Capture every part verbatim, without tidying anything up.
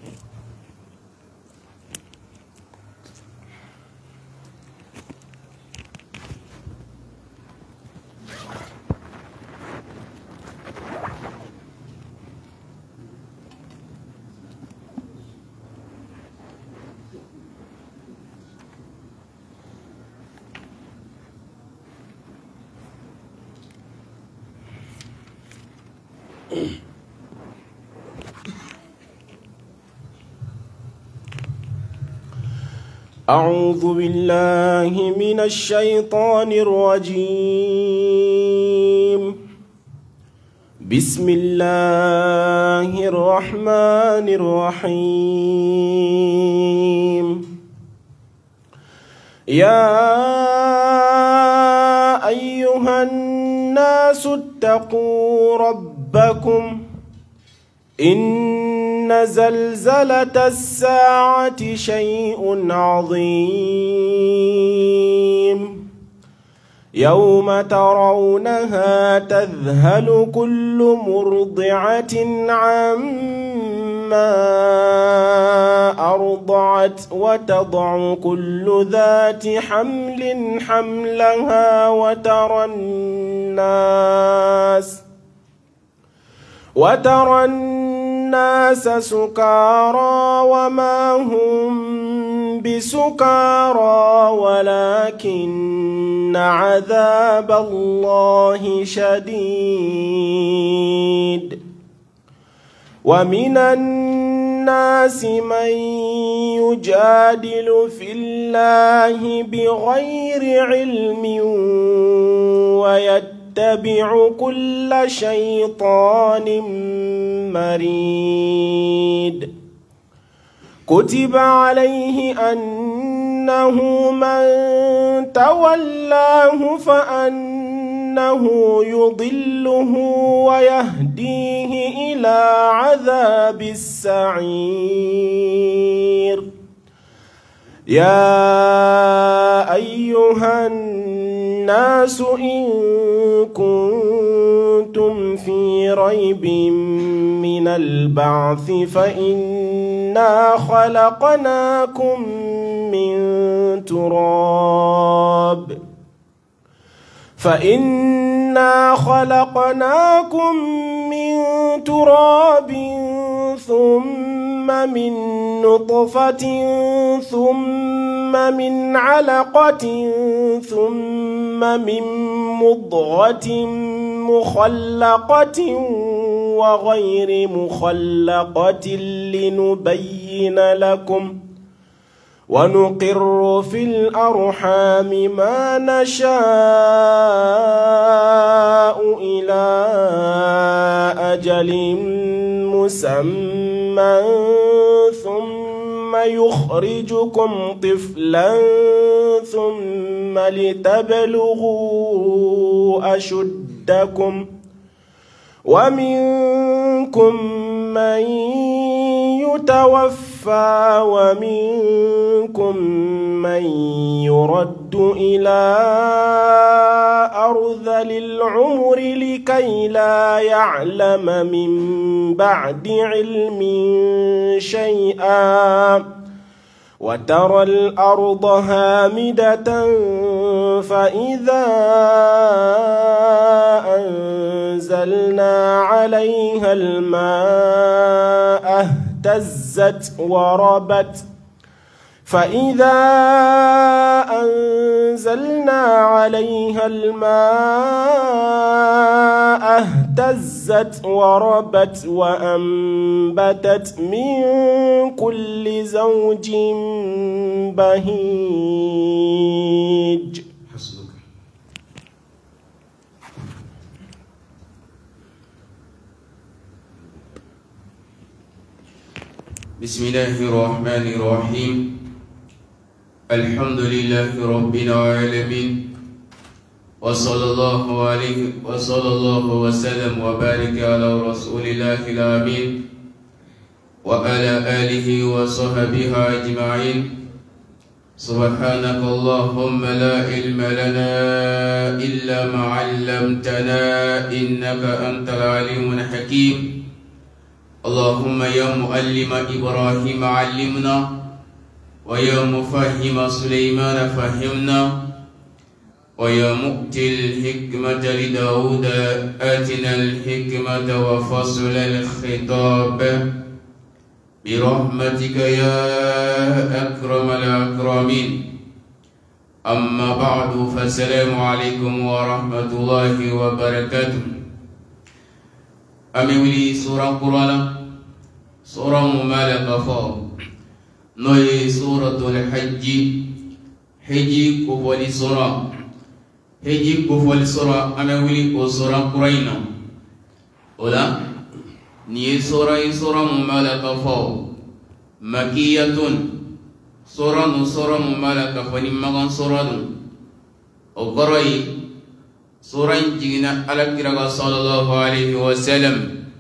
أعوذ بالله من الشيطان الرجيم. بسم الله الرحمن الرحيم. يا أيها الناس اتقوا ربكم إن زلزلة الساعة شيء عظيم يوم ترونها تذهل كل مرضعة عما أرضعت وتضع كل ذات حمل حملها وترى الناس وترى الناس سكارى وما هم بسكارى ولكن عذاب الله شديد. ومن الناس من يجادل في الله بغير علم ويتبع اتبع كل شيطان مريد. كتب عليه أنه من تولاه فأنه يضله ويهديه إلى عذاب السعير. يا أيها الناس إن كنتم في ريب من البعث فإنا خلقناكم من تراب فإنا خلقناكم من تراب ثم من نطفة ثم من علقة ثم من مضغة مخلقة وغير مخلقة لنبين لكم ونقر في الأرحام ما نشاء إلى أجل مسمى ثم يخرجكم طفلا ثم لتبلغوا أشدكم ومنكم من يتوفى ومنكم من يرد إلى أرذل العمر لكي لا يعلم من بعد علم شيئا وترى الأرض هامدة فإذا أنزلنا عليها الماء اهتزت وربت فإذا أنزلنا عليها الماء اهتزت وربت وأنبتت من كل زوج بهيج. بسم الله الرحمن الرحيم. الحمد لله رب العالمين وصلى الله عليه وصلى الله وسلم وبارك على رسول الله الأمين وعلى آله وصحبه أجمعين. سبحانك اللهم لا علم لنا إلا ما علمتنا إنك أنت العليم الحكيم. اللهم يا معلم إبراهيم علمنا ويا مفهم سليمان فهمنا ويا مؤتي الحكمة لداود آتنا الحكمة وفصل الخطاب برحمتك يا أكرم الأكرمين. أما بعد فالسلام عليكم ورحمة الله وبركاته. أمي سورة قرآن سورة ممالكة فوق نوي سورة الحج حج كفولي سورة حج كفولي سورة أمي سورة قرآن ولا ني سورة سورة ممالكة فوق مكية سورة سورة ممالكة فنمغان سورة وقرأي سورة جينا على كرة صلى الله عليه وسلم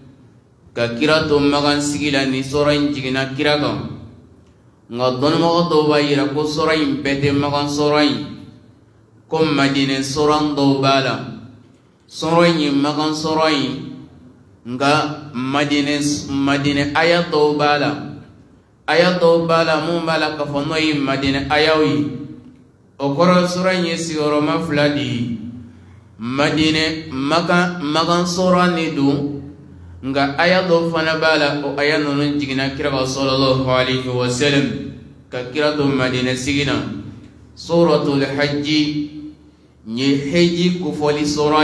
ككرة مغان سجلا ني سورة جينا كرة نقدون مغدو بايرا كو سورة بيت مغان سورة كم مدينة سورة دوبالا سورة مغان سورة nga madine madine aya do bala aya do bala mu bala ka fono yi madine ayawi o koro sura nyi sigoro ma fladi madine maka magan sura ni du nga aya do fana bala o aya nonu jigina kira sallallahu alaihi wasallam ka kira do madine sigina suratul hajj nyi heji ku foli sura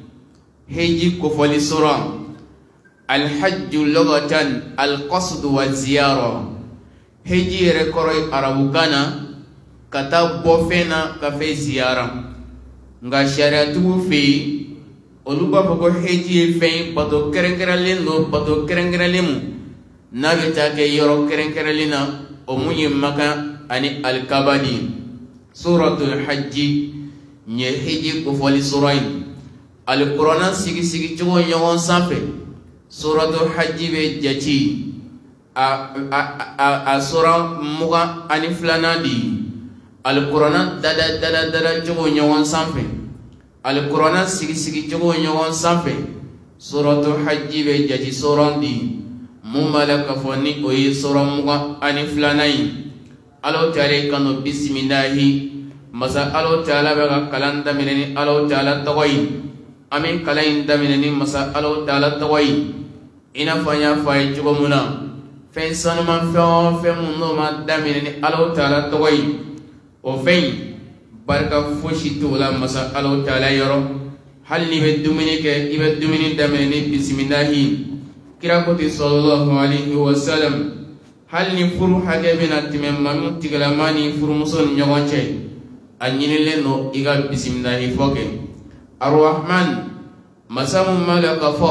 heji ku foli sura. الحج لغة القصد والزيارة هجي ركوري أرابوكانا كتاب بوفينا كفي زيارة nga shariatu fi oluba boko heji fe pato kerenkeralin no pato kerenkeralimu nabi take yoro kerenkeralina o munyi maka ani al-kabadi suratul hajj nye heji ko foli surain al-qur'an sigi sigi jogo nyon safe suratul hajj be jati a a a, a sura muga ani flanadi al-qur'an dada dada dada jogo nyon sanfe al-qur'an sigi sigi jogo nyon sanfe suratul hajj be jati surandi mumalaka foni oyi sura muga ani flanai alo tare kanu bismillahi masa alo taala be kalanda mineni alo taala tawai amin kalain damineni masa alo taala tawai ina fanya fay jogo muna fen sanuma fe fe munno ma damine ni alo taala toy o fen barka foshi to la masa alo taala yoro halni be dumini ke ibe dumini damine ni bismillah kira ko ti sallallahu alaihi wasallam halni furu hage bina timem mamu tigalamani furu muson nyogonche anyini le no iga bismillah foke arrahman masamu malaka fo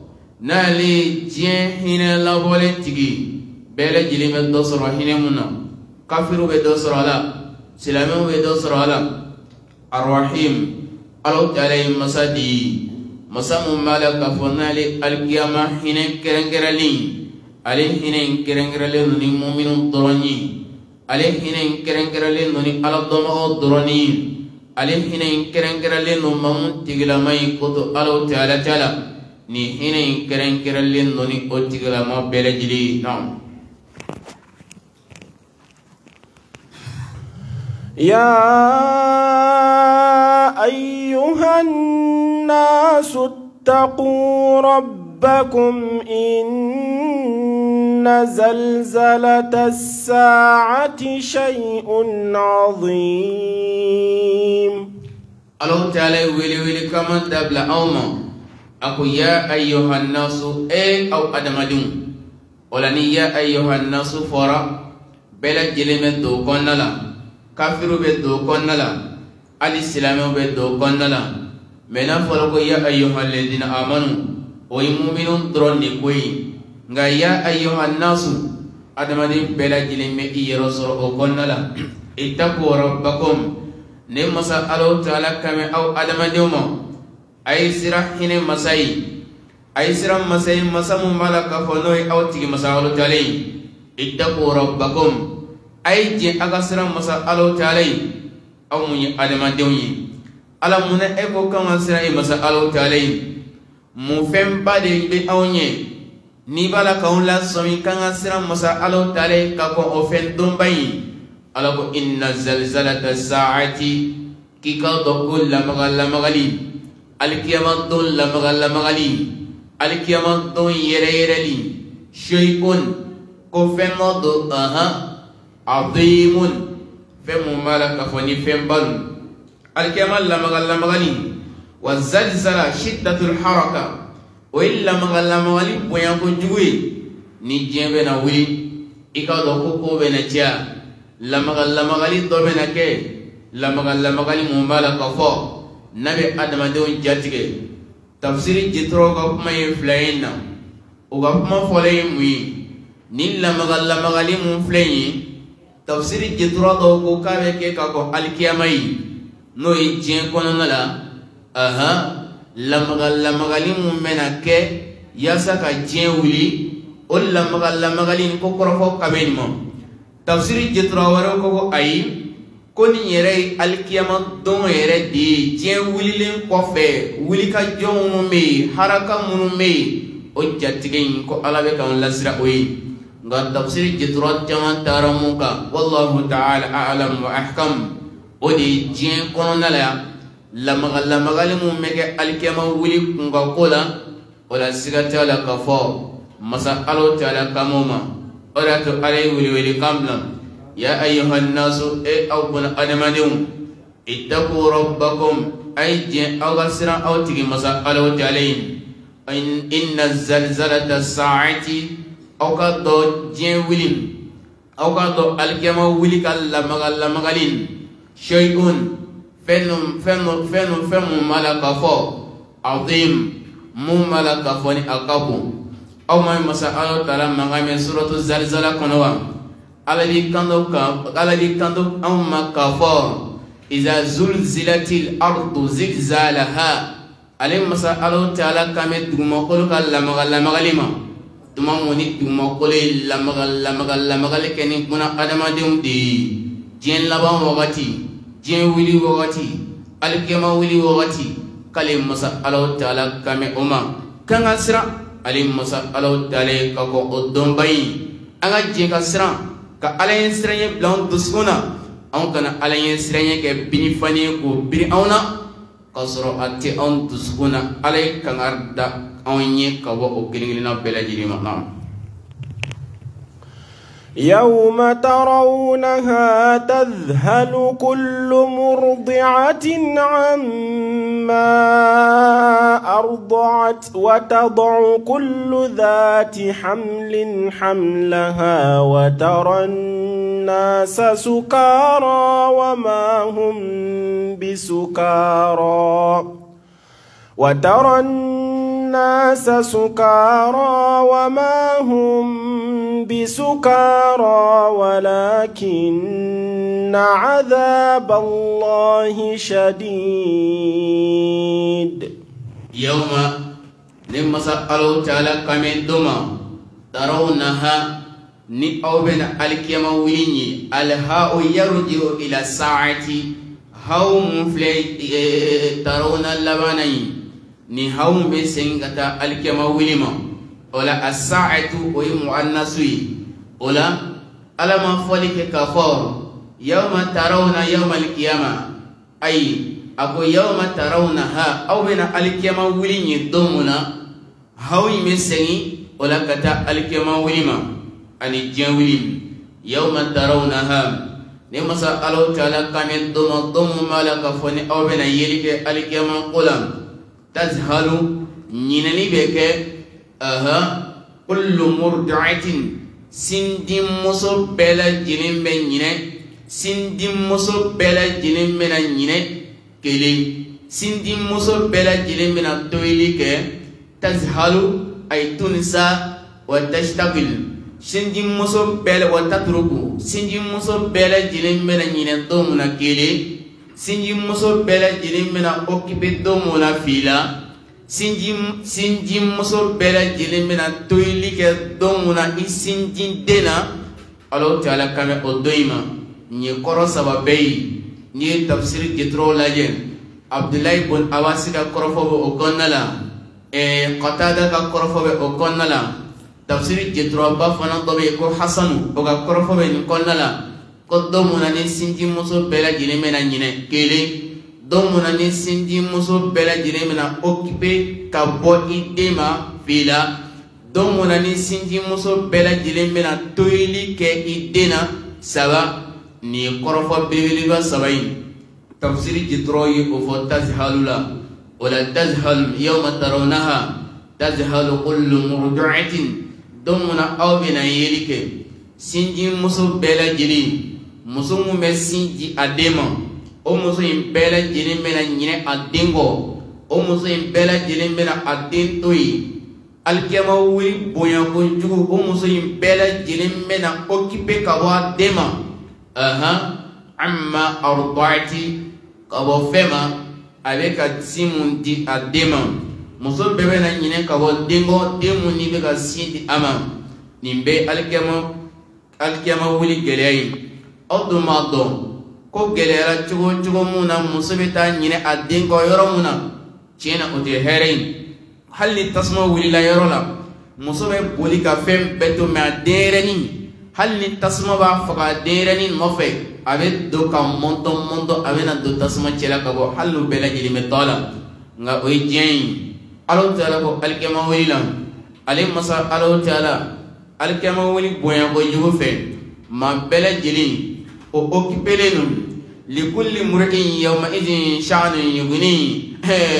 nali jien hine labole tigi bele jilime dosoro hine muna kafiru be dosoro ala silamu be dosoro ala arrahim alo talay masadi masamu malaka fonali alqiyama hine kerengerali ale hine kerengerali ni mu'minun dorani ale hine kerengerali ni aladoma dorani ale hine kerengerali no mamun tigilamai koto alo taala taala ni hine keren keralin noni otigala ma belajili nam ya ayyuhan nasu ittaqu rabbakum inna zalzalatas saa'ati shay'un 'azim. Allah ta'ala wili wili kaman dabla awma aku ya ayyuhan nasu e aw adamadun olani ya ayyuhan nasu fora bela jilime do konnala kafiru be do konnala al-islamu be do konnala mena fora ko ya ayyuhal ladina amanu o mu'minun dronni koyi nga ya ayyuhan nasu adamadin bela jilime iyero soro o konnala ittaqu rabbakum ne masa Allah ta'ala kame aw adamadin ay sira hine masai ay sira masai masamu malaka fonoi awtigi masalu talai ittaqu rabbakum ay je aga sira masa alo talai aw munyi adama dewni ala muna eko kan sira e masa alo talai mu fem bade be awnye ni bala kaula somi kanga siram masa alo tale ka ko ofen dombai ala ko inna zalzalata saati kika do kul lamagalla magali alkiyama don lamagalla magali alkiyama don yere yere li shay'un ko fenno do aha azimun femu malaka fani fembal alkiyama lamagalla magali wa zalzala shiddatul haraka o illa magalla magali boyan ko juwe ni jembe na wili ika do ko ko be na tia la magalla magali do be na ke la magalla magali mo mala ka fo nabi adama de on jatige tafsiri jitro ko may flayna o ga ma folay muy ni la magalla magali mo flayni tafsiri jitro do ko ka be ke ka ko alkiyamai no yi jen kono nala aha lamagal lamagali mumena ke yasa ka jien wuli o lamagal lamagali ko korofo kabeni mo tafsiri jitra waro ko ay ko ni yere alkiyama don yere di jien wuli len ko fe wuli ka jomu me haraka munu me o jatige ko alabe kan lasra oyi nga tafsiri jitra jama taramuka wallahu ta'ala a'lam wa ahkam o di jien kono nala lamagal lamagali mu mege alkema wuli kunga kola wala sigata la kafo masa alo taala kamoma ora to alay wuli wuli kamla ya ayyuhan nasu e awbuna adamadum ittaqu rabbakum ay je agasira awtigi masa alo taalain inna zalzalata saati awqado je wuli awqado alkema wuli kal lamagal lamagalin shay'un fenum fenum fenum fenum malaka fo azim mu malaka fo ni akabu aw ma masa Allah taala mangame suratu zalzala konowa alali kando ka alali kando am makafo iza zulzilatil ardu zilzalaha alim masa Allah taala kame duma kol kala magalla magalima duma moni duma kol la magalla magalla magale keni kuna adama dem di jen laban wakati jien wili wagati alkema wili wagati kalim masa Allah taala kame oma kanga sira alim masa Allah taala ka ko odon bayi anga jien ka sira ka alayen siranye blan duskuna an kana alayen siranye ke bini fani ko biri auna kasro atti an duskuna alay kangarda onye ka wo o gilingilina belaji ma يوم ترونها تذهل كل مرضعة عما أرضعت وتضع كل ذات حمل حملها وترى الناس سكارى وما هم بسكارى وترى الناس سكارى وما هم بسكارى ولكن عذاب الله شديد يوم لما سألوا تعالى كمن دوما ترونها ni awbena alkiyama wini alha'u yarji'u ila sa'ati hawm flay tarawna labanai ni hawm be sengata alkiyama wilima wala as-sa'atu wa mu'annasui wala alama folike kafar yawma tarawna yawma alqiyama ay ako yawma tarawnaha awbena alkiyama wilini domuna hawm be sengi wala kata alkiyama wilima ani jawlim yawma tarawnaha ni masa Allah taala kamen domo domo malaka foni awbena yelike alikiyama qulam tazhalu nyinani beke aha kullu murdi'atin sindim muso bela jinim be nyine sindim muso bela jinim be na nyine kele sindim muso bela jinim be na toylike tazhalu ay tunsa wa tashtaqil sinji muso bele wata turuku sinji muso bele jilim mena nyine domuna kele sinji muso bele jilim mena okipe domuna fila sinji sinji muso bele jilim mena toylike domuna isinji dena Allah taala kame odoima ni koro sababei ni tafsir jitro lajen Abdullah ibn Abbas ka korofo o konnala e qatada ka korofo o konnala tafsiri jetro ba fana dobe ko hasanu o ga korofo be ni konnala ko do munani sinji muso bela jine mena nyine kele do munani sinji muso bela jine mena occupé ka bo idema fila do munani sinji muso bela jine mena toili ke idena saba ni korofo bebeli ba sabai tafsiri jetro yi ko fo tazhalula wala tazhal yawma tarawnaha tazhalu kullu murdi'atin domuna awbina yelike sinji muso bela jili muso mu be sinji adema o muso in bela jili mena nyine adengo o muso in bela jili mena adentoi alkiyama wuri bonya ko jugu o muso in bela jili mena occupé ka wa dema aha amma arda'ati ka bo fema avec a simundi adema muso bebe na nyine ka bo dengo demu ni be ka sindi ama nimbe alkiyama alkiyama wuli gelei oduma do ko gelera chugo chugo muna muso be ta nyine adengo yoro muna chena ote herein halli tasma wuli la yoro la muso be boli ka fem beto me adereni halli tasma ba faga dereni mofe abe do ka monto monto abe na do tasma chela ka bo hallu bela jili me tola nga oy jeng alo taala ko alkiyama wuli la ale masa alo taala alkiyama wuli boya ko yugo fe ma bela jili o occupé nun li kulli mur'in yawma idin sha'nun yughni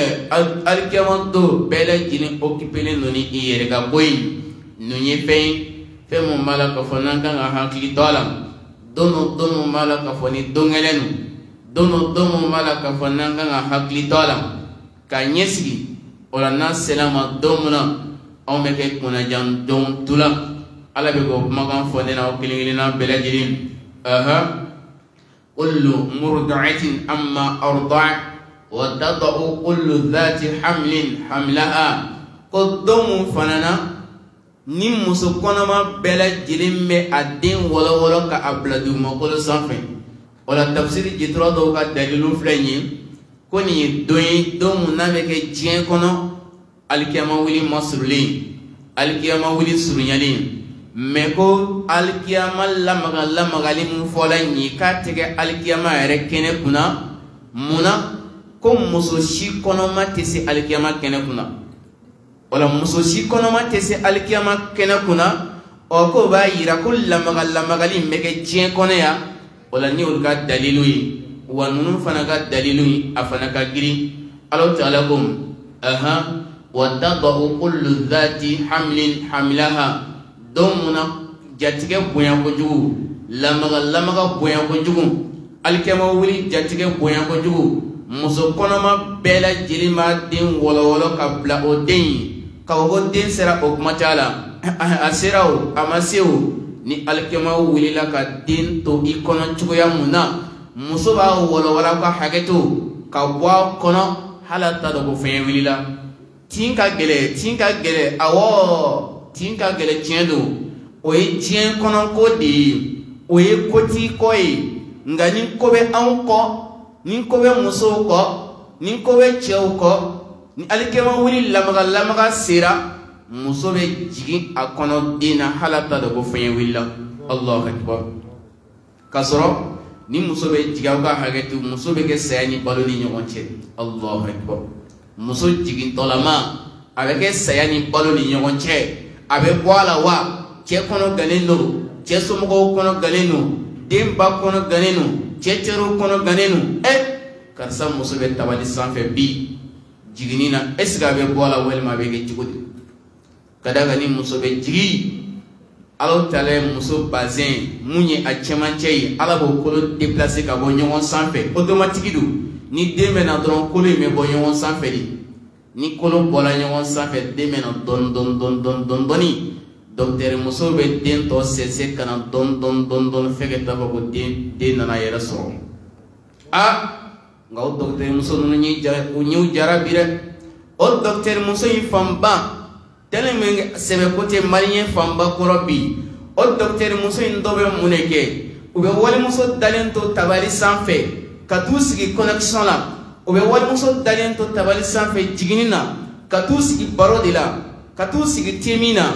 alkiyama do bela jili occupé nun ni yere ga boy nunye fe fe mo malaka fonanga nga hakli tola dono dono malaka foni dongelenu dono dono malaka fonanga nga hakli tola ka nyesi ola na selama domuna o meke kuna jan don tula ala be go magan fone na o kilingilina bela jili aha kullu murdi'atin amma arda' wa tad'u kullu dhati hamlin hamlaha qaddamu fanana ni muso konoma bela jilimbe adin wala wala ka abladu makolo sanfe wala tafsiri jitro do ka dalilu flenyi koni doyi domu nameke jien kono alkiyama wili masruli alkiyama wili surunyali meko alkiyama lamaga lamagali mu fola nyi ka tege alkiyama ere kene kuna muna ko muso shi konoma tesi alkiyama kene kuna wala muso shi konoma tesi alkiyama kene kuna o ko ba yira ko lamaga lamagali meke jien kono ya wala ni ulka dalilu yi wa nunu fana ka dalilu yi afana ka giri Allah ta'ala kum aha wa tadau kullu dhati hamlin hamlaha domuna jatige boya ko jugu lamaga lamaga boya ko jugu alkema wuli jatige boya ko jugu muso konoma bela jilima din wolo wolo ka bla o den ka wo den sera o matala asira o amaseu ni alkema wuli la ka din to ikono chugo ya muna muso ba wolo wala ka hageto ka bwa kono halata do ko fe wili la tinka gele tinka gele awo tinka gele tiendo oye tien kono ko di oye koti koy ngani ko be an ko ni ko be muso ko ni ko be chew ko ni alikema wuli lamaga lamaga sira muso be jigi akono dina halata do ko fe wili la Allahu akbar kasoro ni muso be jiga ka hagetu muso be ke sayani baloni nyonche Allahu akbar muso jigin tolama avec sayani baloni nyonche abe boala wa che kono ganeno che somo kono ganeno demba kono ganeno che chero kono ganeno e karsa muso be tabali sanfe bi jiginina esga be boala welma be ke jigudi kadaga ni muso be jigi alo tale muso bazin munye a chemanche ala bo kolo déplacer ka bo nyongon sanfe automatique du ni deme na dron kolo me bo nyongon sanfe di ni kolo bola nyongon sanfe deme na don don don don don doni docteur muso be den to sese kana don don don don feke taba ko den den na yera so a ngaw docteur muso no ni jara ko nyu jara bire o docteur muso yi famba tele menge sebe kote malien famba korobi o docteur muso indobe muneke ube wali muso dalento tabali sanfe katu sigi connexion la ube wali muso dalento tabali sanfe jiginina katu sigi baro de la katu sigi temina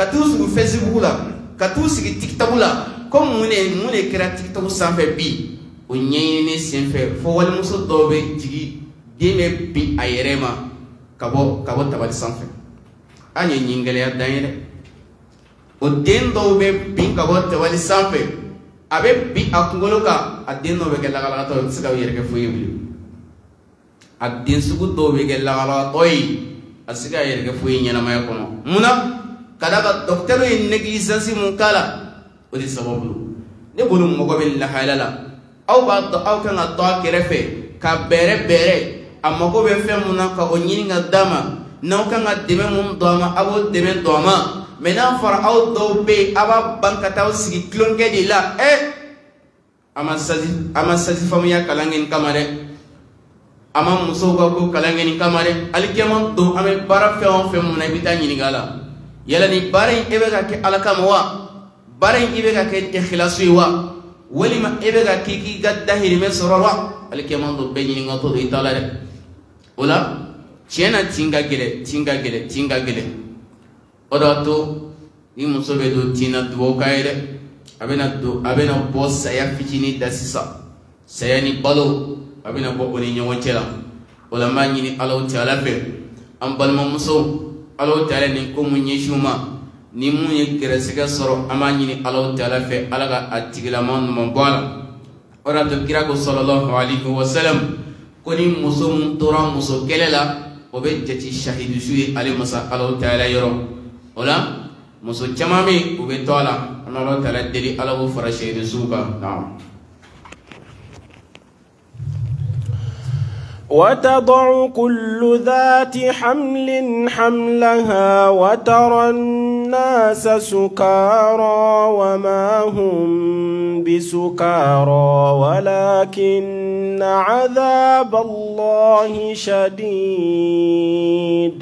katu su Facebook la katu sigi TikTok la comme mune mune kira TikTok sanfɛ bi o ɲɛɲini senfɛ fo walimuso dɔw bɛ jigi den bɛ bin a yɛrɛ ma ka bɔ ka bɔ tabali sanfɛ an ye ɲin gɛlɛya dan ye dɛ o den dɔw bɛ bin ka bɔ tabali sanfɛ a bɛ bin a kunkolo kan a den dɔw bɛ kɛ lagalagatɔ ye o tɛ se ka yɛrɛ kɛ foyi ye bilen a den sugu dɔw bɛ kɛ lagalagatɔ ye a tɛ se ka yɛrɛ kɛ foyi ye ɲɛnamaya kɔnɔ munna ka d'a kan dɔkitɛriw ye négligence mun k'a la o de sababu ne bolo mɔgɔ bɛ lahala la aw b'a dɔn aw kan ka to a kɛrɛfɛ ka bɛrɛ bɛrɛ a mago bɛ fɛn mun na ka o ɲini ka d'a ma n'aw kan ka dɛmɛ mun don a ma a b'o dɛmɛ don a ma mɛ n'a fɔra aw dɔw bɛ yen a b'a ban ka taa aw sigi tulonkɛ de la ɛ a ma saji a ma saji faamuya kalan kɛ nin kama dɛ a ma musow ka ko kalan kɛ nin kama dɛ alikɛma don an bɛ baara fɛn o fɛn mun na i bɛ taa ɲininka a la yala nin baara in e bɛ ka kɛ ala kama wa baara in i bɛ ka kɛ ikhlasu ye wa walima e bɛ ka k'i k'i ka dahirimɛ sɔrɔ wa alikɛma don bɛɛ ɲininkatɔ don i t'a la dɛ o la tiɲɛ na tin ka gɛlɛn tin ka gɛlɛn tin ka gɛlɛn o de y'a to ni muso bɛ don tin na dugawu k'a ye dɛ a bɛna don a bɛna bɔ saya fitinin da sisan saya ni balo a bɛna bɔ o ni ɲɔgɔn cɛ la o la n b'a ɲini Alahu Taala fɛ an balimamuso Alahu Taala nin ko mun ɲɛsin u ma ni mun ye gɛrɛsɛgɛ sɔrɔ an b'a ɲini Alahu Taala fɛ Ala ka a tigilama ɲuman bɔ a la o de y'a to kira ko sallallahu alaihi wa sallam ko ni muso mun tora muso kɛlɛ la o bɛ jate shahidusu ye ale masa Alahu Taala yɔrɔ o la muso caman bɛ yen u bɛ to a la an bɛ Alahu Taala deli Ala k'o fara shahidusuw kan naam. وتضع كل ذات حمل حملها وترى الناس سكارى وما هم بسكارى ولكن عذاب الله شديد.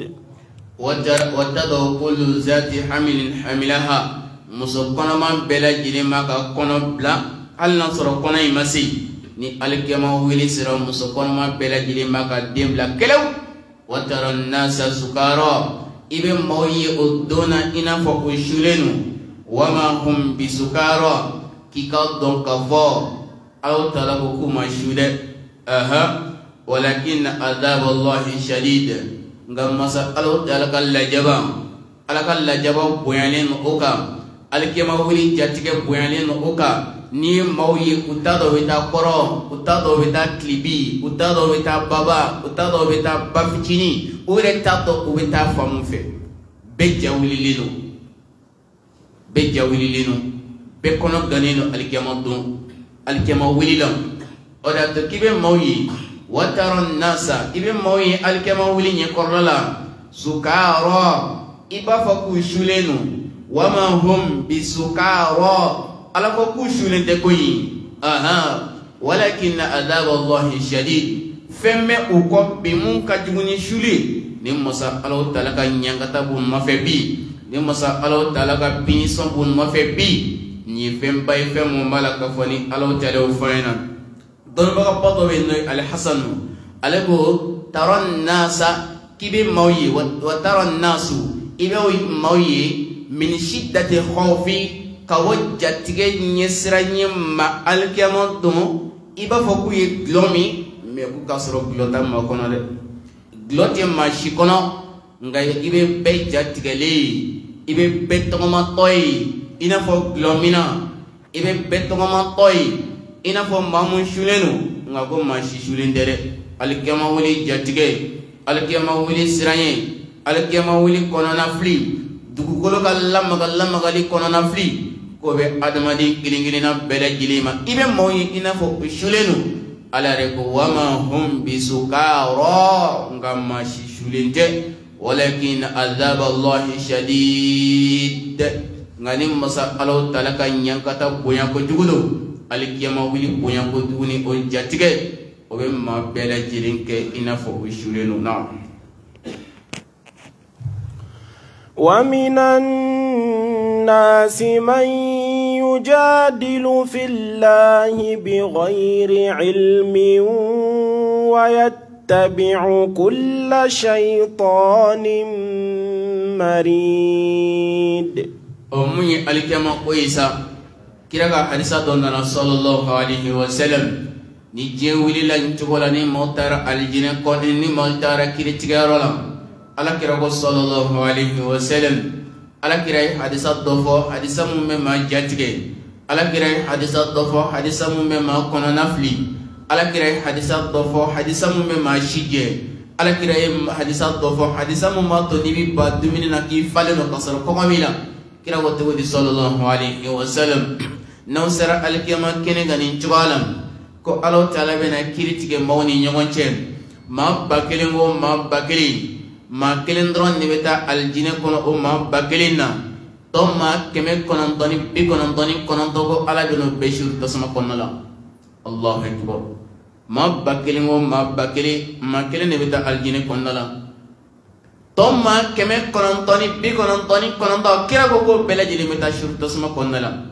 وتضع كل ذات حمل حملها مسكنا من بلا جلما كنا بلا هل نصر كنا يمسي ni alikema wili sira muso kɔnɔma bɛɛ lajɛlen ma ka den bila kɛlɛw wa tara nasa sukara i bɛ maaw ye o don na i n'a fɔ o sulen no wa ma hum bi sukara k'i ka dɔn k'a fɔ Alahu Taala ko k'u ma su dɛ aha walakin adaballahi shadid nka masa Alahu Taala ka lajaba Ala ka lajaba bonyalen no o kan alikema wili jatigɛ bonyalen no o kan ni maaw ye u t'a dɔn u bɛ taa kɔrɔ u t'a dɔn u bɛ taa tilibi u t'a dɔn u bɛ taa baba u t'a dɔn u bɛ taa ba fitinin u yɛrɛ t'a dɔn u bɛ taa fan mun fɛ bɛɛ ja wililen don bɛɛ ja wililen don bɛɛ kɔnɔ gannen don alikiyama don alikiyama wulila o de y'a to k'i bɛ maaw ye wa tara nasa i bɛ maaw ye alikiyama wuli ɲɛkɔrɔla la sukara i b'a fɔ k'u sulen don wa ma hum bi sukara ala ko k'u sulen tɛ koyi aha walakin adaballahi shadid fɛn bɛ u kɔ bi mun ka jugu ni suli ni masa Alahu Taala ka ɲankata b'u nɔfɛ bi ni masa Alahu Taala ka binisɔn b'u nɔfɛ bi nin ye fɛnba ye fɛn mun b'a la k'a fɔ ni Alahu Taala y'o fɔ an ɲɛna dɔnnibagaba dɔ bɛ yen n'o ye Alihasanu ale ko tara nasa k'i bɛ maaw ye wa tara nasu i bɛ maaw ye min shiddati khawfi ka bɔ jatigɛ ɲɛsira ɲɛ ma alikiyama don i b'a fɔ k'u ye gulɔ min mɛ k'u ka sɔrɔ gulɔ tɛ maa kɔnɔ dɛ gulɔ tɛ maa si kɔnɔ nka i bɛ bɛɛ jatigɛlen ye i bɛ bɛɛ tɔgɔmatɔ ye i n'a fɔ gulɔ min na i bɛ bɛɛ tɔgɔmatɔ ye i n'a fɔ maa mun sulen don nka ko maa si sulen tɛ dɛ alikiyama wele jatigɛ alikiyama wele siranɲɛ alikiyama wele kɔnɔna fili dugukolo ka lamaga lamagali kɔnɔna fili ko bɛ adamaden kelen kelenna bɛɛ lajɛlen ma i bɛ maaw ye i n'a fɔ o sulen don ala yɛrɛ ko wa ma hum bi sukara nka maa si sulen tɛ walakin adaballahi shadid nka ni masa Alahu Taala ka ɲankata bonya kojugu don alikiyama wuli bonya kojugu ni o jatigɛ o bɛ maa bɛɛ lajɛlen kɛ i n'a fɔ o sulen don na. ومن الناس من يجادل في الله بغير علم ويتبع كل شيطان مريد أمي الكما كويسا كيرا حديثا دوننا صلى الله عليه وسلم نيجي ولي لان تقول ني موتار الجنة كون ني موتار كيري تجارولا على كيرا صلى الله عليه وسلم على كيرا حديثا دوفو حديثا مما جاتكي على كيرا حديثا دوفو حديثا مما كون نفلي على كيرا حديثا دوفو حديثا مما شيجي على كيرا حديثا دوفو حديثا مما تونيبي بادومين نكي فالنو كسر كوميلا كيرا وتودي صلى الله عليه وسلم نوسر الكيما كيني غني جوالم ko Allah Ta'ala bena kiritige mawni nyongonchen ma bakelen go ma bakeli ma kelen dron ni beta aljine kono o ma bakelina to ma keme konon toni bi konon toni konon to go ala beno beshur to sama konala Allahu akbar ma bakelen go ma bakeli ma kelen ni beta aljine konala to ma keme konon toni bi konon toni konon to kira go go belaji ni beta shur to sama konala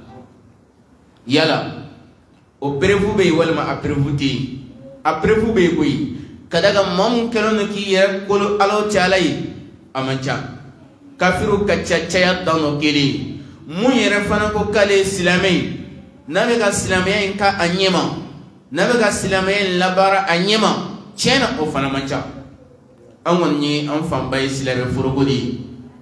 yala o prevu be walma a prevu ti a prevu be koy kadaga mom kelono ki yer kolo alo chalai amancha kafiru kacca caya dano keli mu yere fana ko kale islamai nabe ga islamai ka anyema nabe ga islamai labara anyema chena o fana mancha an wonni an famba islamai furugodi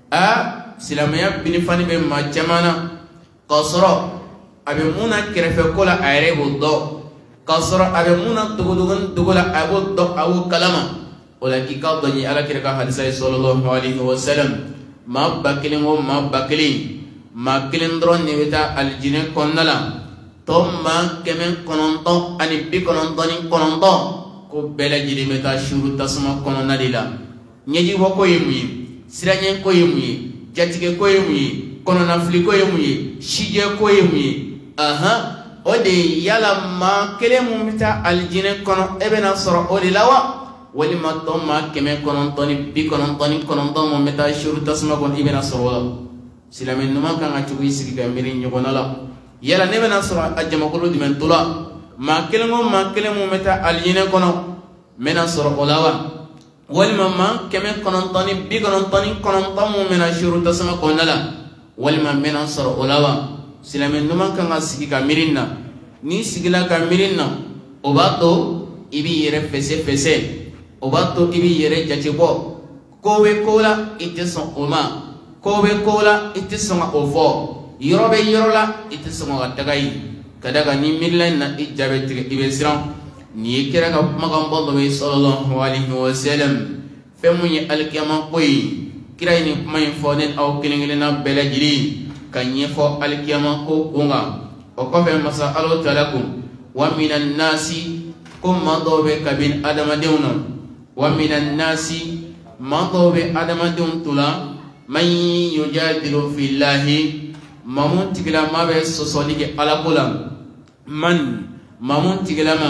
a islamai bin fani be ma jamana qasra abe muna kerefe kola ayre boddo kasra abe muna dugudugun dugula abo do awu kalama wala ki ka doni ala kireka hadisa sallallahu alaihi wasallam ma bakilin wo ma bakilin ma kilin dron ni wita aljine konnala tomma kemen kononto ani bi kononto ni kononto ko bela jidi meta shuru tasma konona dila nyeji woko yimi siranye ko yimi jatige ko yimi konona fli ko yimi shije ko yimi aha ode yala ma kele mumita aljine kono ebena soro ode lawa wali ma to ma keme kono toni bi kono toni kono to mo meta shuru tasma kon ibena soro silamin numa kan atu isigi ga mirin nyogona la yala nebena soro ajama ko di men tula ma kele mo ma kele mumita aljine kono mena soro lawa wali ma ma keme kono toni bi kono toni kono to mo mena shuru tasma kon la wali ma mena soro lawa silamin numan kan sigi ka mirinna ni sigila ka mirinna obato ibi yere fese fese obato ibi yere jachebo kowe kola iteson oma kowe kola iteson ofo yorobe yorola iteson gatagai kadaga ni mirlan na ijabe tige ibe siran ni kira ka magam bondo be sallallahu alaihi wasallam femunyi alkiyama koy kira ni may fonen aw kilingilena belajili kanye fo alkiyama ko kunga o ko fe masa alo talakum wa minan nasi kum madobe kabin adama dewna wa minan nasi madobe adama dewn tula man yujadilu fillahi mamun tigla mabe sosolige alakula man mamun tigla ma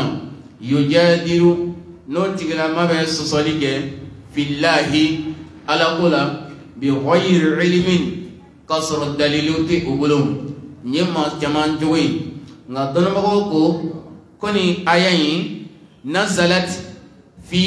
yujadilu no tigla mabe sosolige fillahi alakula bi ghayri ilmin kasr dalilu ti ubulum nyema jaman jowi nga don mago ko koni ayayi nazalat fi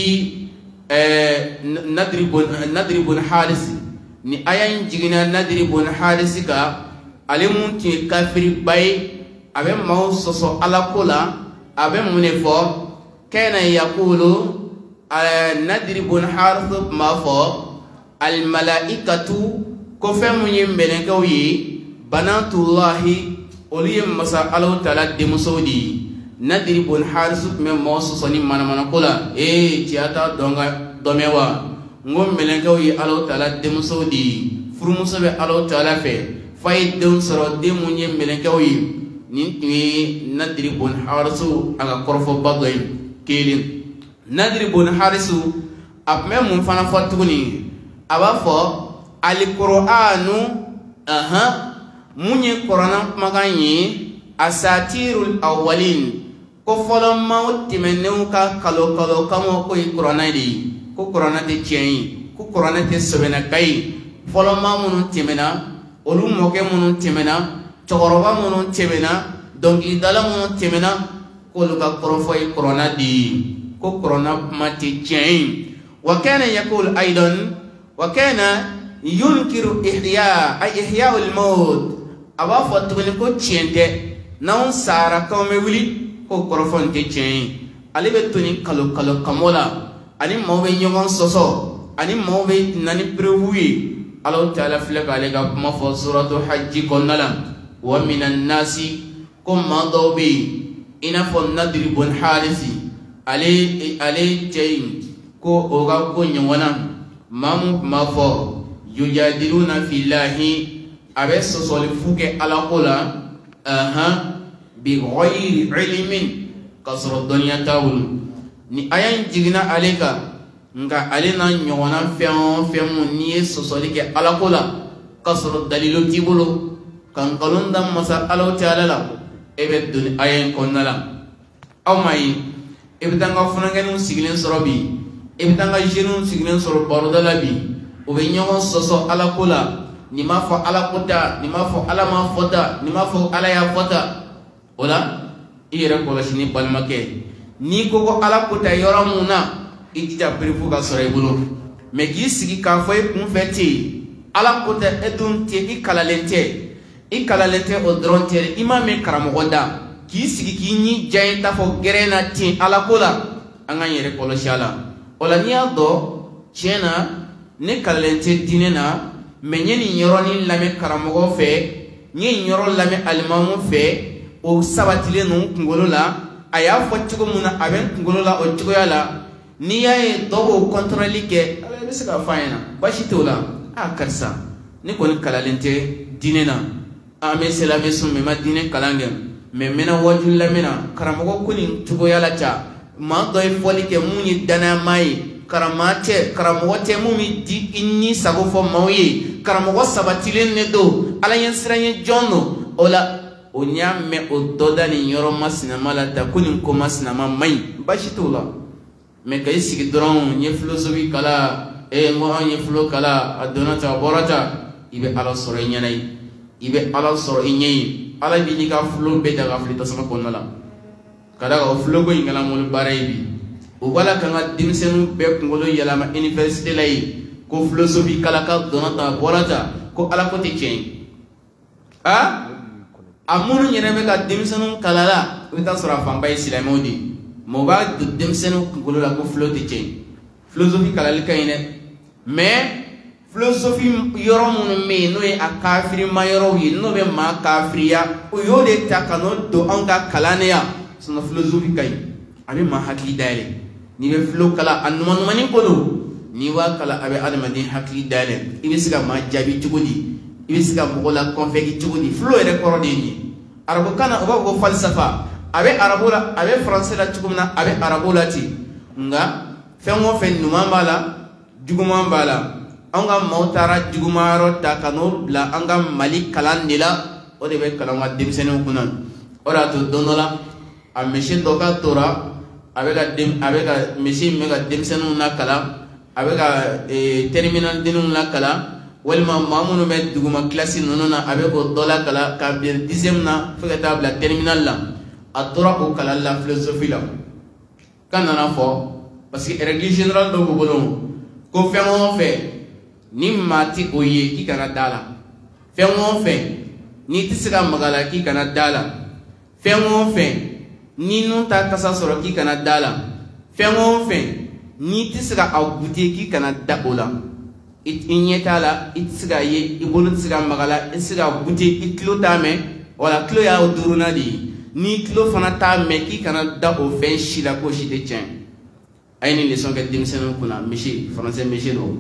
eh nadribun nadribun halis ni ayayin jigina nadribun halis ka alimun ti kafiri bay abe maw soso alakola abe munefo kana yaqulu nadribun harf ma fo al malaikatu ko femu yimbene ko yi banatullahi oliyem masa Allah Ta'ala demusodi nadribun harsu me moso soni mana mana kula e tiata donga domewa ngom melen ko yi Allah Ta'ala demusodi furumuso be Allah Ta'ala fe fay dem soro demu yimbene ko yi nin ni nadribun harsu aga korfo bagoy kelin nadribun harsu apme mun fana fatuni aba fo al-Qur'anu aha munye Qur'an maganye asatirul awwalin ko folom mawti mennu ka kalo kalo kamo ko Qur'an di ko Qur'an te tieni ko Qur'an te sobena kai folom mamun timena olum moke mun timena choroba mun timena dongi dala mun timena ko luka korofoi Qur'an di ko Qur'an mati tieni wa kana yaqul aidan wa kana yunkiru ihya ay ihya al maut aba fo tugni ko tiente non sara ko me wuli ko korofon te tien ale be tuni kalo kalo kamola ani mawbe nyogon soso ani mawbe nani prevuyi Allah Ta'ala filaka ale ga kuma fo suratu hajj konnala wa minan nasi kum madobi ina fo nadri bun harisi ale ale tayin ko oga ko nyona mamu mafo yujadiluna fillahi abe sosoli fuke ala kola aha bi ghayri ilmin kasro dunya tawul ni ayan jigna aleka nga alena nyona fem fem ni sosoli ke ala kola kasro dalilo tibulu kan kalunda masa Allah Ta'ala la ebe dun ayan konnala awmai ebe tanga funangenu sigilen sorobi ebe tanga jenu sigilen soro bordala bi obe nyogon soso ala kola ni ma fo ala kota ni ma fo ala ma fota ni ma fo ala ya fota ola ire ko la sini palmake ni ko ko ala kota yoramuna itija brifu ga sore bulu me gi sigi ka fo e kun feti ala kota edun te ikalalente ikalalente o drontere imame karamogoda ki sigi ki ni jayta fo gerena ti ala kola anga yere ko lo shala ola ni ado chena ne kalalente dinena menyeni yoroni lame karamogo fe nyi yoro lame alimamu fe o sabatile no kungolo la aya fo tigo muna aben kungolo la o tigo yala ni yae dogo contrôle ke ala bisika fayna bashitola a karsa ni ko ni kalalente dinena ame selame sum me madine kalangem me mena wajul lamena karamogo kuni tigo yala ta ma doy foli ke muni dana mai karamate karamote mumi di inni sago fo mawye karamogo sabatilen ne do ala yen siranye jonno ola onya me o doda ni yoro masina malata kunin ko masina mai bashitula me kay sigi dron nye philosophy kala e mo nye philo kala adona ta borata ibe ala soro nyanai ibe ala soro nyai ala bi ni ka philo be daga philo sama konnala kada ga philo go ingala mo baraibi o wala kanga dimsenu be ngolo yala ma university lay ko philosophy kala ka dona ta borata ko ala ko te chen a amunu nyene be ka dimsenu kala la wita sura famba islamodi mo ba dimsenu ngolo la ko philo te chen philosophy kala le kayne mais philosophie yoro mun me no e akafiri mayoro yi no be ma kafiriya o yode takano do anga kalaneya sono philosophie kay abi ma hakli dale ni be philo kala anuma mani kodo ni wa kala abe adamadi hakli dale ibe siga ma jabi tugudi ibe siga bola konfegi tugudi philo ere korode ni arabo kana oba go falsafa abe arabola abe français la tugumna abe arabola ti nga fengo fen numambala jugumambala anga mautara jugumaro takano la anga malik kalandila o de be kalanga dimsenu kunan ora to donola a meshi doka tora abega dim abega meshi mega dimsenu nakala abega e terminal dinun nakala walma mamunu be duguma classe nonona abego dola kala ka bir dixième na fega tabla terminal la atora ko kala la philosophie la kanana fo parce que règle générale do bolo ko femo fe ni mati oye ki kana dala femo fe ni tisira magala ki kana dala femo fe ni nunta kasa soro ki kana dala femo fe ni tisira agute ki kana daola it inyetala itsiga ye ibulu tsiga magala isiga gute itlo tame wala klo ya oduruna di ni klo fana tame ki kana da o fen shila ko shite chen ayni leçon ke dimsen kuna mishi français mishi do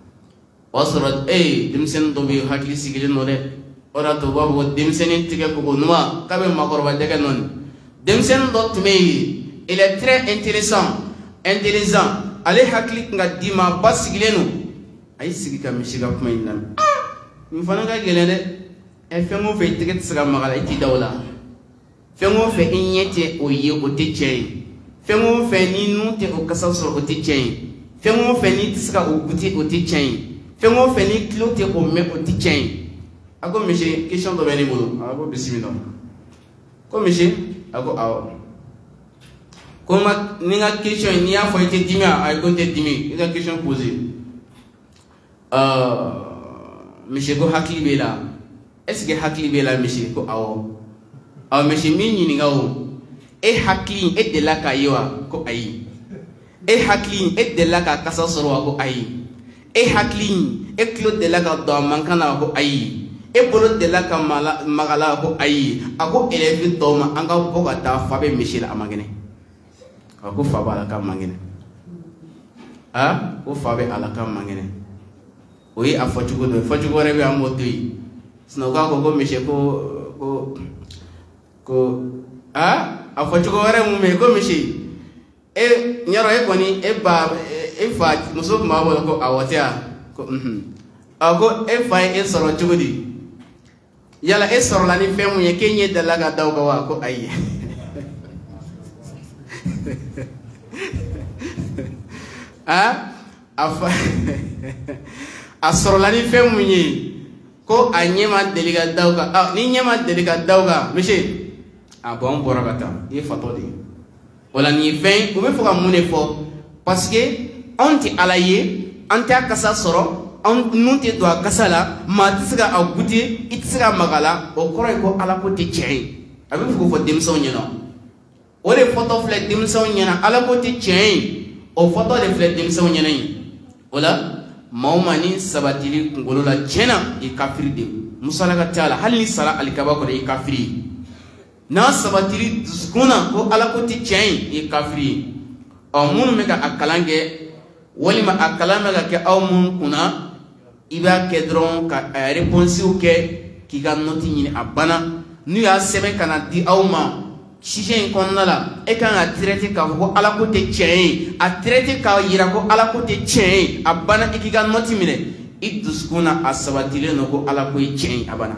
wasrat eh dimsen do bi hakli sigile no de ora to babu dimsen tige ko numa kabe makorba dege non dimsen do tume il est très intéressant intelligent ale hakli nga dima basigile no ay sigika mishi ga kuma inam mi fana ga gelede e fengo fe tige tsga magala iti dawla fengo fe inyete o ye o te chei fengo fe ni nu te o kasa so o te chei fengo fe ni tsga o guti o te chei fengo fe ni klo te o me o te chei ako mishi question do beni bulu ako bismillah ko mishi ako aw ko ma ni nga question ni a fo ite dimia ay ko te dimi ida question poser euh misi ko hakili b'e la est-ce que hakili b'e la misi ko awɔ awɔ misi min ɲininka o e hakili e delila k'a ye wa ko ayi e hakili e delila k'a kasa sɔrɔ wa ko ayi e hakili e tulo delila ka don a mankan na wa ko ayi e bolo delila ka magala wa ko ayi a ko élève tɔw ma an ka bɔ ka taa fa bɛ misi la a man kɛnɛ a ko fa b'a la k'a man kɛnɛ ah ko fa bɛ ala k'a man kɛnɛ o ye a fɔcogo dɔ ye fɔcogo wɛrɛ bɛ an b'o to yen sinon k'a ko ko misi ko ko ko ah a fɔcogo wɛrɛ mun bɛ yen ko misi e ɲɛrɔ e kɔni e ba e fa muso tun b'a bolo ko awɔ tɛ wa ko unhun a ko e fa ye e sɔrɔ cogo di yala e sɔrɔla ni fɛn mun ye k'e ɲɛ dalila ka da o kan wa ko ayi ah a fa a sɔrɔla ni fɛn mun ye ko a ɲɛ ma deli ka da o kan ah ni ɲɛ ma deli ka da o kan misi a bɔn an bɔra ka taa i ye fatɔ de ye o la nin fɛn u bɛ fɛ ka mun de fɔ parce que anw tɛ ala ye an tɛ a kasa sɔrɔ anw nun tɛ don a kasa la maa tɛ se ka a goûter i tɛ se ka maga la o kɔrɔ ye ko ala ko tɛ tiɲɛ ye a bɛ fɛ k'o fɔ denmisɛnw ɲɛna o de fɔtɔ filɛ denmisɛnw ɲɛna ala ko tɛ tiɲɛ ye o fɔtɔ de filɛ denmisɛnw ɲɛna ye o la maa o maa ni sabatili kunkolo la tiɲɛna i kafiri de musala ka t'a la hali ni sara alikaba kɔnɔ i kafiri ye n'a sabatili dusukun na ko ala ko tɛ tiɲɛ ye i kafiri ye ɔ minnu bɛ ka a kalan kɛ walima a kalan bɛ ka kɛ aw minnu kunna i b'a kɛ dɔrɔn ka réponsiw kɛ k'i ka nɔti ɲini a banna n'u y'a sɛbɛn ka na di aw ma sujet in kɔnɔna la e kan ka traiter k'a fɔ ko ala ko tɛ tiɲɛ ye a traiter k'a yira ko ala ko tɛ tiɲɛ ye a banna i k'i ka nɔti minɛ i dusukun na a sabatilen don ko ala ko ye tiɲɛ ye a banna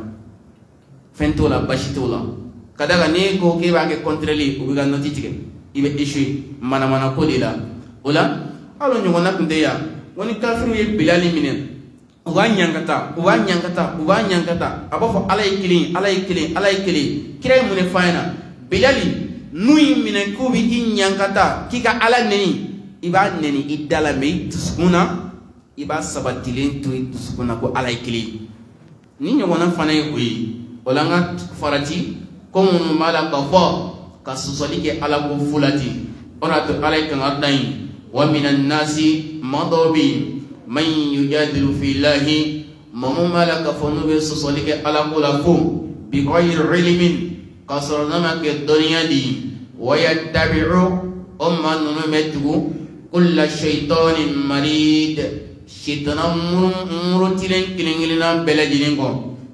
fɛn t'o la basi t'o la ka da kan n'i ko k'e b'a kɛ contrôler u bɛ ka nɔti tigɛ i bɛ échouer manamana ko de la o la hali o ɲɔgɔnna tun tɛ yan ko ni kafiriw ye Bilali minɛ u b'a ɲankata u b'a ɲankata u b'a ɲankata a b'a fɔ ala ye kelen ala ye kelen ala ye kelen kira ye mun de f'a ɲɛna Bilali n'u y'i minɛ k'u bɛ i ɲankata k'i ka ala nɛni i b'a nɛni i da la mɛ i dusukun na i b'a sabatilen to i dusukun na ko ala ye kelen ni ɲɔgɔnna fana ye o ye o la an ka farati ko minnu b'a la ka fɔ ka sɔsɔli kɛ ala ko fu la ten o de y'a to ala ye kankari da yen wa minan nasi maa dɔw bɛ yen man yujadilu fillahi maa mun b'a la ka fɔ n'u bɛ sɔsɔli kɛ ala ko la fo bi ghayri ilmin ka sɔrɔ n'a ma kɛ dɔnniya de ye wa yattabi'u o maa ninnu bɛ tugu kulla shaytanin marid sitana murutilen kelen kelenna bɛɛ lajɛlen kɔ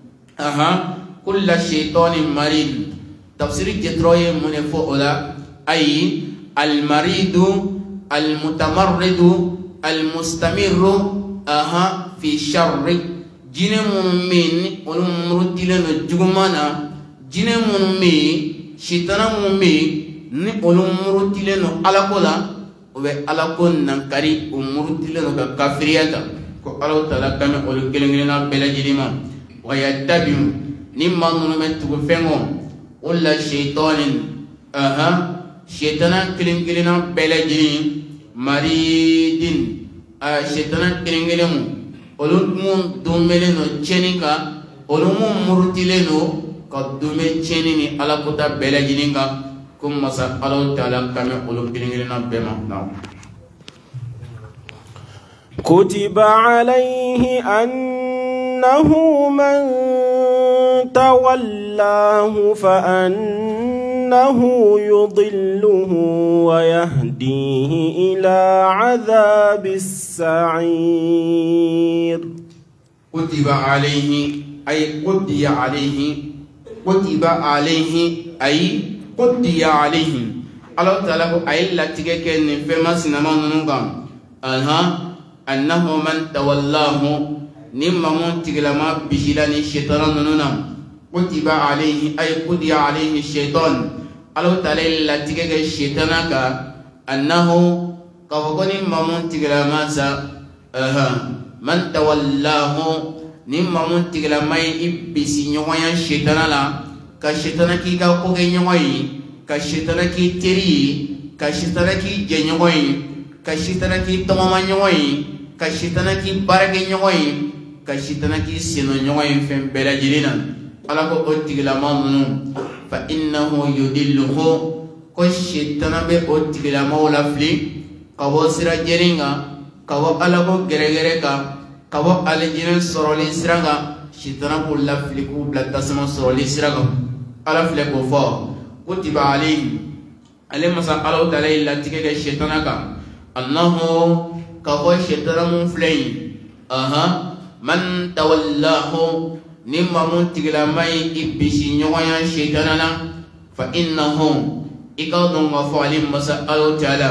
aha kulla shaytanin marid tafsiri jɛtɔrɔ ye mun de fɔ o la ayi almaridu almutamarridu almustamirru aha fi sharri jinɛ minnu bɛ yen ni olu murutilen don juguman na jinɛ minnu bɛ yen sitana minnu bɛ yen ni olu murutilen don alako la o bɛ alako nankari o murutilen don ka kafiriya ta ko Alahu Taala kan bɛ olu kelen kelenna bɛɛ lajɛlen ma wa yattabi'u ni maa ninnu bɛ tugu fɛn kɔ o la shaytanin aha shetana kelen kelenna bɛɛ lajɛlen maridin a shetana kelen kelen mu olu mun donbelen don tiɲɛni kan olu mun murutilen don ka donbe tiɲɛni ni alakota bɛɛ lajɛlen kan ko masa Alahu Taala kan bɛ olu kelen kelenna bɛɛ ma. kutiba alayhi annahu man tawallahu fa annahu yudilluhu wa yahdihi ila adhabis sa'ir. kutiba alayhi ay qudiya alayhi kutiba alayhi ay qudiya alayhi Allah Taala ko ay latigɛ kɛ nin fɛn masinama ninnu kan aha annahu man tawallahu ni mamun tigilama bisila ni shaytan ninnu na kutiba alayhi ay qudiya alayhi shaytan Allah Taala latigɛ kɛ shaytana ka annahu ka fɔ ko ni mamun tigilama sa aha man tawallahu ni mamun tigilama i bisi ɲɔgɔnya shaytana la ka shaytana k'i ka ko kɛ ɲɔgɔn ye ka shaytana k'i teri ye ka shaytana k'i jɛɲɔgɔn ye ka shaytana k'i tɔmɔma ɲɔgɔn ye ka shaytana k'i baarakɛ ɲɔgɔn ye ka shitana ki sino ñogoyen fen bela jirina ala ko o tigilama nunu fa innahu yudilluhu ko shitana be o tigilama wala fili ka bo sira jeringa ka bo ala ko geregere ka ka bo alijinin soroli siraga shitana ko la fili ko bla tasma soroli siraga ala fili ko fo kutiba alayhi ale masa ala taala illa tigege shitana ka annahu ka ko shitana mun flay aha man tawallahu nimma mun tigilamai ibisi ñogoya shitana la fa innahu ikadon wa fa'alim masa ala taala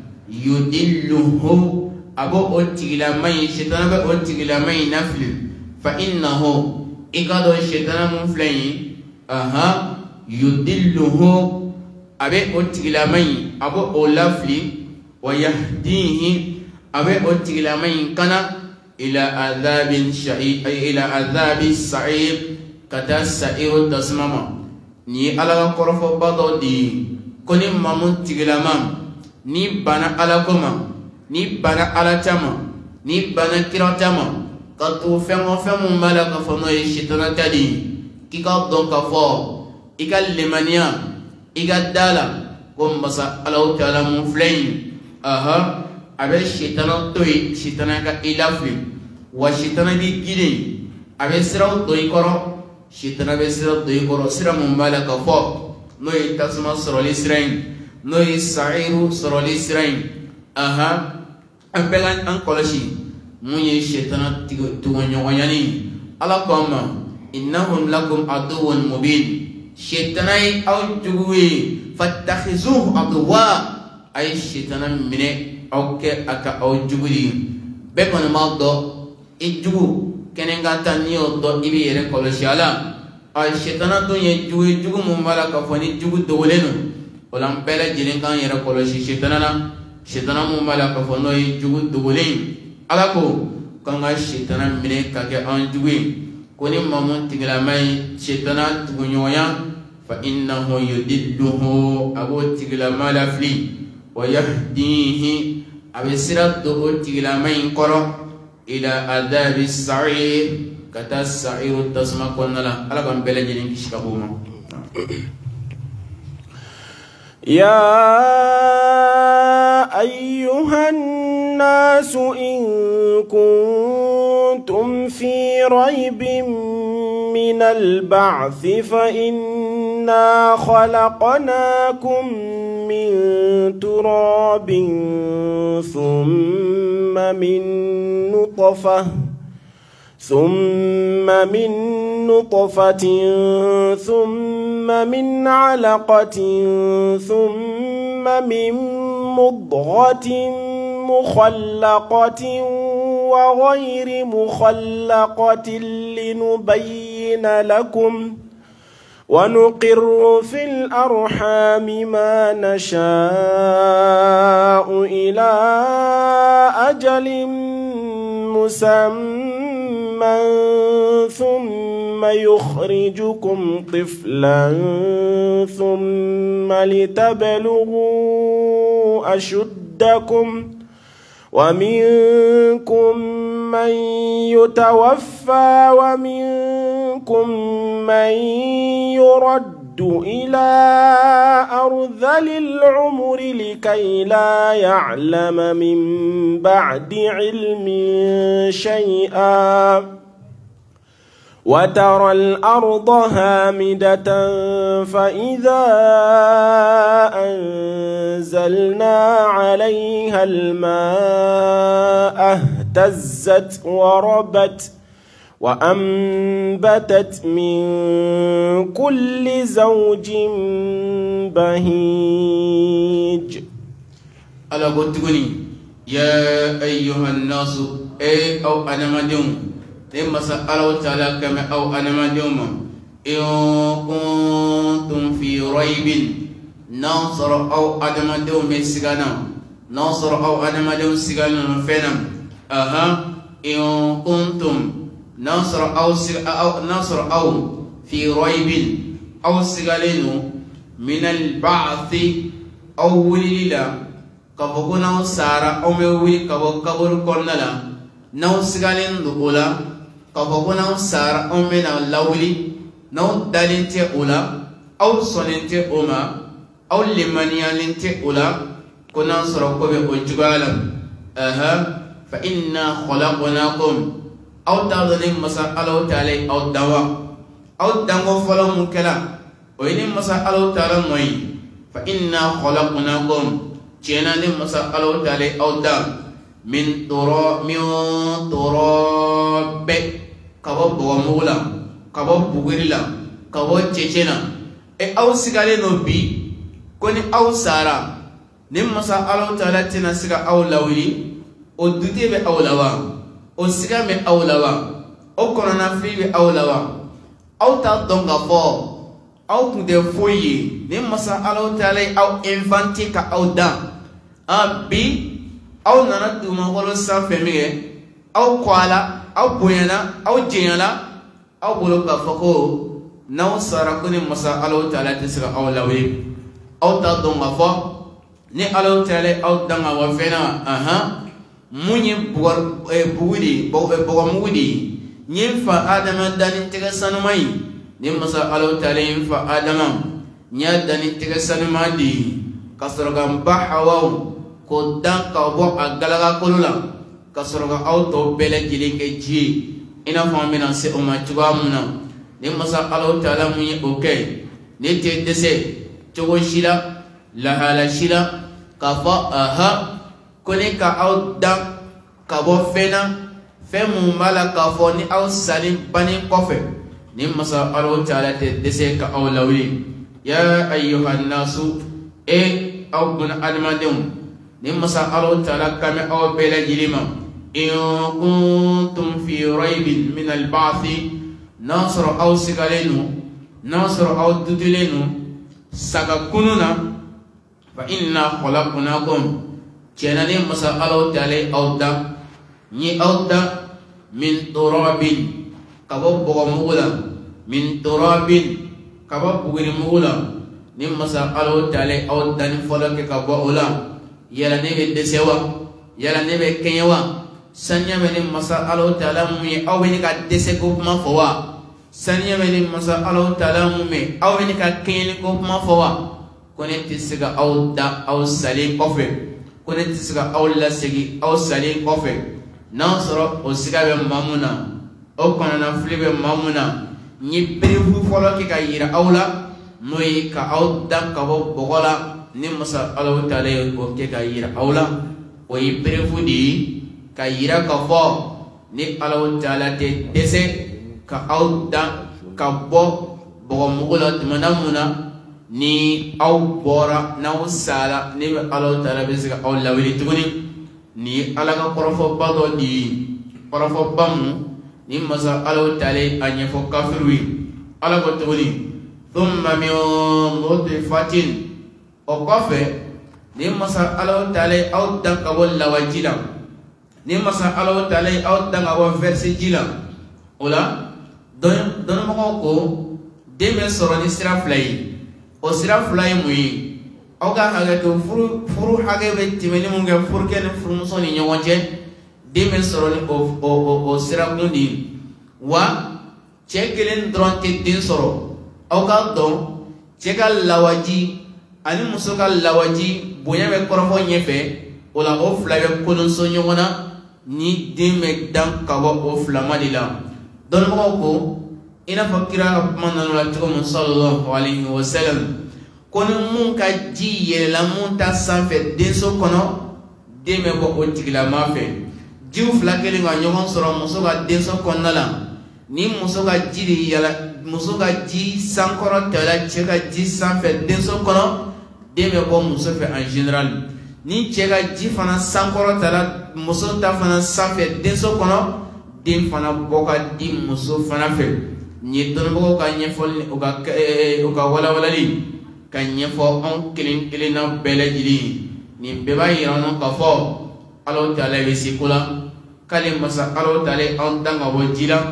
yudilluhu abo o tigilamai shitana be o tigilamai nafli fa innahu ikadon shitana mun flay aha yudilluhu abe o tigilamai abo o lafli wa yahdihi abe o tigilamai kana ila adhabin sha'id ay ila adhabi sa'id kata sa'iru tasmama ni ala korofo bado di koni mamun tigilama ni bana ala koma ni bana ala tama ni bana kira tama katu fengo fengo malaka fono e shitana tadi kika don ka fo ika lemania ika dala ko masa ala taala mun flay aha abe shitana toy shitana ka ilafli wa shitana di gide abe siraw toy koro shitana be siraw toy koro sira mun malaka fo no itasma soroli sirain no isairu soroli sirain aha ambelan an kolashi munye shitana tugonyoyani ala koma innahum lakum aduwwun mubin shitana aw juguwe fattakhizuhu adwa ay shitana mine awke aka aw jugudi be kono mawdo ijugu kenenga tanio do ibi yere koloshi ala ay shitana do ye jugu jugu mumbala ka foni jugu dowlenu olam bela jiren kan yere koloshi shitana na shitana mumbala ka fono ye jugu dowlen ala ko kanga shitana mine ka ke an jugu koni mamun tigilamai shitana tugunyoya fa innahu yudilluhu abo tigilama lafli wa yahdihi abisirat do tigilamai koro ila adhabi sa'ir kata sa'iru tasma konnala ala ban bela jinin kishkabuma ya ayyuhan nasu in kuntum fi raybin min al-ba'thi fa inna khalaqnakum min turabin thumma min nutfah ثم من نطفة ثم من علقة ثم من مضغة مخلقة وغير مخلقة لنبين لكم ونقر في الأرحام ما نشاء إلى أجل مسمى ثم يخرجكم طفلا ثم لتبلغوا أشدكم ومنكم من يتوفى ومنكم من يرد إلى أرذل العمر لكي لا يعلم من بعد علم شيئا وترى الأرض هامدة فإذا أنزلنا عليها الماء اهتزت وربت وأنبتت من كل زوج بهيج. ألا قلت يا أيها الناس أي أو أنا مديون إما سألوا تعالى كما أو أنا مديون إن كنتم في ريب ناصر أو أنا مديون مسجنا ناصر أو أنا مديون سجنا فينا أها إن كنتم ناصر أو أو ناصر أو في ريب أو سجلين من البعث أو وليلا كفوكنا سارة أو مولي كفو كبر كونلا ناو سجلين دولا kafokuna sara omena lawli naw dalinte ula aw soninte uma aw limaniyalinte ula kuna soro ko be ojugalam aha fa inna khalaqnakum aw ta'dhalim masa Allah ta'ala aw dawa aw dango folo mukela o ini masa Allah ta'ala moy fa inna khalaqnakum jena ni masa Allah ta'ala aw da min turo min turo be kabo bogomula kabo bugirila kabo chechena e aw sigale no bi koni aw sara nim masa Allah ta'ala tina siga aw lawli o dute be aw lawa o siga me aw lawa o korona fi be aw lawa aw ta donga fo aw kunde foyi nim masa Allah ta'ala aw inventi ka aw da a bi aw nana duma wolo sa femige aw kwala aw boyana aw jeyala aw bolo ka fako naw sara kuni masa Allah ta'ala tisga aw lawi aw ta donga fo ni Allah ta'ala aw danga wa fena aha munyi bugor e bugudi bo e bogomudi nyimfa adama dani tiga sanumai ni masa Allah ta'ala nyimfa adama nya dani tiga sanumadi kasroga bahawa ko dan ka bo agalaga kulula kasroga auto bele jilinge ji ina famina se o ma tugamuna ni masa Allah ta'ala munyi okay ni te dese togo shila la hala shila kafa aha kone ka au dan ka bo fena femu mala ka fo ni au salim bani kofe ni masa Allah ta'ala te dese ka au lawli ya ayyuhan nasu e au bun admadum ni masa Allah ta'ala kame au bela jilima in kuntum fi raibin min al-ba'thi nasr au sigalenu nasr au dudulenu saka kununa fa inna khalaqnakum kenani masa Allah ta'ala awda ni awda min turabin kabo bogomula min turabin kabo bugini mugula ni masa Allah ta'ala awda ni folake kabo ula yala ne be desewa yala ne be kenyawa sanya meni masa Allah ta'ala mumi awini ka dese ko ma fowa sanya meni masa Allah ta'ala mumi awini ka kenyani ko ma fowa kone tisiga aw da aw sali kofe kone tisiga aw la sigi aw sali kofe na soro o siga be mamuna o kono na flibe mamuna ni brevu folo ki ka yira awla moy ka aw da ka bo bogola ni masa Allah ta'ala o ke ka yira awla o yi brevu di ka yira ka fo ni Allah ta'ala te dese ka aw da ka bo bogo mugula tumanamuna ni aw bora naw sala ni Allah ta'ala bisika aw lawili tuguni ni ala ka korofo bado di korofo bam ni masa Allah ta'ala anya fo kafirwi ala ko tuguni thumma min nutfatin o kofe ni masa Allah ta'ala aw dan ka wala wajila ni masa Allah ta'ala aw dan ka verse jila ola don don mo ko deme soro ni sira flay o sira fulay muyi aw ga haga to furu furu haga be timeni mun ga furu ken furu muso ni nyonje deme soro ni o o o sira mundi wa chekelen dronte din soro aw ga do chegal lawaji ani muso ga lawaji bonya be korofo nyefe ola o fulay be kolon so nyona ni deme dam ka o fulama dila don mo ko ina fakira manana la tukum sallallahu alaihi wasallam kono mun ka ji yela mun ta sanfe denso kono deme bo o tigila mafe jiu flakeli nga nyoma soro muso ga denso kono la ni muso ga ji yala muso ga ji sankoro tela cheka ji sanfe denso kono deme bo muso fe en general ni cheka ji fana sankoro tela muso ta fana sanfe denso kono dem fana boka di muso fana fe ni don bo ka nyefol o ka o ka wala wala li ka nyefo on kilin kilin na bele jili ni beba yirano ka fo Allah ta'ala be sikula kalim masa Allah ta'ala on danga bo jila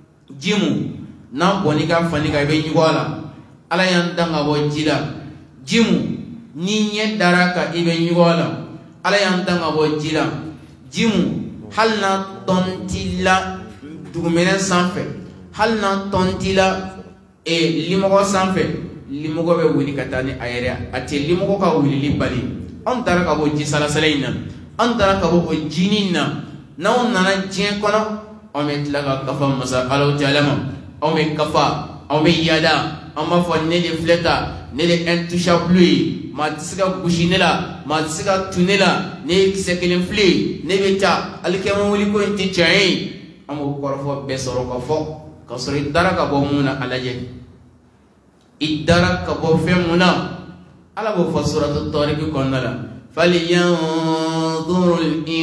jimu na boni ka fani ka be nyugola ala yan danga bo jila jimu ni nye daraka ibe nyugola ala yan danga bo jila jimu halna tontilla dugumɛnɛ sanfɛ hali na tɔntila e limɔgɔ sanfɛ limɔgɔ bɛ wuli ka taa ni a yɛrɛ a tɛ limɔgɔ ka wulili bali anw taara ka bɔ ji salasala in na anw taara ka bɔ o jinin na n'anw nana diɲɛ kɔnɔ anw bɛ tila ka kafa masa Alahu Taala ma anw bɛ kafa anw bɛ yaada anw b'a fɔ ne de filɛ ta ne de intouchable ye maa tɛ se ka gosi ne la maa tɛ se ka tu ne la ne ye kisɛ kelen file ne bɛ taa alikɛma wuli ko in tɛ tiɲɛ ye an b'o kɔrɔfɔ bɛɛ sɔrɔ ka fɔ ka sɔrɔ i dara ka bɔ mun na a lajɛ i dara ka bɔ fɛn mun na Ala b'o fɔ suratu Tariq kɔnɔna la falyanzuru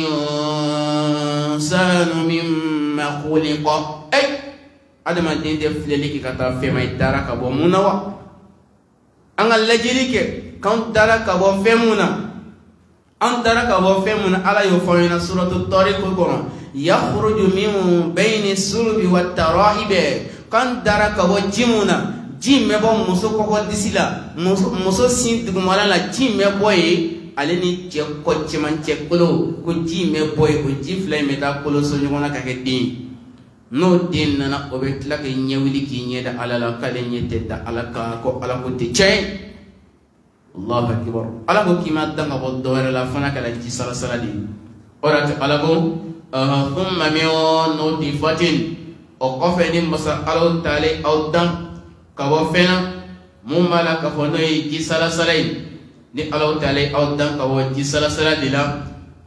al-insanu mimma khuliqa ey adamaden tɛ filɛli kɛ ka taa fɛn ma i dara ka bɔ mun na wa an ka lajɛli kɛ k'an dara ka bɔ fɛn mun na an dara ka bɔ fɛn mun na Ala y'o fɔ an ɲɛna suratu Tariq kɔnɔ yakhruju min bayni sulbi wat tara'ib kan dara ka bɔ ji mun na ji mɛ bɔ muso kɔkɔ disi la muso sin dugumala la ji mɛ bɔ ye ale ni cɛ kɔ cɛmancɛ kolo ko ji mɛ bɔ ye o ji fila in bɛ taa koloso ɲɔgɔn na ka kɛ den n'o den nana o bɛ tila k'i ɲɛ wuli k'i ɲɛ da Ala la k'ale ɲɛ tɛ da Ala kan ko Ala ko tɛ tiɲɛ Allahu akbar Ala ko k'i ma dan ka bɔ dɔwɛrɛ la fana kɛra ji salasala de o de la Ala ko thumma min nutfatin o kɔfɛ ni masa Alahu Taala aw dan ka bɔ fɛn na mun b'a la k'a fɔ n'o ye ji salasala ye ni Alahu Taala aw dan ka bɔ ji salasala de la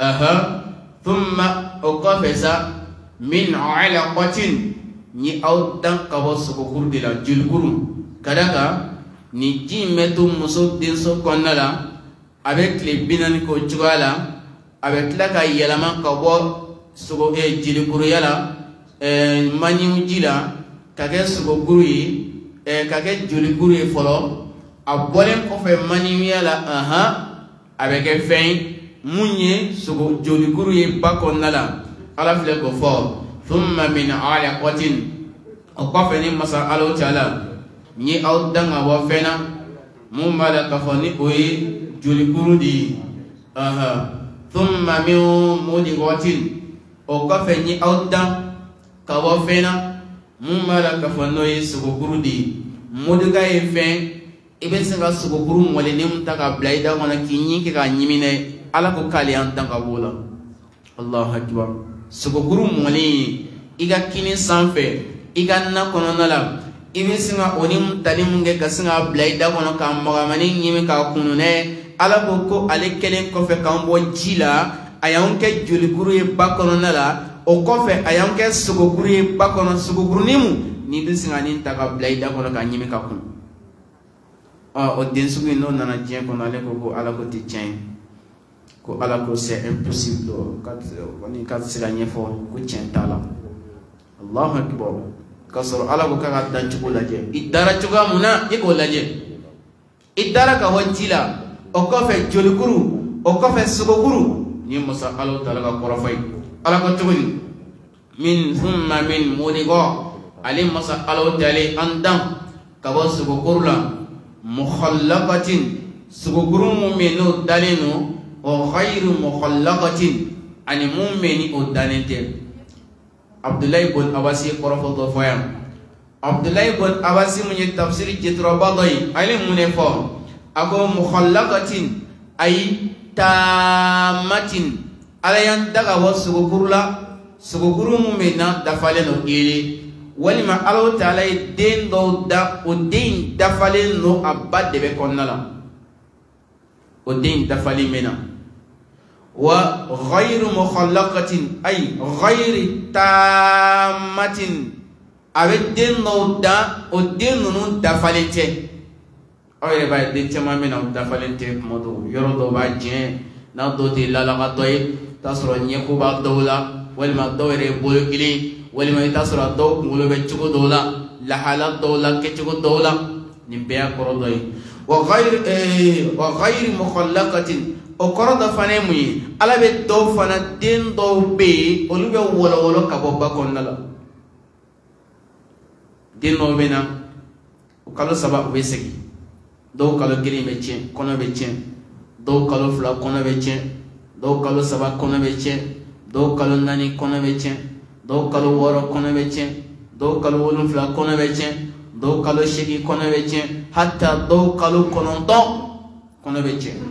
thumma o kɔfɛ sa min alaqatin ni aw dan ka bɔ sogokuru de la jolikuru ka d'a kan ni ji in bɛ to muso denso kɔnɔna la a bɛ tile bi naani k'o cogoya la a bɛ tila ka yɛlɛma ka bɔ sogo eh, jelikuruya la eh, maniw ji la ka kɛ sogokuru ye eh, ka kɛ jolikuru ye fɔlɔ a bɔlen kɔfɛ maniwya la ahan a bɛ kɛ fɛn ye mun ye sogo jolikuru ye ba kɔnɔna la Ala filɛ k'o fɔ thumma min alaqatin o kɔfɛ ni masa Alahu Taala ni aw dan ka bɔ fɛn na mun b'a la k'a fɔ ni o ye jolikuru de ye ahan thumma min mudghatin o kɔfɛ ni aw dan ka bɔ fɛn na mun b'a la k'a fɔ n'o ye sogokuru de ye modiga ye fɛn i bɛ se ka sogokuru mɔlenni ta ka bila i da kɔnɔ k'i ɲi kɛ k'a ɲimi dɛ Ala ko k'ale y'an dan ka bɔ o la Allahu akbar sogokuru mɔlen i ka kini sanfɛ i ka na kɔnɔna la i bɛ se ka o ni tali mun kɛ ka se k'a bila i da kɔnɔ k'a magamani ɲimi k'a kunu dɛ Ala ko ko ale kelen kɔfɛ k'an bɔ ji la a y'an kɛ jolikuru ye ba kɔnɔna la o kɔfɛ a y'an kɛ sogokuru ye ba kɔnɔ sogokurunin mun n'i bɛ se ka nin ta ka bila i da kɔnɔ k'a ɲimi ka kun o den sugu in n'o nana diɲɛ kɔnɔ ale ko ko Ala ko tɛ tiɲɛ ye ko Ala ko c'est impossible ka ka se ka ɲɛfɔ ko tiɲɛ t'a la Allahu akbar ka sɔrɔ Ala ko k'a ka dan cogo lajɛ i dara cogoya mun na i k'o lajɛ i dara ka bɔ ji la o kɔfɛ jolikuru o kɔfɛ sogokuru ni masa Alahu Taala ka kɔrɔfɔ ye Ala ko cogo di min thumma min mudgha ale masa Alahu Taala an dan ka bɔ sogokuru la mukhallaqatin sogokuru mun bɛ n'o dalen no o ghayru mukhallaqatin ani mun bɛ ni o dalen tɛ Abdullahi ibn Abbas kɔrɔfɔ dɔ fɔ yan Abdullahi ibn Abbas mun ye tafsiri jɛtɔrɔba dɔ ye ale mun de fɔ a ko mukhallaqatin ayi taamatin Ala y'an da ka bɔ sogokuru la sogokuru mun bɛ na dafalen no ele walima Alahu Taala ye den dɔw da o den dafalen no a ba de bɛ kɔnɔna la o den dafalen bɛ na wa ghayru mukhallaqatin ay ghayri taamatin a bɛ den dɔw da o den ninnu dafalen tɛ aw yɛrɛ b'a ye den caman bɛ na o dafalen tɛ kuma dɔw yɔrɔ dɔw b'a jɛn n'a dɔw tɛ lalakatɔ ye t'a sɔrɔ ɲɛko b'a dɔw la walima dɔw yɛrɛ ye bolo kelen walima i t'a sɔrɔ dɔw kunkolo bɛ cogo dɔw la lahala dɔw la kɛcogo dɔw la nin bɛɛ y'a kɔrɔ dɔ ye wa ghayri wa ghayri mukhallaqatin o kɔrɔ dɔ fana ye mun ye Ala bɛ dɔw fana den dɔw bɛ yen olu bɛ wɔlɔwɔlɔ ka bɔ ba kɔnɔna la den dɔw bɛ na o kalo saba u bɛ segin dɔw kalo kelen bɛ tiɲɛ kɔnɔ bɛ tiɲɛ dɔw kalo fila kɔnɔ bɛ tiɲɛ dɔw kalo saba kɔnɔ bɛ tiɲɛ dɔw kalo naani kɔnɔ bɛ tiɲɛ do kalo woro kono be cen do kalo wolonfila kono be cen do kalo segi kono be cen hatta do kalo kononto kono be cen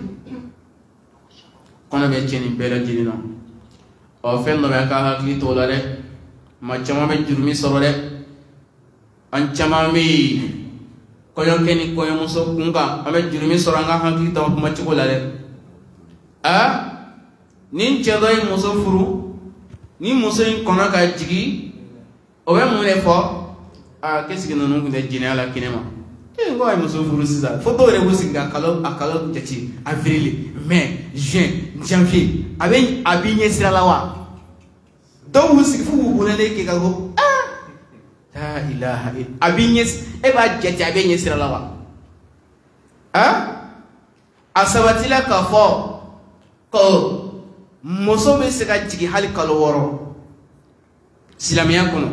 kono be cen bela jirino o fen do be ka hakli to la de ma chama be jurmi soro de an chama mi koyo keni koyo muso kunga abe jurmi soro nga hakli to ma chiko la de a nin chedoy muso furu ni muso in kono ka jigi o be mun le fo a kesi gino nungu de jine ala kinema e ngo ay muso furu sisa fo do re wusinga kalo akalo jati avril mai juin janvier aben abinye siralawa do wusi fu wulele ke ga go ah la ilaha illa abinye e ba jati abenye siralawa ah asabatila ka fo ko muso be se ka jigi hali kalo woro silamiya kono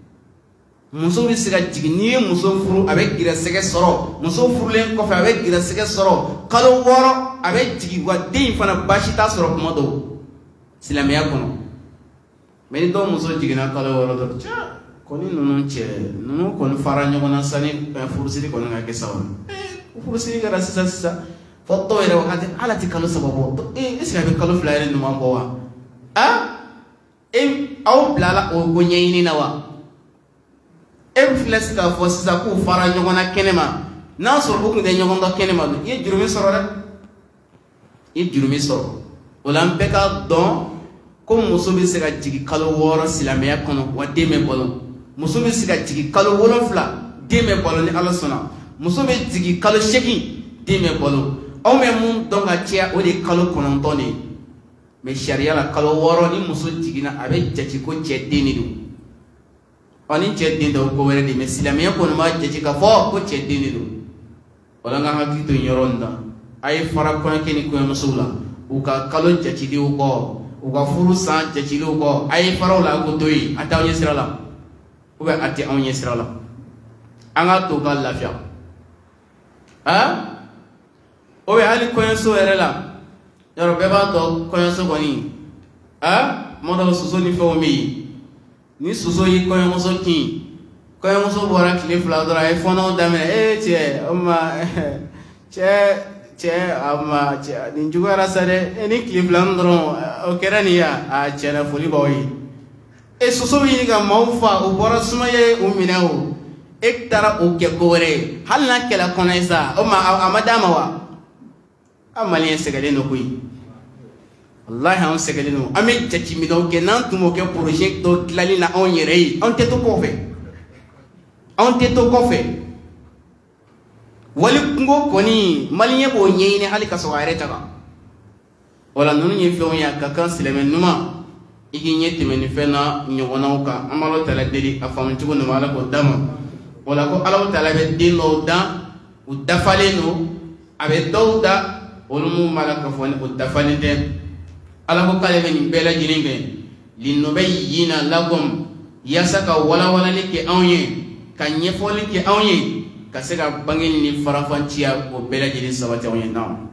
muso be se ka jigi ni muso furu abe gira sege soro muso furulen ko fa abe gira sege soro kalo woro abe jigi wa den fana bashi ta soro kuma do silamiya kono meni do muso jigi na kalo woro do cha koni nunu che nunu koni fara nyogona sani furu siri kono ga ke sawo eh furu siri ga sisa sisa foto ere wakati ala ti kalo sababu to eh esi abe kalo flyer no mambo wa ah em au blala o gonyeini na wa em flex ka fo sisa ku fara nyogona kenema na so bu de nyogondo kenema do ye jurumi soro rek ye jurumi soro olam peka don ko muso be se ka jigi kalo woro silamiya kono wa deme bolo muso be se ka jigi kalo wolo fla deme bolo ni ala sona muso be jigi kalo sheki deme bolo aw me mun don ka tia o de kalo kononto ni me sharia la kalo woro ni muso jigina abe jati ko chedini du oni chedini do ko were de me silamiya kono ma jati ka fo ko chedini du wala nga hakito nyoronda ay fara ko ke ni ko musula u ka kalo jati di u ko u ka furu sa jati di u ko ay fara la ko doyi ata onye sirala u be ati onye sirala anga to ka lafiya ha o be hali koyenso yɛrɛ la yɔrɔ bɛɛ b'a dɔn koyenso kɔni a mɔdɔ soso ni fɛnw bɛ yen ni soso y'i kɔɲɔmuso kin kɔɲɔmuso bɔra tile fila dɔrɔn a ye fɔnɔw daminɛ ee cɛ o ma cɛ cɛ a ma cɛ nin juguyara sa dɛ e ni tile fila dɔrɔn o kɛra nin ya a cɛna foli b'aw ye e soso bɛ ɲini ka maaw fa o bɔra sumaya o minɛ o e taara o kɛ ko wɛrɛ ye hali n'a kɛla kɔnɔ ye sa o ma a ma d'a ma wa. Amalien segalen no koyi wallahi an segalen no ame jati mi do ke nan tumo ke projet do klali na on yere yi on te to ko fe on te to ko fe wali ngo koni malien bo nyeyini hali ka so ayre taga wala nunu nyi fe on ya ka kan sileme numa igi nyeti meni fe na nyogona ka amalo tala deli afam tugo no mala ko dama wala ko alaw tala be dino da u dafale no abe dawda ولمو مالك فون الدفنين على بكالي من بلا جنين لنبين لكم يسكا ولا ولا لك أوني كان يفعل لك أوني كسكا بانين لفرافان تيا وبلا جنين سبات أوني نعم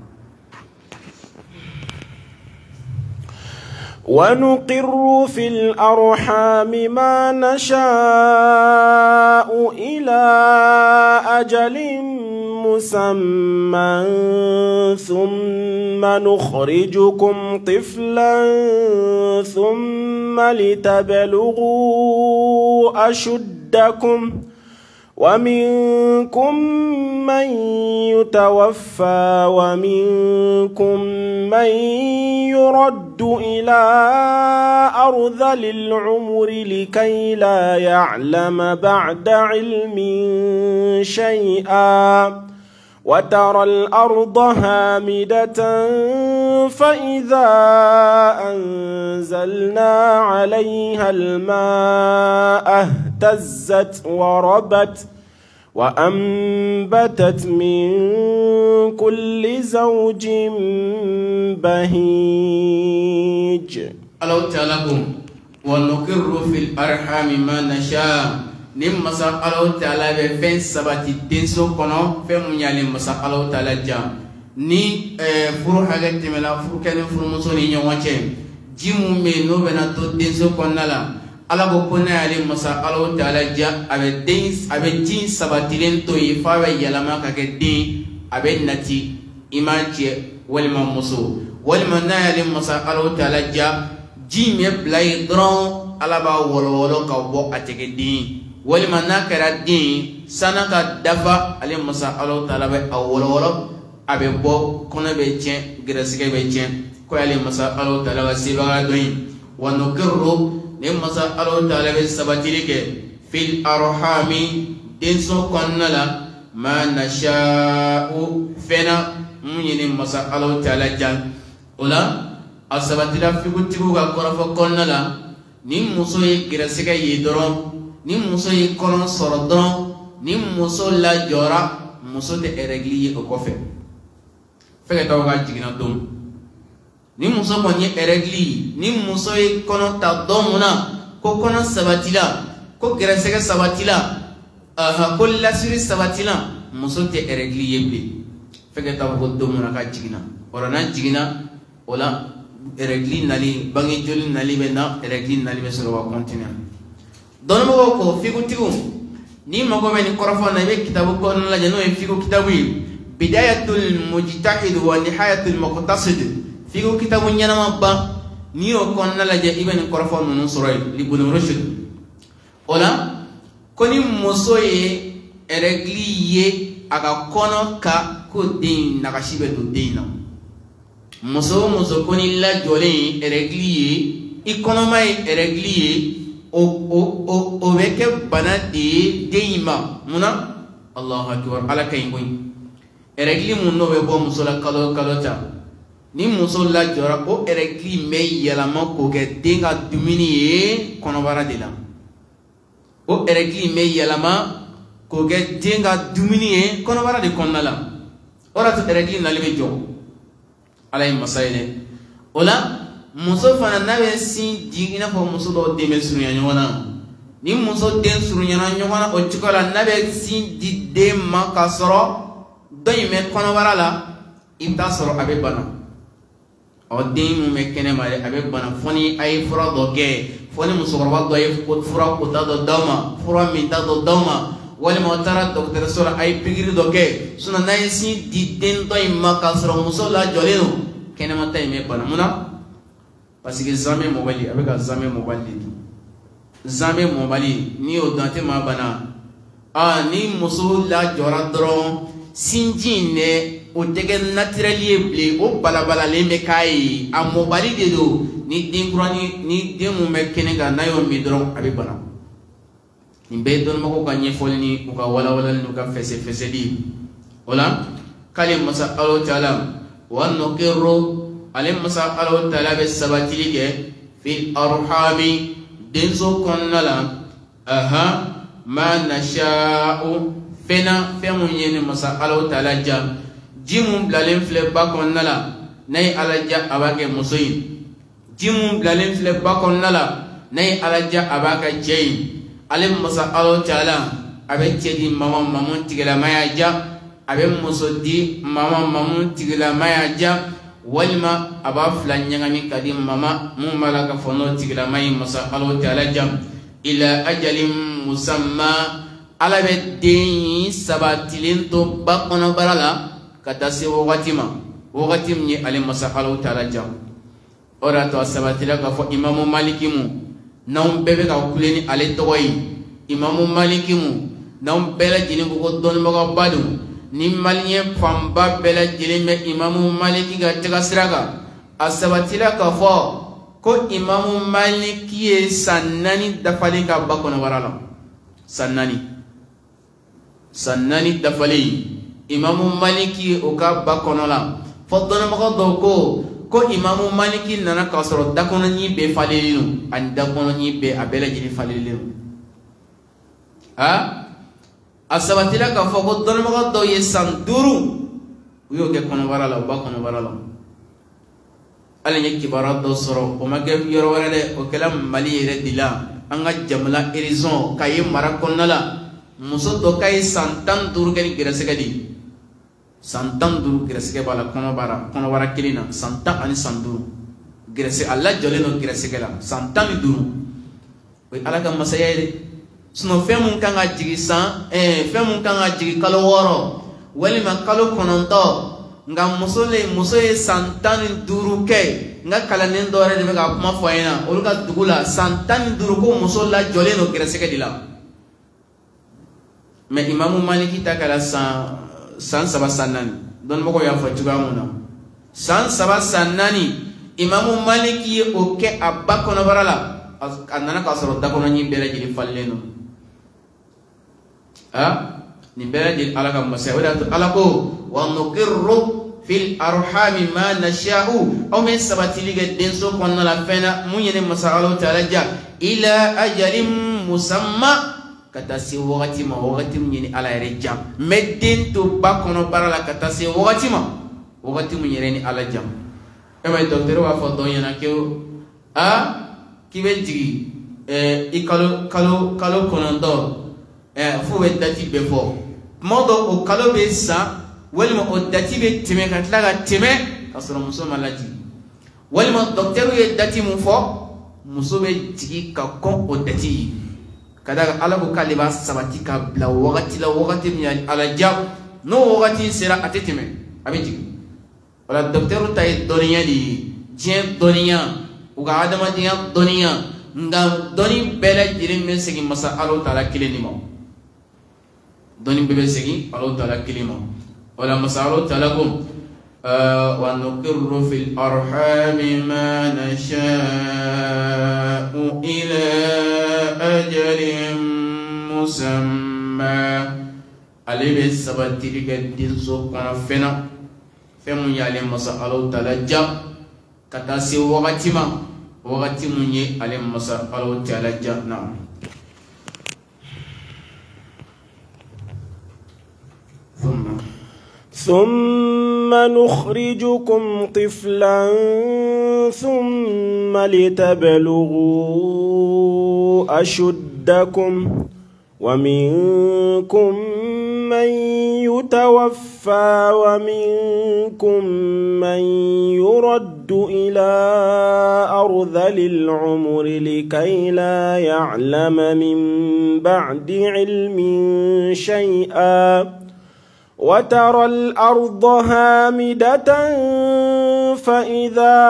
ونقر في الأرحام ما نشاء إلى أجل مسمى ثم نخرجكم طفلا ثم لتبلغوا أشدكم ومنكم من يتوفى ومنكم من يرد إلى أرذل العمر لكي لا يعلم بعد علم شيئا وترى الأرض هامدة فإذا أنزلنا عليها الماء اهتزت وربت وأنبتت من كل زوج بهيج. الله تعالى ونقر في الأرحام ما نشاء nim masa Allah Ta'ala be fen sabati denso kono fe munyali masa Allah Ta'ala jam ni furu haga temela furu kene furu muso ni nyonche jimu me no bena to denso konala ala ko kona ale masa Allah taala ja abe den abe jin sabatilen to yi fa be yalama ka ke den abe nati imanche walma muso walma na ale masa Allah taala ja jin me blay dron ala ba wolo wolo ka bo ateke den walma na kara den sanaka dafa ale masa Allah taala be awolo wolo abe bo kona be chen grasige be chen ko ale masa Allah taala wa siba doin wa nukirru ne masa Allah taala be sabatiri ke fil arhami denso konnala ma nasha'u fena muni masa Allah taala jan ola asabatira figutigu ga korafo konnala ni muso ye grasige yi doron ni muso ye konon soro doron ni muso la jora muso te eregli ye ko fe feke taw ga jigina dum ni muso ko ni eregli ni muso ye kono ta domuna ko kono sabatila ko grasege sabatila aha ko lasiri sabatila muso te eregli ye be feke taw ko domuna ka jigina orana jigina ola eregli nali bangi joli nali be na eregli nali be soro wa continue don mo ko figu tigu ni mago be ni korofo na be kitabu ko na la jano e figu kitabu bidayatul mujtahid wa nihayatul muqtasid figu kitabu nyana mabba ni o ko na la je ibn korofo no soroy li bunu rushd ola koni muso ye eregli ye aga kono ka ko din na kashibe do dina muso muso koni la jole eregli ye ikono mai eregli ye o o o o beke bana de deima muna Allahu akbar ala kay ngoy eregli mun no be bo muso la kalo kalota ni muso la jora o eregli me yala ma ko ke denga dumini ye kono bara de la o eregli me yala ma ko ke denga dumini ye kono bara de konnala ora to eregli na lebe jo alay masaile ola muso fana nabe sin jigina fo muso do deme surunya nyona ni muso den surunya nyona o chikola nabe sin di de makasoro do yime kono barala ibta soro abe bana o den mu mekene mare abe bana foni ay fura do ge foni muso korba do ay fura ko ta do dama fura min ta do dama wala mo tara docteur sura ay pigiri do ge suna nay sin di den do yime makasoro muso la joleno kene mata yime bana muna parce que zame mobali avec un zame mobali zame mobali ni o dante ma bana ah ni muso la jora dron sinjine o tege naturally ble o balabala le me kai a mobali de do ni dingrani ni demu me kenega na yo mi dron abi bana ni be don mako ka nyefol ni o ka wala wala ni ka fese fese di wala kalim masa Allah taala wa nuqirru alim masa Allah taala be sabatili ke fil arhami denso konnala aha ma nasha'u fena femu yene masa Allah taala ja jimum blalen fle ba konnala nay alaja abake musoyin jimum blalen fle ba konnala nay alaja abaka jey alim masa Allah taala abe cedi mama mamun tigala maya ja abe musodi mama mamun tigala maya ja walma aba flan nyangami kadim mama mu malaka fono tigla mai masa Allah taala jam ila ajalin musamma ala be den sabatilin to bakono barala kata se wakati ma wakati ni ale masa Allah taala jam ora to sabatila ka fo imam maliki mu naum bebe ka kuleni ale toyi imam maliki mu naum bela jini ko don maga badu ni malien famba bela jilime imamu maliki ga tega siraga asabatila ka fo ko imamu maliki e sannani dafali ka bakono warala sannani sannani dafali imamu maliki o ka bakono la fodona mako do ko ko imamu maliki nana ka soro dakono ni be falelinu an dakono ni be abela jini falelinu ha asabatila ka fo ko don mo do ye sanduru uyo ke kono barala ba kono barala ala nye kibara do soro o ma ke yoro wala de o kelam mali re dila anga jamla horizon kay mara konnala muso do kay santan dur ke ni grese kadi santan dur grese ke bala kono bara kono bara kilina santan ani sanduru grese alla jole no grese kala santan dur o ala ka masaya de sino fɛn mun kan ka jigi san eh fɛn mun kan ka jigi kalo wɔɔrɔ walima kalo kɔnɔntɔn nga muso le muso ye san tan ni duuru kɛ nga kalanen dɔ yɛrɛ de bɛ ka kuma fɔ an ɲɛna olu ka dugu la san tan ni duuru ko muso lajɔlen don gɛrɛsɛgɛ de la mais imamu maliki ta kɛra san san saba san naani dɔnnibagaw y'a fɔ cogoya mun na san saba san naani imamu maliki ye o kɛ a ba kɔnɔbara la a nana k'a sɔrɔ dakɔnɔɲi bɛɛ lajɛlen falilen don ah nin bɛɛ lajɛlen ala ka masaya o de y'a to ala ko wa nukirru fil arhami ma nasha'u aw bɛ sabatili kɛ denso kɔnɔna la fɛn na mun ye ne masa Alahu Taala ja ila ajalin musamma ka taa se wagati ma wagati mun ye ni ala yɛrɛ ja mɛ den to ba kɔnɔbara la ka taa se wagati ma wagati mun yɛrɛ ni ala ja e ma ye dɔkitɛri b'a fɔ dɔ ɲɛna ko a k'i bɛ jigin ɛɛ i kalo kalo kalo kɔnɔntɔn ɛɛ fo bɛ dati bɛɛ fɔ tuma dɔ o kalo bɛ san walima o dati bɛ tɛmɛ ka tila ka tɛmɛ ka sɔrɔ muso ma lajigi walima dɔkitɛriw ye dati mun fɔ muso bɛ jigin ka kɔn o dati ye ka da ala ko k'ale b'a sabati ka bila wagati la wagati min ye ala ja n'o wagati sera a tɛ tɛmɛ a bɛ jigin wala dɔkitɛriw ta ye dɔnniya de ye diɲɛ dɔnniya u ka adamadenya dɔnniya nka dɔnni bɛɛ lajɛlen bɛ segin masa Alahu Taala kelen de ma dɔnni bɛɛ bɛ segin Alahu Taala kelen ma wala masa Alahu Taala ko wa nukirru fil arhami ma nasha'u ila ajalin musamma ale bɛ sabatili kɛ denso kɔnɔ fɛn na fɛn mun y'ale masa Alahu Taala ja ka taa se wagati ma wagati mun ye ale masa Alahu Taala ja na ثم نخرجكم طفلا ثم لتبلغوا أشدكم ومنكم من يتوفى ومنكم من يرد إلى أرذل العمر لكي لا يعلم من بعد علم شيئا وترى الأرض هامدة فإذا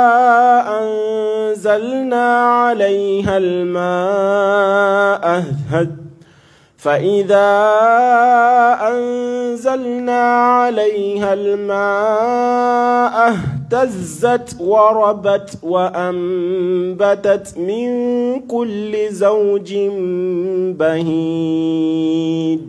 أنزلنا عليها الماء اهتزت فإذا أنزلنا عليها الماء اهتزت وربت وأنبتت من كل زوج بهيج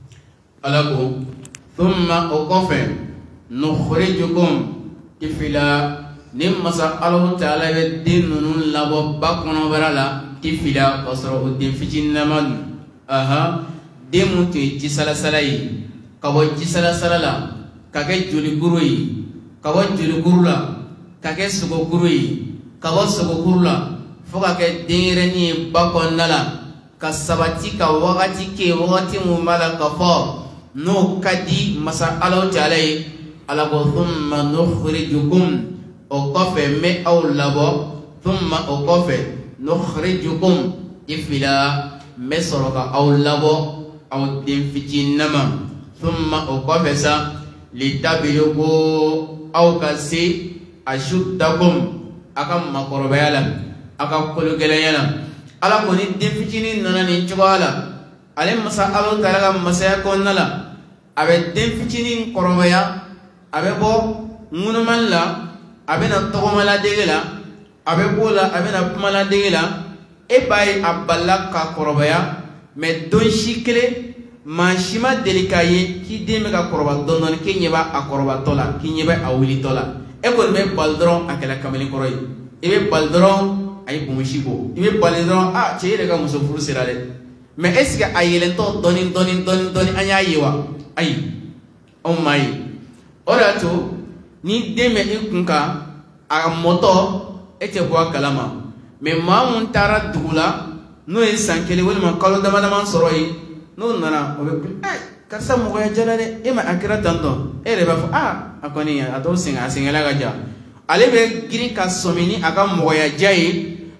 ثم أقف نخرجكم طفلا نمسا الله تعالى الدين لبو بقنا برلا طفلا قصر الدين في جنمان أها ديموتي جسلا سلاي كبو جسلا سلالا كاكي جولي غروي كبو جولي غرولا كاكي سوكو غروي كبو سوكو غرولا فوكا كي ديرني بقنا لا كسبتي كوغاتي كي وغاتي ممالا كفو no kadi masa Alahu Taala ye ala ko thumma nukhrijukum o kɔfɛ me aw labɔ thumma o kɔfɛ nukhrijukum ifila me sɔrɔ ka aw labɔ aw den fitininama thumma o kɔfɛ sa litabilugu aw ka se ashuddakum a ka makɔrɔbaya la a ka kologɛlɛya la ala ko ni den fitinin nana nin cogoya la ale masa Alahu Taala ka masaya kɔnɔna la a bɛ den fitinin kɔrɔbaya a bɛ bɔ ŋunumani la a bɛ na tɔgɔmaladege la a bɛ bɔ la a bɛ na kumaladege la e b'a ye a balila ka kɔrɔbaya mɛ don si kelen maa si ma deli k'a ye k'i den bɛ ka kɔrɔba dɔɔni dɔɔni k'i ɲɛ b'a a kɔrɔbatɔ la k'i ɲɛ bɛ a wulitɔ la e kɔni bɛ bali dɔrɔn a kɛra kamalen kɔrɔ ye i bɛ bali dɔrɔn a ye bonbonsi bɔ i bɛ bali dɔrɔn a cɛ yɛrɛ ka muso furu sera dɛ mɛ est-ce que a yɛlɛntɔ dɔɔni dɔɔni dɔɔni dɔɔni an y'a ye wa ayi anw m'a ye o de y'a to ni den bɛ i kun kan a mɔtɔ e tɛ bɔ a kalama mɛ maa mun taara dugu la n'o ye san kelen walima kalo dama dama sɔrɔ yen n'o nana o bɛ ɛ karisa mɔgɔya jala dɛ e ma a kɛra tan tɔ e yɛrɛ b'a fɔ aa a kɔni a t'o sɛgɛn a sɛgɛnla ka ja ale bɛ girin ka sɔmi ni a ka mɔgɔya ja ye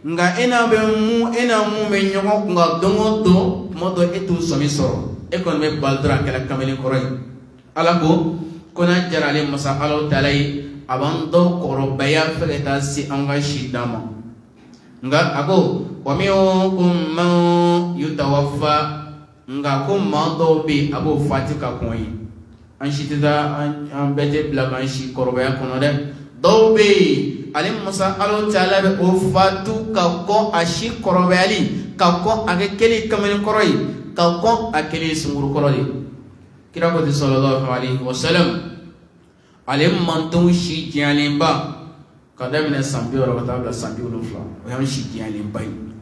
nga ena be mu ena mu me nyogo nga dongo do modo etu somi soro e kon me baldra kala kameli koray ala ko kona jarale masa alo talay abando koro baya feleta si anga shidama nga ako wamiukum man yutawaffa nga ko mando be abo fatika koyi an shitida an bete blaga an shi koro baya kono de do be alim musa alo taala be o fatu ka ko ashi koro bayali ka ko age keli kamel koroyi ka ko akeli sunguru koroli kira ko sallallahu alaihi wasallam alim mantung shi jalimba kada bina sambi ora kata bla sambi ulufla o yam shi jalimba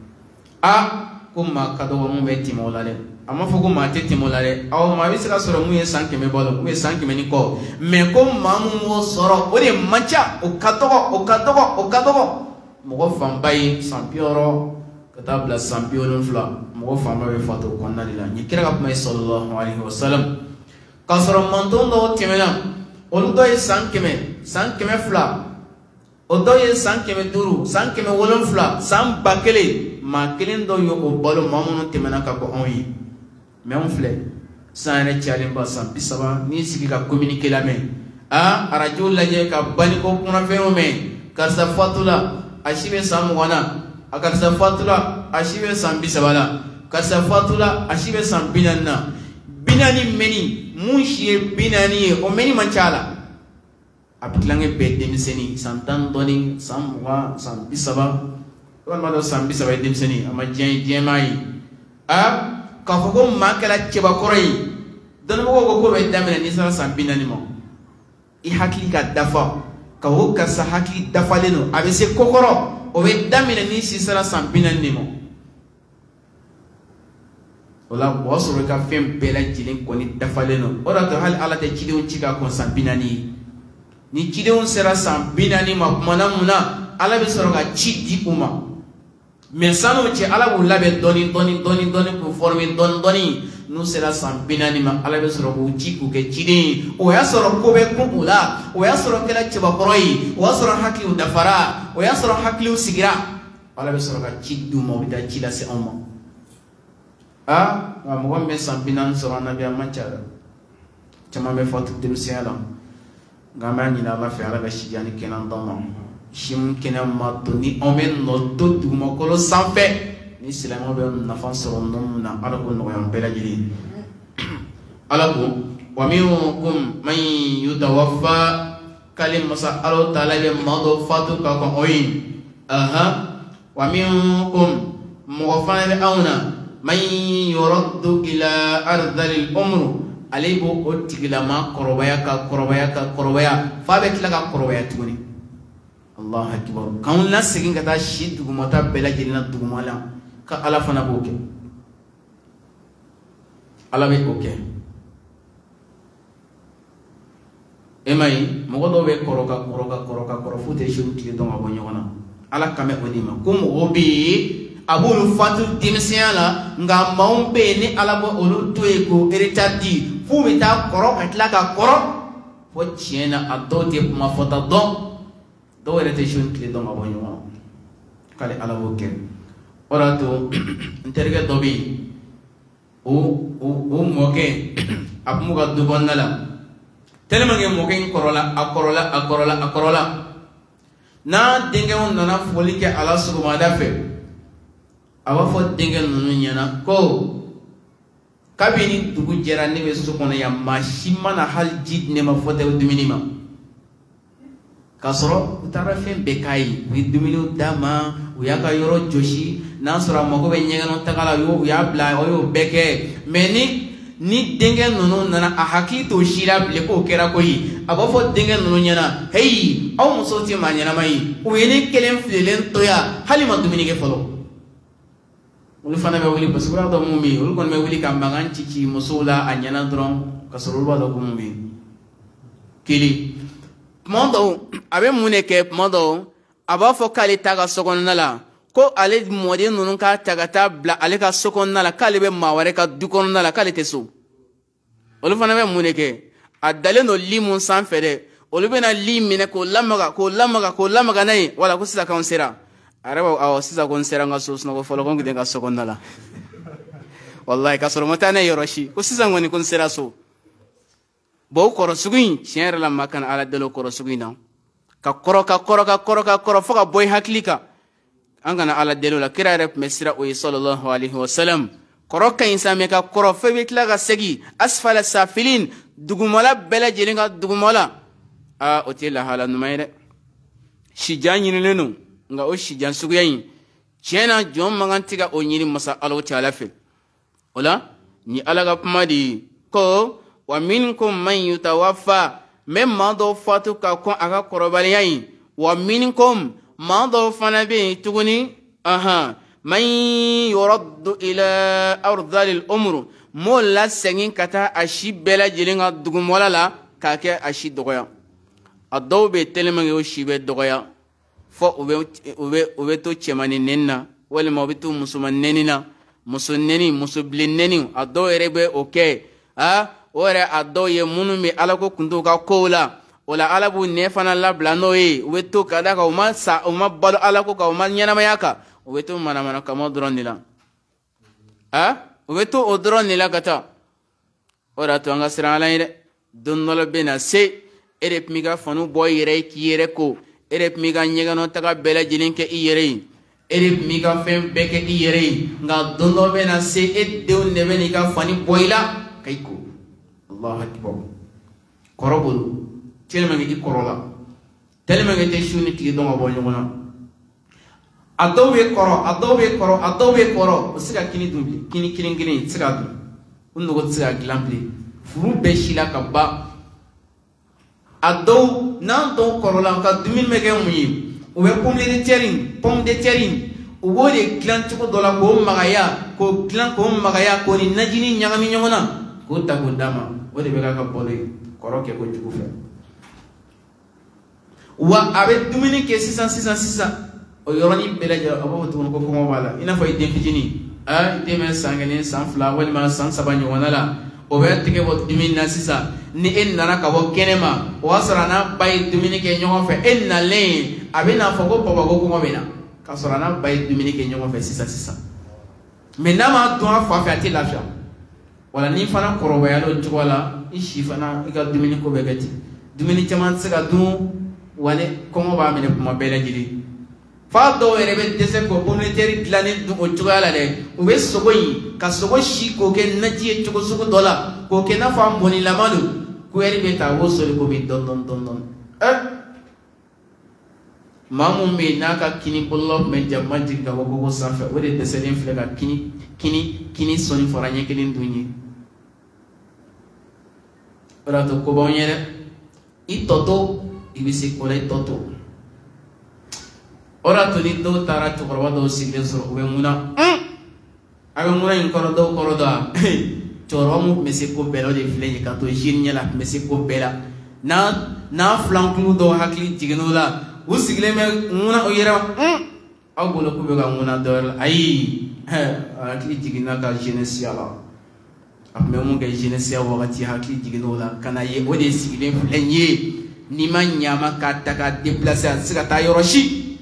a kuma kada wo mu beti molale ama fogo ma tete molale aw ma bisira soro mu yesan keme bolo mu yesan keme ni ko me ko mamu mo soro o de mancha o katogo o katogo o katogo mo go fambai sambi oro kata bla sambi ulufla mo go famba be fato ko nalila ni kira ka mai sallallahu alaihi wasallam kasoro mantondo temela olu do ye san kɛmɛ san kɛmɛ fila o dɔ ye san kɛmɛ duuru san kɛmɛ wolonfila san ba kelen maa kelen dɔ ye o balo maa minnu tɛmɛna ka bɔ anw ye mɛ anw filɛ san yɛrɛ cayalenba san bi saba n'i sigi ka communiqué lamɛn a arajo lajɛ ka baniko kunnafɛnw mɛn karisa fatula a si bɛ san mugan na a karisa fatula a si bɛ san bi saba la karisa fatula a si bɛ san bi naani na bi naani mɛni mun si ye bi naani ye o mɛni man ca la a bɛ tilankɛ bɛɛ denmisɛnnin san tan dɔɔni san mugan san bi saba walima dɔ san bi saba ye denmisɛnnin a ma diɲɛ ye diɲɛmaa ye a k'a fɔ ko maa kɛra cɛbakɔrɔ ye dɔnnibagaw ko k'o bɛ daminɛ n'i sera san bi naani ma i hakili ka dafa ka o karisa hakili dafalen don a bɛ se ko kɔrɔ o bɛ daminɛ n'i si sera san bi naani de ma o la o y'a sɔrɔ i ka fɛn bɛɛ lajɛlen kɔni dafalen don o de y'a to hali ala tɛ cidenw ci ka kɔn san bi naani ye ni cidenw sera san bi naani ma kumana mun na ala bɛ sɔrɔ ka ci di u ma mɛ san'o cɛ ala b'u labɛn dɔɔni dɔɔni dɔɔni dɔɔni k'u former dɔɔni dɔɔni n'u sera san bi naani ma ala bɛ sɔrɔ k'u ci k'u kɛ ciden ye o y'a sɔrɔ ko bɛ kun u la o y'a sɔrɔ kɛra cɛbakɔrɔ ye o y'a sɔrɔ hakiliw dafara o y'a sɔrɔ hakiliw sigira ala bɛ sɔrɔ ka ci di u ma u bɛ taa ci lase anw ma. Ah, mɔgɔ min bɛ san bi naani sɔrɔ anabi a man ca dɛ caman bɛ fatu denmisɛnya la nka an b'a ɲini ala fɛ ala ka si diya ni kɛnɛ d'an ma si min kɛnɛ ma to ni anw bɛ nɔ to dugumakolo sanfɛ ni silamɛw bɛ nafa sɔrɔ nɔ min na ala k'o nɔgɔya an bɛɛ lajɛlen ala ko wa minkum man yutawaffa k'ale masa ala taala bɛ maa dɔ fatu ka kɔn o ye aha wa minkum mɔgɔ fana bɛ anw na man yuraddu ila ardhil umr ale bo o tigilama kɔrɔbaya ka kɔrɔbaya ka kɔrɔbaya fa bɛ tila ka kɔrɔbaya tuguni Allahu akbar k'anw lasegin ka taa si dugumata bɛɛ lajɛlen na duguma la ka ala fana b'o kɛ ala bɛ o kɛ e ma ye mɔgɔ dɔw bɛ kɔrɔ ka kɔrɔ ka kɔrɔ ka kɔrɔ f'u tɛ sew tile dɔn ka bɔ ɲɔgɔn na ala kan bɛ o de ma ko mɔgɔw bɛ yen a b'olu fatu denmisɛnya la nka maaw bɛ yen ni ala bɛ olu to yen k'o héritage di f'u bɛ taa kɔrɔ ka tila ka kɔrɔ fo tiɲɛ na a dɔw tɛ kuma fɔta dɔn dɔw yɛrɛ tɛ sew tile dɔn ka bɔ ɲɔgɔn na k'ale ala b'o kɛ o de y'a to n terikɛ dɔ bɛ yen o o o mɔkɛ a kun b'u ka du kɔnɔna la tellement que mɔkɛ in kɔrɔla a kɔrɔla a kɔrɔla a kɔrɔla n'a denkɛw nana foli kɛ ala sɔgɔmada fɛ a b'a fɔ denkɛ ninnu ɲɛna ko kabini dugu jɛra ne bɛ so kɔnɔ yan maa si mana hali ji di ne ma fɔ tɛ dumuni ma k'a sɔrɔ u taara fɛn bɛɛ k'a ye u ye dumuniw d'a ma u y'a ka yɔrɔ jɔsi n'a sɔrɔ a mago bɛ ɲɛgɛnw taga la u y'a bila o y'o bɛɛ kɛ mɛ ni ni denkɛ ninnu nana a hakili t'o si la bilen k'o kɛra koyi a b'a fɔ denkɛ ninnu ɲɛna heyi aw musow tɛ maa ɲɛnama ye u ye ne kelen filelen to yan hali ma dumuni kɛ fɔlɔ olu fana bɛ wuli parce que olu b'a dɔn mun bɛ yen olu kɔni bɛ wuli ka mankan ci ci musow la a ɲɛna dɔrɔn ka sɔrɔ olu b'a dɔn ko mun bɛ yen kelen tuma dɔw a bɛ mun de kɛ tuma dɔw a b'a fɔ k'ale t'a ka sokɔnɔna la ko ale mɔden ninnu k'a ta ka taa bila ale ka sokɔnɔna la k'ale bɛ maa wɛrɛ ka du kɔnɔna la k'ale tɛ so olu fana bɛ mun de kɛ a dalen don li mun sanfɛ dɛ olu bɛna li minɛ k'o lamaga k'o lamaga k'o lamaga n'a ye wala ko sisan k'anw sera araba aw sisa kon seranga so sno ko folo kon giden ka sokondala wallahi ka soro mata ne yoroshi ko sisa ngoni kon sera so bo koro suguin chenre la makan ala delo koro suguina ka koro ka koro ka koro ka koro foka boy haklika angana ala delo la kira rep mesira o sallallahu alaihi wasallam koro ka insame ka koro fe bitla ga segi asfala safilin dugumala bela jelinga dugumala a otela hala numayre shijani lenu nga o shijan suguyayin chena jom magantiga o nyini masa alo taala fe ola ni alaga pamadi ko wa minkum man yutawaffa memma do fatu ka ko aga korobali yayin wa minkum ma do fanabi tuguni aha man yuraddu ila ardhil umr mola sengin kata ashi bela jelinga dugumola la kake ashi dogoya adaw be telemange o shibe dogoya fo ube ube ube to chemani nenna wala mo bitu musuman nenina musun neni musublin neni adaw erebe okay ha ore adaw ye munu mi alako kundu ka kola wala alabu nefana la blano e ube to kada ka uma sa uma balo alako ka uma nyana mayaka ube to mana mana kamo dronila ha ube to odronila kata ora to anga sirala ire donnolo bena se ere miga fanu boy yere ki yere ko ere miga nyega no taga bela jilinke i yere ere miga fem beke i yere nga dondo bena se e de un nebe ni ka fani boyla kayko allah akbar korobul telma ngi korola telma ngi te shuni ti do ngabo nyona adobe koro adobe koro adobe koro siga kini dumbi kini kini kini siga dum undo go siga glambi furu be shila kabba ado nan do korola ka dumin mege muyi o be pomme de terre pomme de terre o go de clan ko dola ko magaya ko clan ko magaya ko ni najini nyangami nyongona ko ta ko dama o de be ka bole koroke ko jugu fe wa abe dumini ke six cents six cents six cents o yoroni bela ja abo to ko ko wala ina fa ide fijini a ide men sangene san fla wal ma san sabanyo wanala o be tike bo dumini na sisa ni en nana ka bo kenema o asrana bay dumini ke nyongo fe en na le abina fo ko baba ko ko bena ka sorana bay dumini ke nyongo fe sisa sisa menama do afa fa ti lafia wala ni fana koroba ya do twala ishi fana iga dumini ko be gati dumini chaman sega du wale ko mo ba mene kuma bela jiri fa do erebe dese ko boneteri planet du o twala le o be sogoyi ka sogo shi ko ke naji e tugo sugo dola ko ke na fa mboni la malu ko erebe ta wo so ko be don don don don eh mamu me naka kini bollo me jamaji ka go go safa o de dese len flega kini kini kini soni foranye kelin dunyi ora to ko bonyere i toto ibisi ko le toto ora to ni do tara to korwa do sigle so o be muna aga muna in koro do koro da choromu mesi ko belo de fleje ka to jinya la mesi ko bela na na flanku do hakli jigenola u sigle me muna o yera aw bolo ko be ga muna do ai hakli jigina ka jenesia la ap me mun ga jenesia wakati hakli jigenola kana ye o de sigle flenye ni manyama ka taka déplacer sika ta yoroshi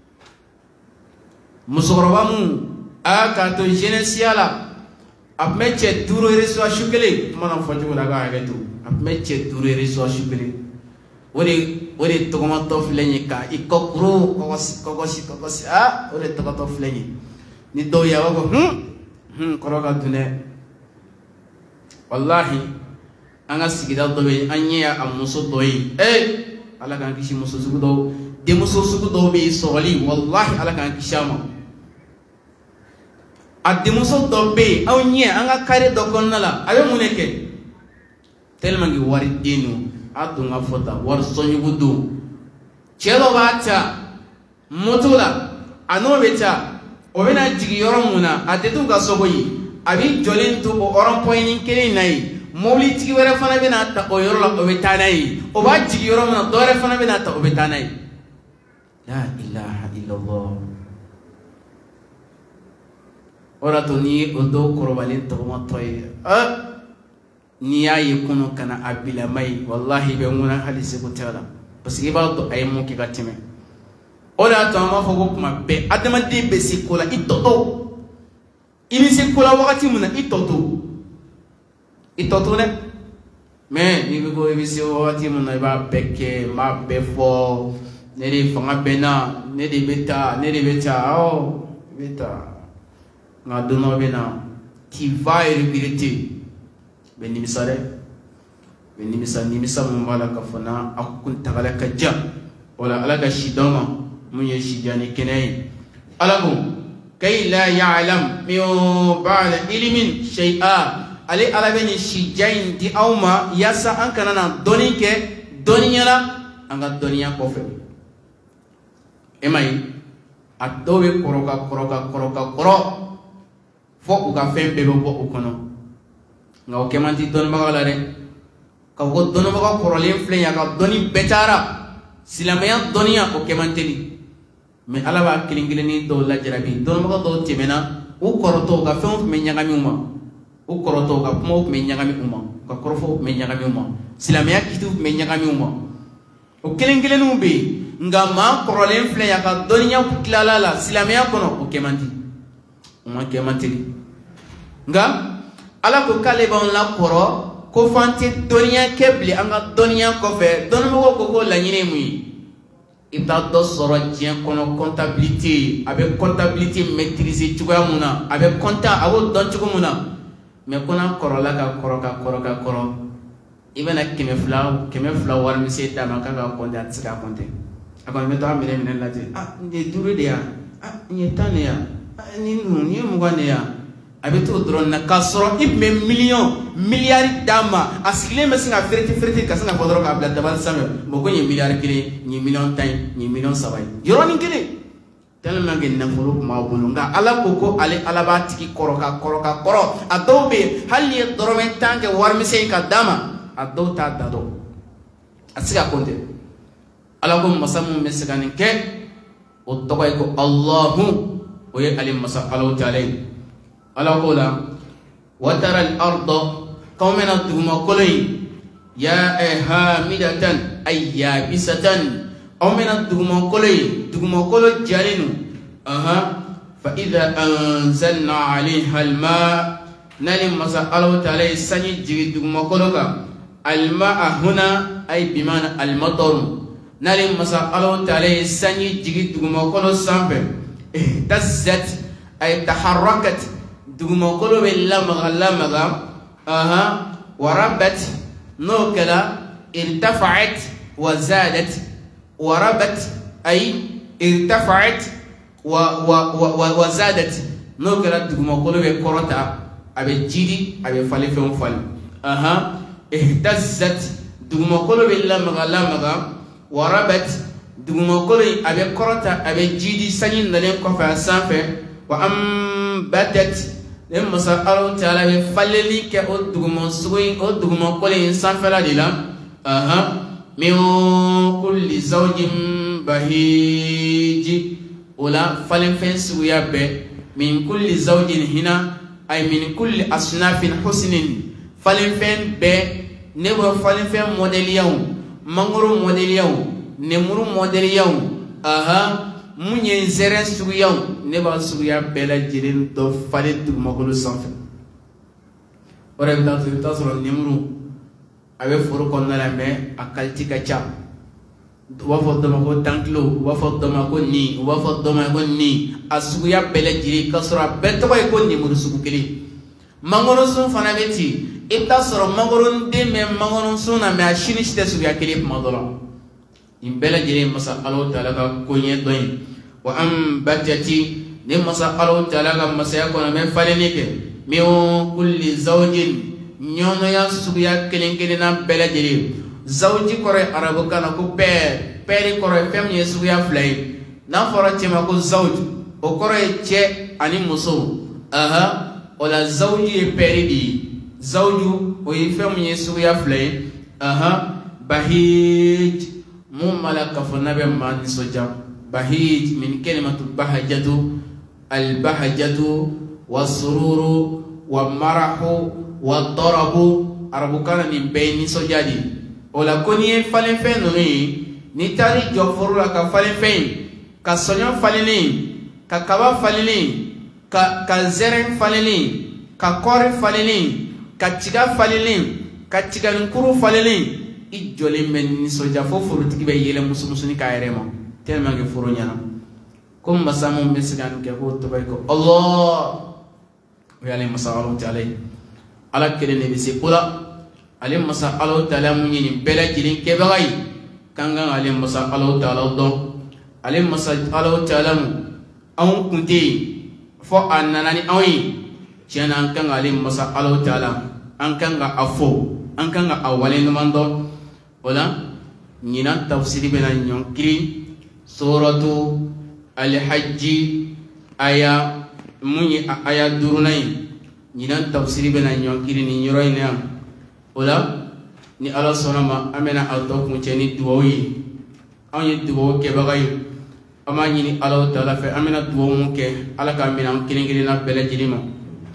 musorobamu aka to jenesia la ap meche duro reso shukele mana fojo la ga ga tu ap meche duro reso shukele ore ore to ko to flenye ka ikokro kokos kokos kokos a ore to ko to flenye ni do ya wago hm hm koroga dune wallahi anga sigida do be anya amuso doyi eh ala kan kishi muso sugu do de muso sugu do be soli wallahi ala kan kishama adde muso do be awnya anga kare do konnala abe muneke telma ngi wari dinu adunga fota war sonyu gudu chelo bacha motula ano becha obena jigi yoromuna adetu ga sogoyi abi jolentu o oron poinin kele nai mobili tigi were fana bena ta o yoro la o betanai o ba jigi yoro na dore fana bena ta o betanai la ilaha illallah ora to ni o do korobale to mo toy ah ni ayi kuno kana abila mai wallahi be nguna halise ko tala parce que ba do ay mo ki gatime ola to ma fo ko kuma be adama de be sikola itoto ini sikola wakati muna itoto itoto ne mais ni ko ibi si wakati muna ba beke ma be fo ne de fanga bena ne de beta ne de beta oh beta nga dono bena qui va regretter ben nimisare ben nimisa nimisa mun bala kafana akun tagala kajja wala alaga shidoma mun ye shijani kenai alagu kay la ya'lam mi ba'da ilmin shay'a ali alabeni shijain di awma yasa an kanana doni ke doniya la anga doniya ko fe emai adobe koroka koroka koroka koro fo uga fembe bo ukono nga o kemanti don magala de ka ko don maga korolen fle ya ka doni betara silamaya doniya o kemanteni me ala ba kilingileni do la jarabi don maga do temena o koroto ga fem me nyagami uma o koroto ga mo me nyagami uma ka korofo me nyagami uma silamaya kitu me nyagami uma o kilingilenu be nga ma korolen fle ya ka doniya putlala la silamaya kono o kemanti uma kemanteni nga ala ko kale ba on la koro ko fanti doniya kebli anga doniya ko fe don mo ko ko la nyine mu ibta do soro jien kono comptabilité avec comptabilité maîtriser tuga muna avec compta abo don tuga muna me kona koro la ka koro ka koro ka koro ibana keme fla keme fla war mi se dama ka ka konda tsika konte akon me to amene menen lati ah ni dure de ya ah ni tane ya ni nu ni mu gane ya abeto drone na kasoro ibme million milliard dama asikile mesinga fereti fereti kasanga fodoro ka bla dabal same moko ni milliard kile ni million tay ni million sabay yoroni kile tellement gen na folo ma bulunga ala koko ale ala batiki koroka koroka koro adobe hali drone tanke warmise ka dama adota dado asiga konte ala ko masamu mesigani ke o tokoy ko Allahu o ye alim masa Allah ta'ala ala kola watara al-arda qawmana tuma kolay ya hamidatan ay yabisatan qawmana tuma kolay tuma kolo jalinu aha fa idha anzalna 'alayha al-ma nalim masa Allah ta'ala sanyi jigi tuma kolo ka al-ma huna ay bimana al-matar nalim masa Allah ta'ala sanyi jigi tuma kolo sampe tazzat ay taharrakat duguma kolo be lamaga lamaga aha warabat nokala irtafa'at wa zadat warabat ay irtafa'at wa wa wa, wa zadat nokala duguma kolo be korota abe jidi abe fale fen fale aha ihtazzat duguma kolo be lamaga lamaga warabat duguma kolo abe korota abe jidi sanyin dalen ko fa sanfe wa ambatat dem masa Allah ta'ala be faleli ke o dugumo suyi o dugumo kole insan fala dila aha min kulli zawjin bahij wala falen fen suya be min kulli zawjin hina ay min kulli asnafin husnin falen fen be ne bo falen fen model yaw mangoro model yaw nemuru model yaw aha munye zeren suyaw ne ba suya bela jirin do fale du magolo sanfe ore bla tu ta soro nemuru abe foro ko na la me akalti ka cha wa fo do mago tanklo wa fo do mago ni wa fo do mago ni asuya bela jiri kasra beto ko ko nemuru suku kili mangoro sun fana beti ita soro mangoro de me mangoro sun na me ashini shite suya kili madola imbela jere masa Allah ta'ala ka konye doin wa ambatati ne masa Allah ta'ala ka masa ya kona me faleni ke mi kulli zawjin nyono ya suya kelenkele na bela jere zawji kore arabu kana ko per peri kore fem ye suya flay na fora tema ko zawj o kore che ani muso aha ola zawji e peri di zawju o ye fem ye suya flay aha bahij mum malaka funabe man soja bahij min kalimatu bahajatu al bahajatu wasururu wa marahu wa darabu arabukana ni bayni sojadi ola koni falen fen ni ni tari jofuru la ka falen fen ka soɲɔ falili ka kaba falili ka ka zɛrɛn falili ka kɔri falili ka tiga falili ka tigalinkuru falili i jɔlen bɛ nisɔndiya fo forotigi bɛ yɛlɛ musumusuni k'a yɛrɛ ma tellement que foro ɲɛna ko masa mun bɛ se ka nin kɛ k'o tɔgɔ ye ko Allah o y'ale masa Alahu Taala ye Ala kelen de bɛ se ko la ale masa Alahu Taala mun ye nin bɛɛ lajɛlen kɛbaga ye kan kan ale masa Alahu Taala dɔn ale masa Alahu Taala mun anw kun tɛ yen fo a nana ni anw ye tiɲɛ na an kan ka ale masa Alahu Taala an kan ka a fɔ an kan ka a wale ɲuman dɔn o la ɲinan tafsiri bɛna ɲɔnkiri suratu al-hajji aya mun ye aya duurunan ye ɲinan tafsiri bɛna ɲɔnkiri nin yɔrɔ in na yan o la ni Ala sɔnna ma an bɛna a tɔ kuncɛ ni dugawu ye anw ye dugawu kɛbaga ye an b'a ɲini Alahu Taala fɛ an bɛna dugawu mun kɛ Ala k'a minɛ an kelen kelenna bɛɛ lajɛlen ma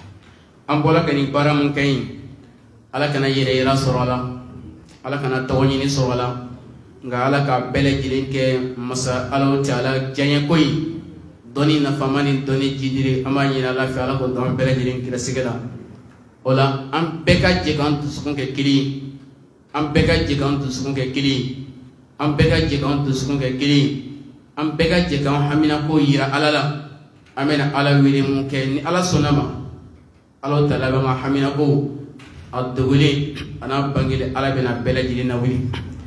an bɔla ka nin baara mun kɛ yen Ala kana yɛrɛ yira sɔrɔ a la Ala kana tɔgɔ ɲini sɔrɔ a la nka Ala ka bɛɛ lajɛlen kɛ masa Alahu Taala diyaɲɛ ko ye dɔnni nafama ni dɔnni jidire an b'a ɲini Ala fɛ Ala k'o dɔn an bɛɛ lajɛlen gɛrɛsɛgɛ la o la an bɛɛ ka jɛ k'an dusukun kɛ kelen ye an bɛɛ ka jɛ k'an dusukun kɛ kelen ye an bɛɛ ka jɛ k'an dusukun kɛ kelen ye an bɛɛ ka jɛ k'an haminako yira Ala la an bɛna Ala wele mun kɛ ni Ala sɔnna ma Alahu Taala bɛ ka haminako a dogolen a n'a bangelen Ala bɛna bɛɛ lajɛlen lawuli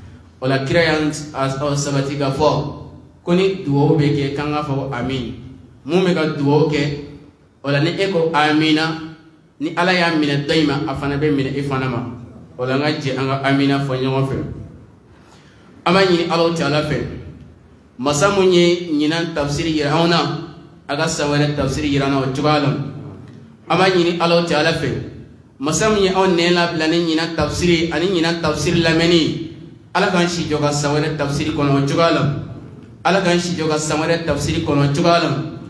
o la kira y'an sabati ka fɔ ko ni dugawu bɛ kɛ k'an ka fɔ amin mun bɛ ka dugawu kɛ o la ni e ko amina ni Ala y'a minɛ dɔ in ma a fana bɛ minɛ e fana ma o la an ka jɛ an ka amina fɔ ɲɔgɔn fɛ an b'a ɲini Alahu Taala fɛ masa mun ye ɲinan tafsiri yira anw na a ka san wɛrɛ tafsiri yira an na o cogoya la an b'a ɲini Alahu Taala fɛ masa mun ye anw nɛn labila ni ɲinan tafsiri ani ɲinan tafsiri lamɛnni Ala k'an si jɔ ka san wɛrɛ tafsiri kɔnɔ o cogoya la Ala k'an si jɔ ka san wɛrɛ tafsiri kɔnɔ o cogoya la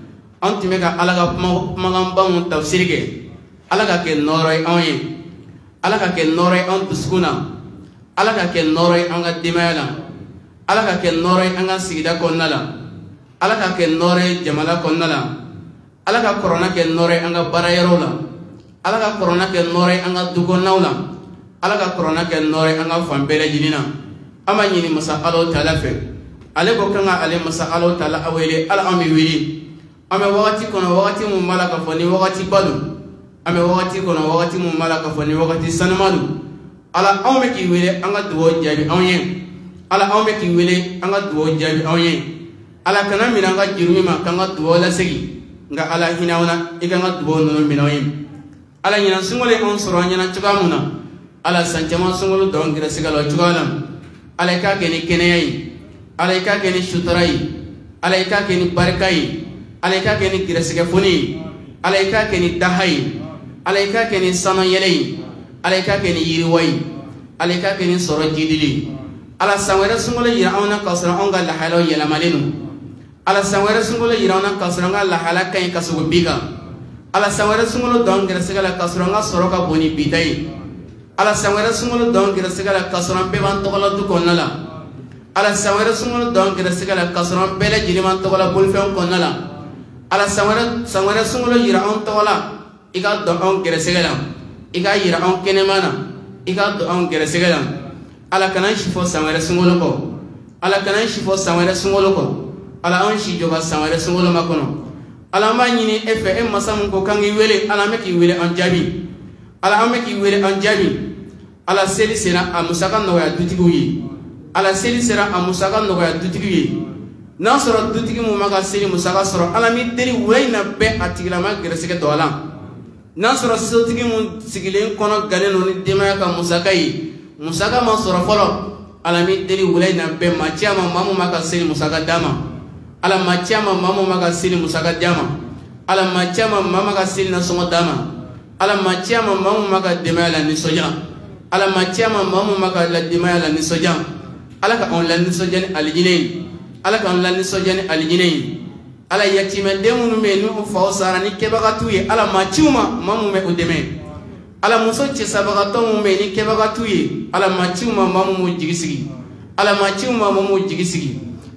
an tun bɛ ka Ala ka kumakanba mun tafsiri kɛ Ala ka kɛ nɔɔrɔ ye anw ye Ala ka kɛ nɔɔrɔ ye an dusukun na Ala ka kɛ nɔɔrɔ ye an ka denbaya la Ala ka kɛ nɔɔrɔ ye an ka sigida kɔnɔna la Ala ka kɛ nɔɔrɔ ye jamana kɔnɔna la Ala ka kɔrɔna kɛ nɔɔrɔ ye an ka baarayɔrɔw la Ala ka kɔrɔna kɛ nɔɔrɔ ye an ka du kɔnɔnaw la Ala ka kɔrɔna kɛ nɔɔrɔ ye an ka fan bɛɛ lajɛlen na an b'a ɲini masa Alahu Taala fɛ ale ko kan ka ale masa Alahu Taala a wele Ala an bɛ wele an bɛ wagati kɔnɔ wagati mun b'a la ka fɔ ni wagati ba don an bɛ wagati kɔnɔ wagati mun b'a la ka fɔ ni wagati sanuma don Ala anw bɛ k'i wele an ka dugawu jaabi anw ye Ala anw bɛ k'i wele an ka dugawu jaabi anw ye Ala kana minɛ an ka juru min ma k'an ka dugawu lasegin nka Ala hinɛ anw na i ka an ka dugawu ninnu minɛ anw ye Ala ɲinan sunkalo ye anw sɔrɔ an ɲɛna cogoya mun na Ala san caman sunkalo dɔn gɛrɛsɛgɛ la o cogoya la Ala i k'a kɛ ni kɛnɛya ye Ala i k'a kɛ ni sutura ye Ala i k'a kɛ ni barika ye Ala i k'a kɛ ni gɛrɛsɛgɛ foni ye Ala i k'a kɛ ni daha ye Ala i k'a kɛ ni sanuyɛlɛ ye Ala i k'a kɛ ni yiriwa ye Ala i k'a kɛ ni sɔrɔ jidili ye Ala san wɛrɛ sunkalo yira anw na k'a sɔrɔ anw ka lahalaw yɛlɛmalen don Ala san wɛrɛ sunkalo yira anw na k'a sɔrɔ an ka lahala ka ɲi ka sogo bi kan Ala san wɛrɛ sunkalo dɔn gɛrɛsɛgɛ la k'a sɔrɔ an ka sɔrɔ ka bon ni bi ta ye Ala san wɛrɛ sunkalo dɔn gɛrɛsɛgɛ la k'a sɔrɔ an bɛɛ b'an tɔgɔ la du kɔnɔna la Ala san wɛrɛ sunkalo dɔn gɛrɛsɛgɛ la k'a sɔrɔ an bɛɛ lajɛlen b'an tɔgɔ la bolifɛnw kɔnɔna la Ala san wɛrɛ san wɛrɛ sunkalo yira anw tɔgɔ la i k'a dɔn anw gɛrɛsɛgɛ la i k'a yira anw kɛnɛma na i k'a dɔn anw gɛrɛsɛgɛ la Ala kana an si fɔ san wɛrɛ sunkalo kɔ Ala kana an si fɔ san wɛrɛ sunkalo kɔ Ala anw si jɔ ka san wɛrɛ sunkalo makɔnɔ Ala an b'a ɲini e fɛ e masa mun ko k'an k'i wele Ala an bɛ k'i wele an jaabi Ala an bɛ k'i wele an jaabi Ala seli sera a musaka nɔgɔya dutigiw ye Ala seli sera a musaka nɔgɔya dutigiw ye n'a sɔrɔ dutigi mun ma ka seli musaka sɔrɔ Ala mi deli wula in na bɛɛ a tigilama gɛrɛsɛgɛ dɔ a la n'a sɔrɔ sotigi mun sigilen kɔnɔ gannen don ni denbaya ka musaka ye musaka ma sɔrɔ fɔlɔ Ala mi deli wula in na bɛɛ maa caman maa mun ma ka seli musaka d'a ma Ala maa caman maa mun ma ka seli musaka d'a ma Ala maa caman maa ma ka seli nasɔngɔ d'a ma Ala maa caman maa mun ma ka denbaya la nisɔndiya Ala maa caman maa mun ma ka denbaya la nisɔndiya Ala ka anw la nisɔndiya ni alijinɛ ye Ala ka anw la nisɔndiya ni alijinɛ ye Ala yatimɛden minnu bɛ yen n'u faw sara ni kɛbaga t'u ye Ala maa ciw ma maa mun bɛ o dɛmɛ Ala muso cɛsabagatɔ minnu bɛ yen ni kɛbaga t'u ye Ala maa ciw ma maa mun b'u jigi sigi Ala maa ciw ma maa mun b'u jigi sigi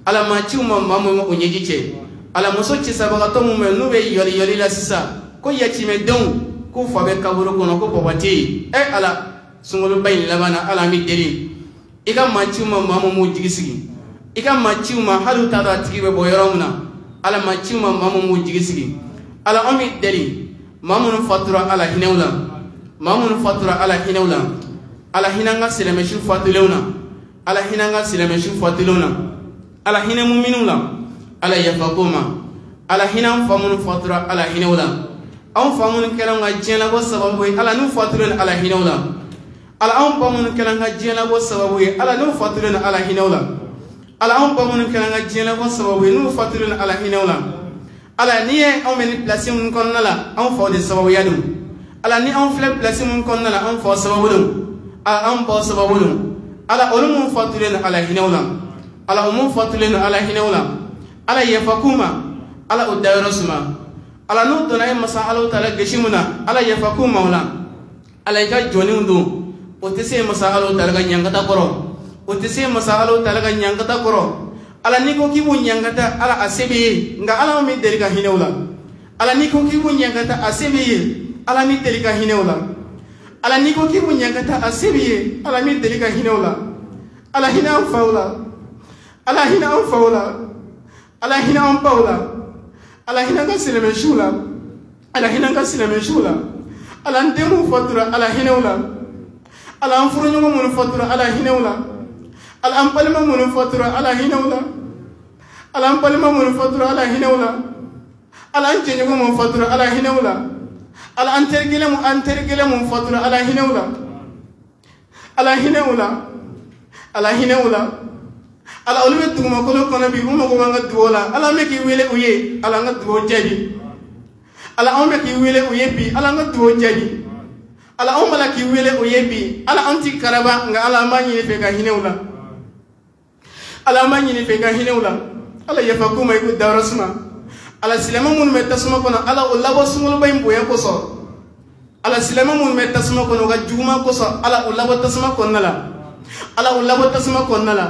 ala ma ciw ma maa mun o ɲɛji cɛ ala muso cisabagatɔ mun bɛ n'u bɛ yɔli yɔli la sisan ko yatimɛdenw k'u fa bɛ kaburu kɔnɔ ko baba tɛ yen ɛ ala sunkaloba in laban na ala an bɛ deli i ka maa ciw ma maa mun b'u jigi sigi i ka maa ciw ma hali u t'a dɔn a tigi bɛ bɔ yɔrɔ min na ala maa ciw ma maa mun b'u jigi sigi ala an bɛ deli maa minnu fatura ala hinɛw la maa minnu fatura ala hinɛw la ala hinɛ an ka silamɛsiw fatulenw na ala hinɛ an ka silamɛsiw fatulenw na ala hinɛ muminw la ala yafa ko ma ala hinɛ an fa minnu fatura ala hinɛw la anw fa minnu kɛra an ka diɲɛlabɔ sababu ye ala n'u fatulen ala hinɛw la ala anw ba minnu kɛra an ka diɲɛlabɔ sababu ye ala n'u fatulen ala hinɛw la ala anw ba minnu kɛra an ka diɲɛlabɔ sababu ye n'u fatulen ala hinɛw la ala n'i ye anw bɛ ni pilasi minnu kɔnɔna la anw faw de sababuya don ala ni anw filɛ pilasi minnu kɔnɔna la anw faw sababu don ala anw baw sababu don ala olu minnu fatulen ala hinɛw la ala mun fatulen ala hinɛw la ala yafa k'u ma ala o dayɔrɔ suma ala n'u donna ye masa ala taala gasi mun na ala yafa k'u ma o la ala i ka jɔnniw don o tɛ se masa ala taala ka ɲankata kɔrɔ o tɛ se masa ala taala ka ɲankata kɔrɔ ala n'i ko k'i b'u ɲankata ala a se bɛ ye nka ala min deli ka hinɛw la ala n'i ko k'i b'u ɲankata a se bɛ ye ala min deli ka hinɛw la ala n'i ko k'i b'u ɲankata a se bɛ ye ala min deli ka hinɛw la ala hinɛ an faw la ala hinɛ an faw la ala hinɛ an baw la ala hinɛ an ka silamɛsiw la ala hinɛ an ka silamɛsiw la ala an denw fatura ala hinɛw la ala an furuɲɔgɔn minnu fatura ala hinɛw la ala an balima minnu fatura ala hinɛw la ala an balima minnu fatura ala hinɛw la ala an jɛɲɔgɔn minnu fatura ala hinɛw la ala an terikelen mu an terikelen minnu fatura ala hinɛw la ala hinɛw la ala hinɛw la ala olu bɛ dugumakolo kɔnɔ bi u mago b'an ka dugawu la ala an bɛ k'i wele u ye ala an ka dugawu jaabi ala anw bɛ k'i wele u ye bi ala an ka dugawu jaabi ala anw b'a la k'i wele u ye bi ala an ti karaba nka ala an b'a ɲini fɛ ka hinɛ u la ala an b'a ɲini fɛ ka hinɛ u la ala yafa k'u ma i k'u dayɔrɔ suma ala silamɛ minnu bɛ tasuma kɔnɔ ala o labɔ sunkaloba in bonya kosɔn ala silamɛ minnu bɛ tasuma kɔnɔ u ka juguman kosɔn ala o labɔ tasuma kɔnɔna la ala o labɔ tasuma kɔnɔna la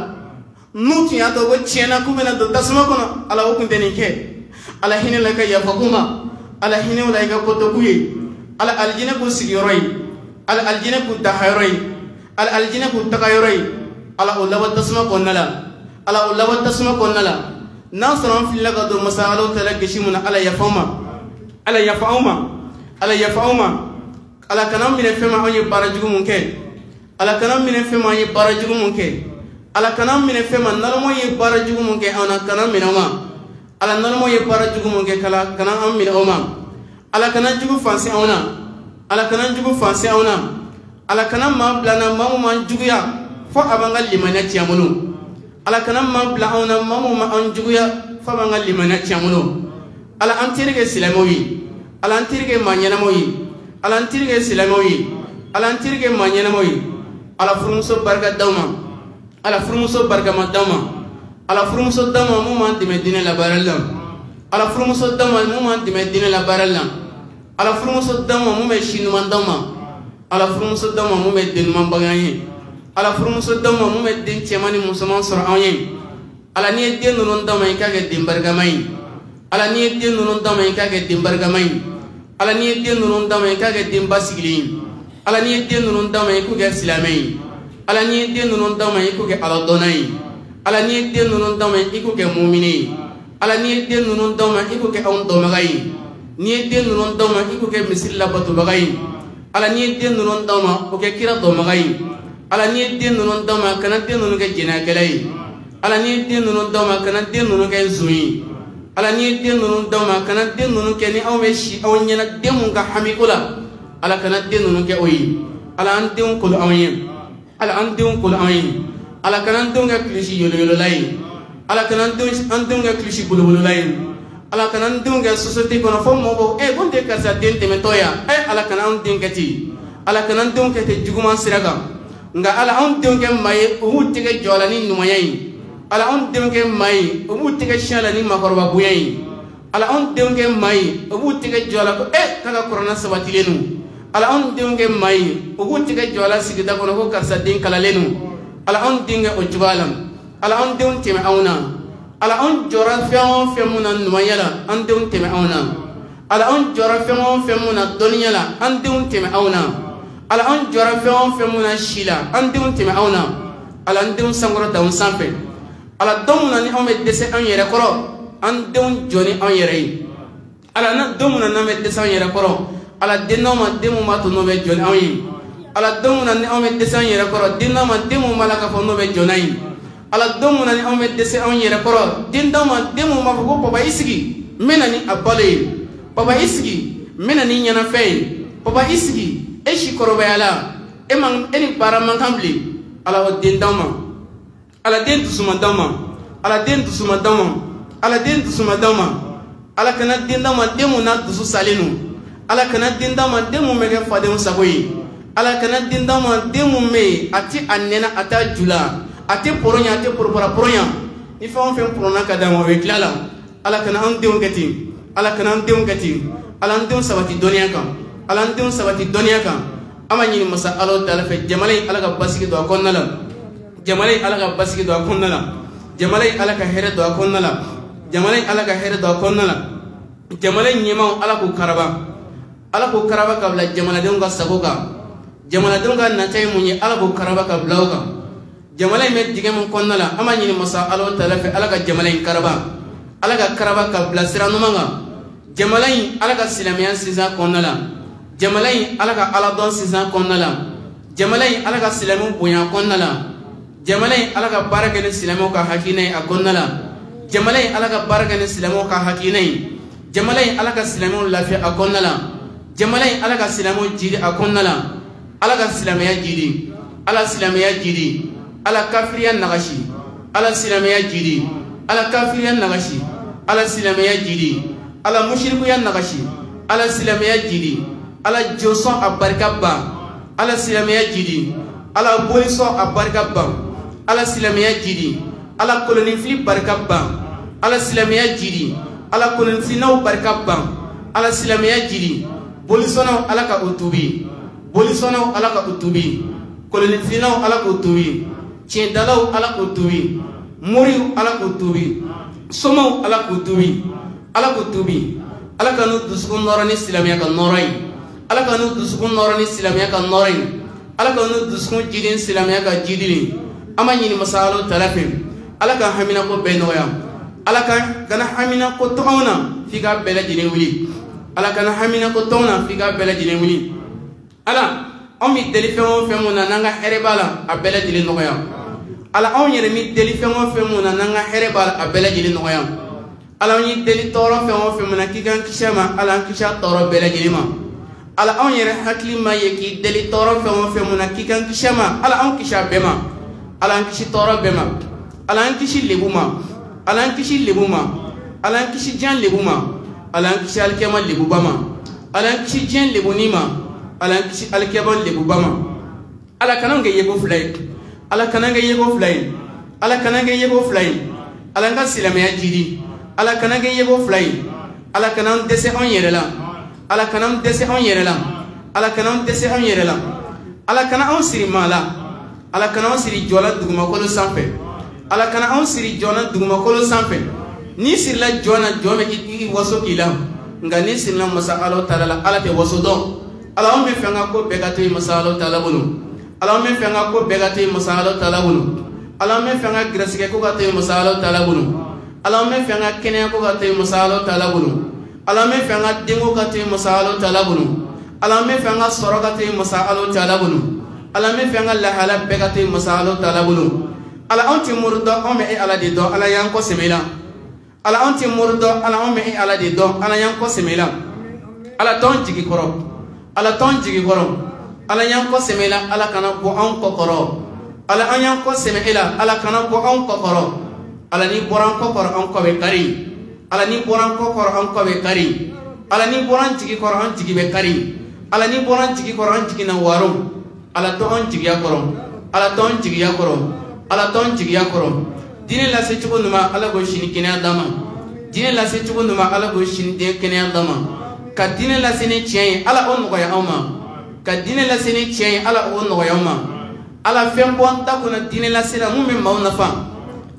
n'u tun y'a dɔn ko tiɲɛna k'u bɛna don tasuma kɔnɔ ala o tun tɛ nin kɛ ala hinɛ la i ka yafa k'u ma ala hinɛw la i ka ko to k'u ye ala alijinɛ k'u sigiyɔrɔ ye ala alijinɛ k'u dahayɔrɔ ye ala alijinɛ k'u tagayɔrɔ ye ala o labɔ tasuma kɔnɔna la ala o labɔ tasuma kɔnɔna la n'an sɔrɔ an filila ka don masa alaw taala gasi mun na ala yafa anw ma ala yafa anw ma ala yafa anw ma ala kana minɛ fɛn ma anw ye baara jugu mun kɛ ala kana minɛ fɛn ma an ye baara jugu mun kɛ ala kana minɛ fɛn ma nalama ye baara jugu mun kɛ anw na kana minɛ o ma ala nalama ye baara jugu mun kɛ kala kana an minɛ o ma ala kana jugu fansi anw na ala kana jugu fansi anw na ala kana maa bila na maa mun man juguya fo a b'an ka limaniya tiɲɛ bolo ala kana maa bila anw na maa mun ma an juguya fo a b'an ka limaniya tiɲɛ bolo ala an terikɛ silamɛw ye ala an terikɛ maa ɲɛnamaw ye ala an terikɛ silamɛw ye ala an terikɛ maa ɲɛnamaw ye ala furumuso barika d'aw ma ala furumuso barikama d'aw ma ala furumuso d'aw ma mun b'an dɛmɛ diinɛ labaarali la ala furumuso d'aw ma mun b'an dɛmɛ diinɛ labaarali la ala furumuso d'aw ma mun bɛ si ɲuman d'aw ma ala furumuso d'aw ma mun bɛ den ɲuman bange an ye ala furumuso d'aw ma mun bɛ den cɛman ni musoman sɔrɔ anw ye ala n'i ye den ninnu d'aw ma i k'a kɛ den barikama ye ala n'i ye den ninnu d'aw ma i k'a kɛ den barikama ye ala n'i ye den ninnu d'aw ma i k'a kɛ den basigilen ye ala n'i ye den ninnu d'aw ma i k'u kɛ silamɛ ye ala n'i ye den ninnu d'aw ma i k'u kɛ aladɔnna ye ala n'i ye den ninnu d'aw ma i k'u kɛ mumini ye ala n'i ye den ninnu d'aw ma i k'u kɛ anw dɔnbaga ye n'i ye den ninnu d'aw ma i k'u kɛ misiri labatobaga ye ala n'i ye den ninnu d'aw ma o kɛ kira dɔnbaga ye ala n'i ye den ninnu d'aw ma kana den ninnu kɛ jɛnɛyakɛla ye ala n'i ye den ninnu d'aw ma kana den ninnu kɛ nson ye ala n'i ye den ninnu d'aw ma kana den ninnu kɛ ni anw bɛ si aw ɲɛna den mun ka hami o la ala kana den ninnu kɛ o ye ala an denw kolo anw ye ala an denw kolo anw ye ala kana an denw kɛ kilisi yoloyolola ye ala kana an denw kɛ kilisi bolobolola ye ala kana an denw kɛ société kɔnɔ fo mɔgɔw bɔ e ko n tɛ karisa den tɛmɛtɔ ya e ala kana an den kɛ ten ala kana an denw kɛ ten juguman sira kan nka ala anw denw kɛ maa ye u b'u tɛgɛ jɔ a la ni ɲumanya ye ala anw denw kɛ maa ye u b'u tɛgɛ siɲɛ a la ni makɔrɔba bonya ye ala anw denw kɛ maa ye u b'u tɛgɛ jɔ a la ko e k'a ka kɔrɔna sabatilen don ala anw denw kɛ maa ye u b'u tɛgɛ jɔ a la sigida kɔnɔ ko karisa den kalalen don ala anw den kɛ o cogoya la ala anw denw tɛmɛ anw na ala an jɔra fɛn o fɛn mun na ɲumanya la an denw tɛmɛ anw na ala an jɔra fɛn o fɛn mun na dɔnniya la an denw tɛmɛ anw na ala an jɔra fɛn o fɛn mun na si la an denw tɛmɛ anw na ala an denw sankɔrɔta anw sanfɛ ala don mun na ni anw bɛ dɛsɛ an yɛrɛ kɔrɔ an denw jɔ ni anw yɛrɛ ye ala na don mun na n'an bɛ dɛsɛ an yɛrɛ kɔrɔ ala den n'aw ma den mun b'a to n'o bɛ jɔ ni anw ye ala don mun na ni anw bɛ dɛsɛ an yɛrɛ kɔrɔ den n'aw ma den mun b'a la k'a fɔ n'o bɛ jɔ n'a ye ala don mun na ni anw bɛ dɛsɛ anw yɛrɛ kɔrɔ den d'aw ma den mun b'a fɔ ko papa i sigi n bɛ na ni a balo ye papa i sigi n bɛ na ni ɲɛnafɛn ye papa i sigi e si kɔrɔbayala e man e ni baara man kan bilen ala o den d'aw ma ala den dusu ma d'aw ma ala den dusu ma d'aw ma ala den dusu ma d'aw ma ala kana den d'aw ma den mun na dusu salen don ala kana den d'aw ma den mun bɛ kɛ fadenw sago ye ala kana den d'aw ma den mun bɛ yen a tɛ a nɛnɛ a t'a ju la a tɛ poro ɲɛ a tɛ poropara poro ɲɛ ni fɛn o fɛn porona ka d'a ma o bɛ tila la ala kana an denw kɛ ten ala kana an denw kɛ ten ala an denw sabati dɔnniya kan ala an denw sabati dɔnniya kan an b'a ɲini masa ala ta'ala fɛ jamana in ala ka basigi don a kɔnɔna la jamana in ala ka basigi don a kɔnɔna la jamana in ala ka hɛrɛ don a kɔnɔna la jamana in ala ka hɛrɛ don a kɔnɔna la jamana in ɲɛmaw ala k'u karaba ala k'u karaba ka bila jamanadenw ka sago kan jamanadenw ka nata ye mun ye ala k'u karaba ka bila o kan jamana in bɛ dingɛ min kɔnɔna la an b'a ɲini masa ala ta'ala fɛ ala ka jamana in karaba ala ka karaba ka bila sira ɲuman kan jamana in ala ka silamɛya sinsin kɔnɔna la jamana in ala ka ala dɔn sinsin kɔnɔna la jamana in ala ka silamɛw bonya kɔnɔna la jamana in ala ka baara kɛ ni silamɛw ka hakilina ye a kɔnɔna la jamana in ala ka baara kɛ ni silamɛw ka hakilina ye jamana in ala ka silamɛw lafiya a kɔnɔna la jamana in ala ka silamɛw jiri a kɔnɔna la ala ka silamɛya jiri ala silamɛya jiri ala kafiriya nagasi ala silamɛya jiri ala kafiriya nagasi ala silamɛya jiri ala mushrikuya nagasi ala silamɛya jiri ala jɔsɔn a barika ban ala silamɛya jiri ala bolisɔn a barika ban ala silamɛya jiri ala kolonifili barika ban ala silamɛya jiri ala kolonifilinaw barika ban ala silamɛya jiri bolisɔnnaw ala ka o tubi bolisɔnnaw ala ka o tubi kolonifilinaw ala k'o tubi tiɲɛdalaw ala k'o tubi moriw ala k'o tubi somaw ala k'o tubi ala k'o tubi ala ka n'u dusukun nɔrɔ ni silamɛya ka nɔrɔ ye ala ka n'u dusukun nɔrɔ ni silamɛya ka nɔrɔ ye ala ka n'u dusukun jidi ni silamɛya ka jidi ye an b'a ɲini masa ala ta'ala fɛ ala ka haminako bɛɛ nɔgɔya ala ka kana haminako to anw na f'i ka bɛɛ lajɛlen wuli ala kana haminako to anw na f'i ka bɛɛ lajɛlen wuli ala anw bɛ deli fɛn o fɛn mun na n'an ka hɛrɛ b'a la a bɛɛ lajɛlen nɔgɔya ala anw yɛrɛ bɛ deli fɛn o fɛn mun na n'an ka hɛrɛ b'a la a bɛɛ lajɛlen nɔgɔya ala anw ye deli tɔɔrɔ fɛn o fɛn mun na k'i k'an kisi a ma ala an kisi a tɔɔrɔ bɛɛ lajɛlen ma ala anw yɛrɛ hakili ma ye k'i deli tɔɔrɔ fɛn o fɛn mun na k'i k'an kisi a ma ala anw kisi a bɛɛ ma ala an kisi tɔɔrɔ bɛɛ ma ala an kisi lebu ma ala an kisi lebu ma ala an kisi diɲɛ lebu ma ala an kisi alikiyama lebuba ma ala an kisi diɲɛ lebuni ma ala an kisi alikiyama lebuba ma ala kana kɛ yeko fila ye ala kana kɛ yeko fila ye ala kana kɛ yeko fila ye ala ka silamɛya jidi ala kana kɛ yeko fila ye ala kana an dɛsɛ anw yɛrɛ la ala kana an dɛsɛ anw yɛrɛ la ala kana an dɛsɛ anw yɛrɛ la ala kana anw siri maa la ala kana anw siri jɔ la dugumakolo sanfɛ ala kana anw siri jɔ la dugumakolo sanfɛ n'i sirila jɔ na jɔ bɛ i waso k'i la nka n'i sirila masa ala ta'ala la ala tɛ waso dɔn ala anw bɛ fɛ an ka ko bɛɛ ka to yen masa ala ta'ala bolo ala anw bɛ fɛ an ka ko bɛɛ ka to yen masa ala ta'ala bolo ala anw bɛ fɛ an ka gɛrɛsɛgɛ ko ka to yen masa ala ta'ala bolo ala anw bɛ fɛ an ka kɛnɛya ko ka to yen masa ala ta'ala bolo ala anw bɛ fɛ an ka denko ka to yen masa ala ta'ala bolo ala anw bɛ fɛ an ka sɔrɔ ka to yen masa ala ta'ala bolo ala anw bɛ fɛ an ka lahala bɛɛ ka to yen masa ala ta'ala bolo ala anw tɛ mori dɔn anw bɛ e ala de dɔn ala y'an kɔ sɛmɛ la ala anw tɛ mori dɔn ala anw bɛ e ala de dɔn ala y'an kɔ sɛmɛ la ala t'anw jigi kɔrɔ ala t'anw jigi kɔrɔ ala y'an kɔ sɛmɛ la ala kana bɔ anw kɔ kɔrɔ ala an y'an kɔ sɛmɛ e la ala kana bɔ anw kɔ kɔrɔ ala n'i bɔra an kɔ kɔrɔ an kɔ bɛ kari ala n'i bɔra an kɔ kɔrɔ an kɔ bɛ kari ala n'i bɔra an jigi kɔrɔ an jigi bɛ kari ala n'i bɔra an jigi kɔrɔ an jigi na waro ala to an jigiya kɔrɔ ala to an jigiya kɔrɔ ala to an jigiya kɔrɔ diinɛ lase cogo ɲuman ala k'o sini kɛnɛya d'an ma diinɛ lase cogo ɲuman ala k'o sini den kɛnɛya d'an ma ka diinɛ lase ni tiɲɛ ye ala o nɔgɔya anw ma ka diinɛ lase ni tiɲɛ ye ala o nɔgɔya anw ma ala fɛn bɔ an ta kunna diinɛ lase la mun bɛ maaw nafa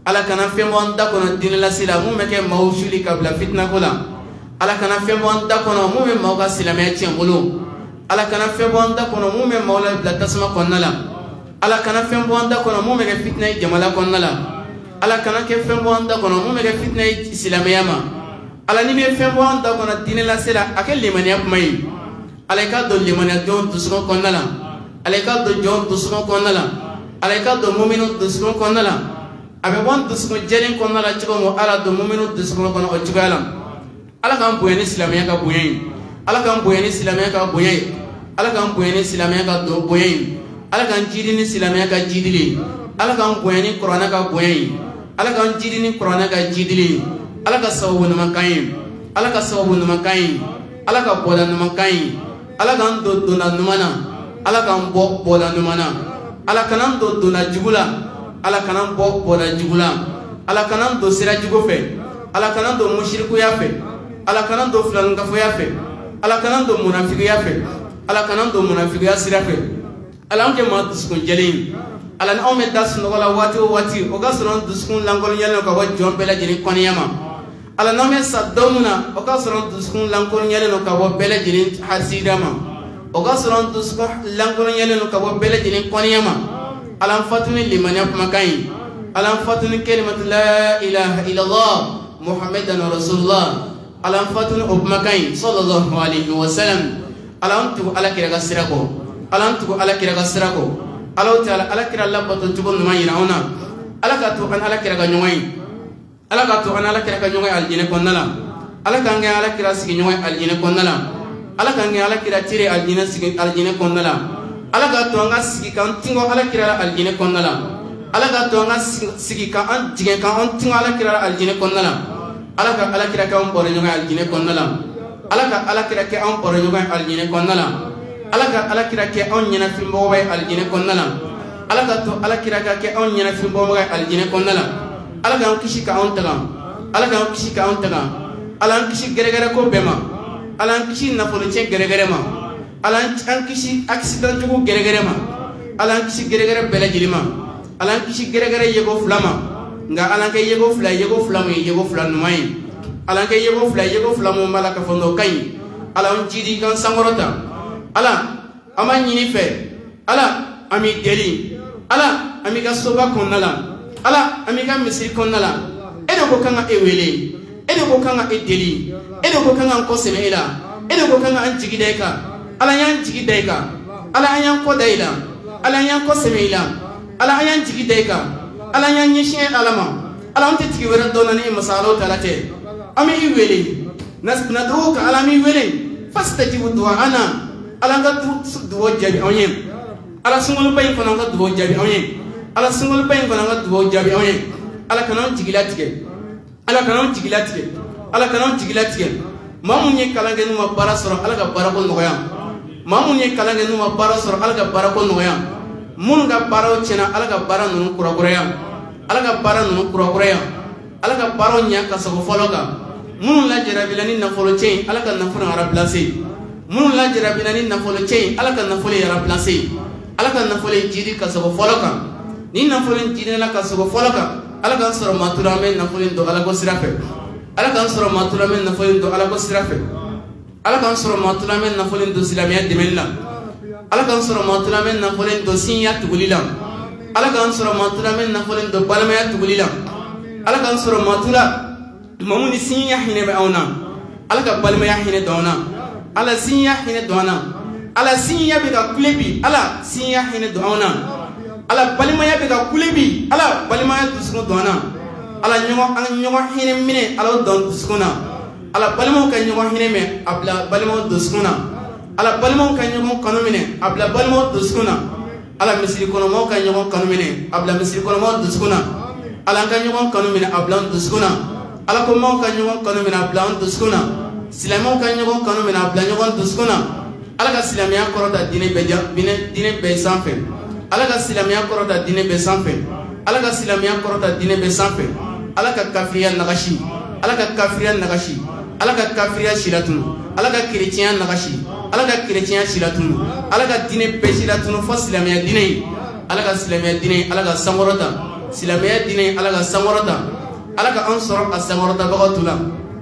ala kana femo anda kono dinila sila mu meke mawshuli kabla fitna kola ala kana femo anda kono mu me mawga silame chembulu ala kana femo anda kono mu me mawla bla tasma konnala ala kana femo anda kono mu meke fitna jamala konnala ala kana ke femo anda kono mu meke fitna silame yama ala ni me femo anda kono dinila sila akel limaniya kumai ala ka do limaniya don dusuko konnala ala ka do jon dusuko konnala ala ka do mu'minu dusuko konnala abe wan dusuko jelen ko nala cigo mo ala do mu'minu dusuko ko no cigo alam ala kan boyeni islamiyya ka boyeni ala kan boyeni islamiyya ka boyeni ala kan boyeni islamiyya ka do boyeni ala kan jidini islamiyya ka jidili ala kan boyeni qur'ana ka boyeni ala kan jidini qur'ana ka jidili ala ka sawu no makayin ala ka sawu no makayin ala ka bola no makayin ala kan do do na numana ala kan bo bola numana ala kan do do na jugula ala kanan bo bola jugula ala kanan do sira jugo fe ala kanan do mushriku ya fe ala kanan do fulan gafo ya fe ala kanan do munafiqu ya fe ala kanan do munafiqu ya sira fe ala onke ma duskun jelin ala na ome das no wala wati o wati o gasron duskun langol nyalo ka wajjo bela jini koniyama ala na me sadomuna o gasron duskun langol nyalo ka wo bela jini hasidama o gasron duskun langol nyalo ka wo bela jini koniyama alam fatuni liman yapmakai alam fatuni kalimat la ilaha illallah muhammadan rasulullah alam fatuni upmakai sallallahu alaihi wasallam alam tu ala kira gasirako alam tu ala kira gasirako alau taala ala kira labato tubun mayina ona ala ka tu an ala kira ganyoi ala ka tu an ala kira ganyoi aljine konnala ala ka ngai ala kira sigi nyoi aljine konnala ala ka ngai ala kira tire aljine sigi aljine konnala ala ga to nga sigi kan tingo ala kira aljine konnala ala ga to nga sigi kan an jige kan on tingo ala kira aljine konnala ala ga ala kira kan bore nyuga aljine konnala ala ga ala kira ke on bore nyuga aljine konnala ala ga ala kira ke on nyina fimbo way aljine konnala ala ga to ala kira ka ke on nyina fimbo way aljine konnala ala ga kishi ka on taga ala ga kishi ka on taga ala kishi gere gere ko bema ala kishi na folo che gere gere ma alan an kisi accident jugu gere gere ma alan kisi gere gere bela jilima alan kisi gere gere yego flama nga alan kay yego fla yego flama yego flan numay alan kay yego fla yego flama malaka fondo kay alan jidi kan sangorota ala ama nyini fe ala ami deli ala ami ka soba konnala ala ami ka misri konnala edo ko kanga ewele edo ko kanga edeli edo ko kanga ko semela edo ko kanga an jigideka ala yan jigi daika ala yan ko daila ala yan ko semela ala yan jigi daika ala yan yishe alama ala on tiki wera dona ni masalo talate ami iwele nas na do ka ala mi wele fastajibu du'a ana ala ga du duwo jabi onye ala sungul bay ko nga duwo jabi onye ala sungul bay ko nga duwo jabi onye ala kanon jigilatike ala kanon jigilatike ala kanon jigilatike mamunye kala ngenu ma bara soro ala ga bara ko ngoya mamun ye kalange numa bara soro alga bara ko noya mun ga baro cena alga bara nunu kura kura ya alga bara nunu kura kura ya alga baro nya ka sago fologa mun la jera bilani na folo chain alga na folo ara place mun la jera bilani na folo chain alga na folo ara place alga na folo jidi ka sago fologa ni na folo jidi la ka sago fologa alga soro matura men na folo do alga sirafe alga soro matura men na folo do alga sirafe ala kan soro matula men na folen do silamiya demella ala kan soro matula men na folen do sinya tugulila ala kan soro matula men na folen do balmaya tugulila ala kan soro matula mamuni sinya hine be awna ala ka balmaya hine dona ala sinya hine dona ala sinya be ka kulebi ala sinya hine dona ala balmaya be ka kulebi ala balmaya dusku dona ala nyogo an nyogo hine mine ala don duskuna ala balmo kan nyogo hine me abla balmo duskuna ala balmo kan nyogo kanu mine abla balmo duskuna ala misri kono mo kan nyogo kanu mine abla misri kono mo duskuna ala kan nyogo kanu mine abla duskuna ala ko mo kan nyogo kanu mine abla duskuna silamo kan nyogo kanu mine abla nyogo duskuna ala ka silamiya korota dine be dine dine be sanfe ala ka silamiya korota dine be sanfe ala ka silamiya korota dine be sanfe ala ka kafiriya nagashi ala ka kafiriya nagashi ala ka kafiriya shiratunu ala ka chrétien nagashi ala ka chrétien shiratunu ala ka dine be shiratunu fo silamiya dine ala ka silamiya dine ala ka sangorota silamaya dine ala ka sangorota ala ka an sɔrɔ a sangorota bagatu la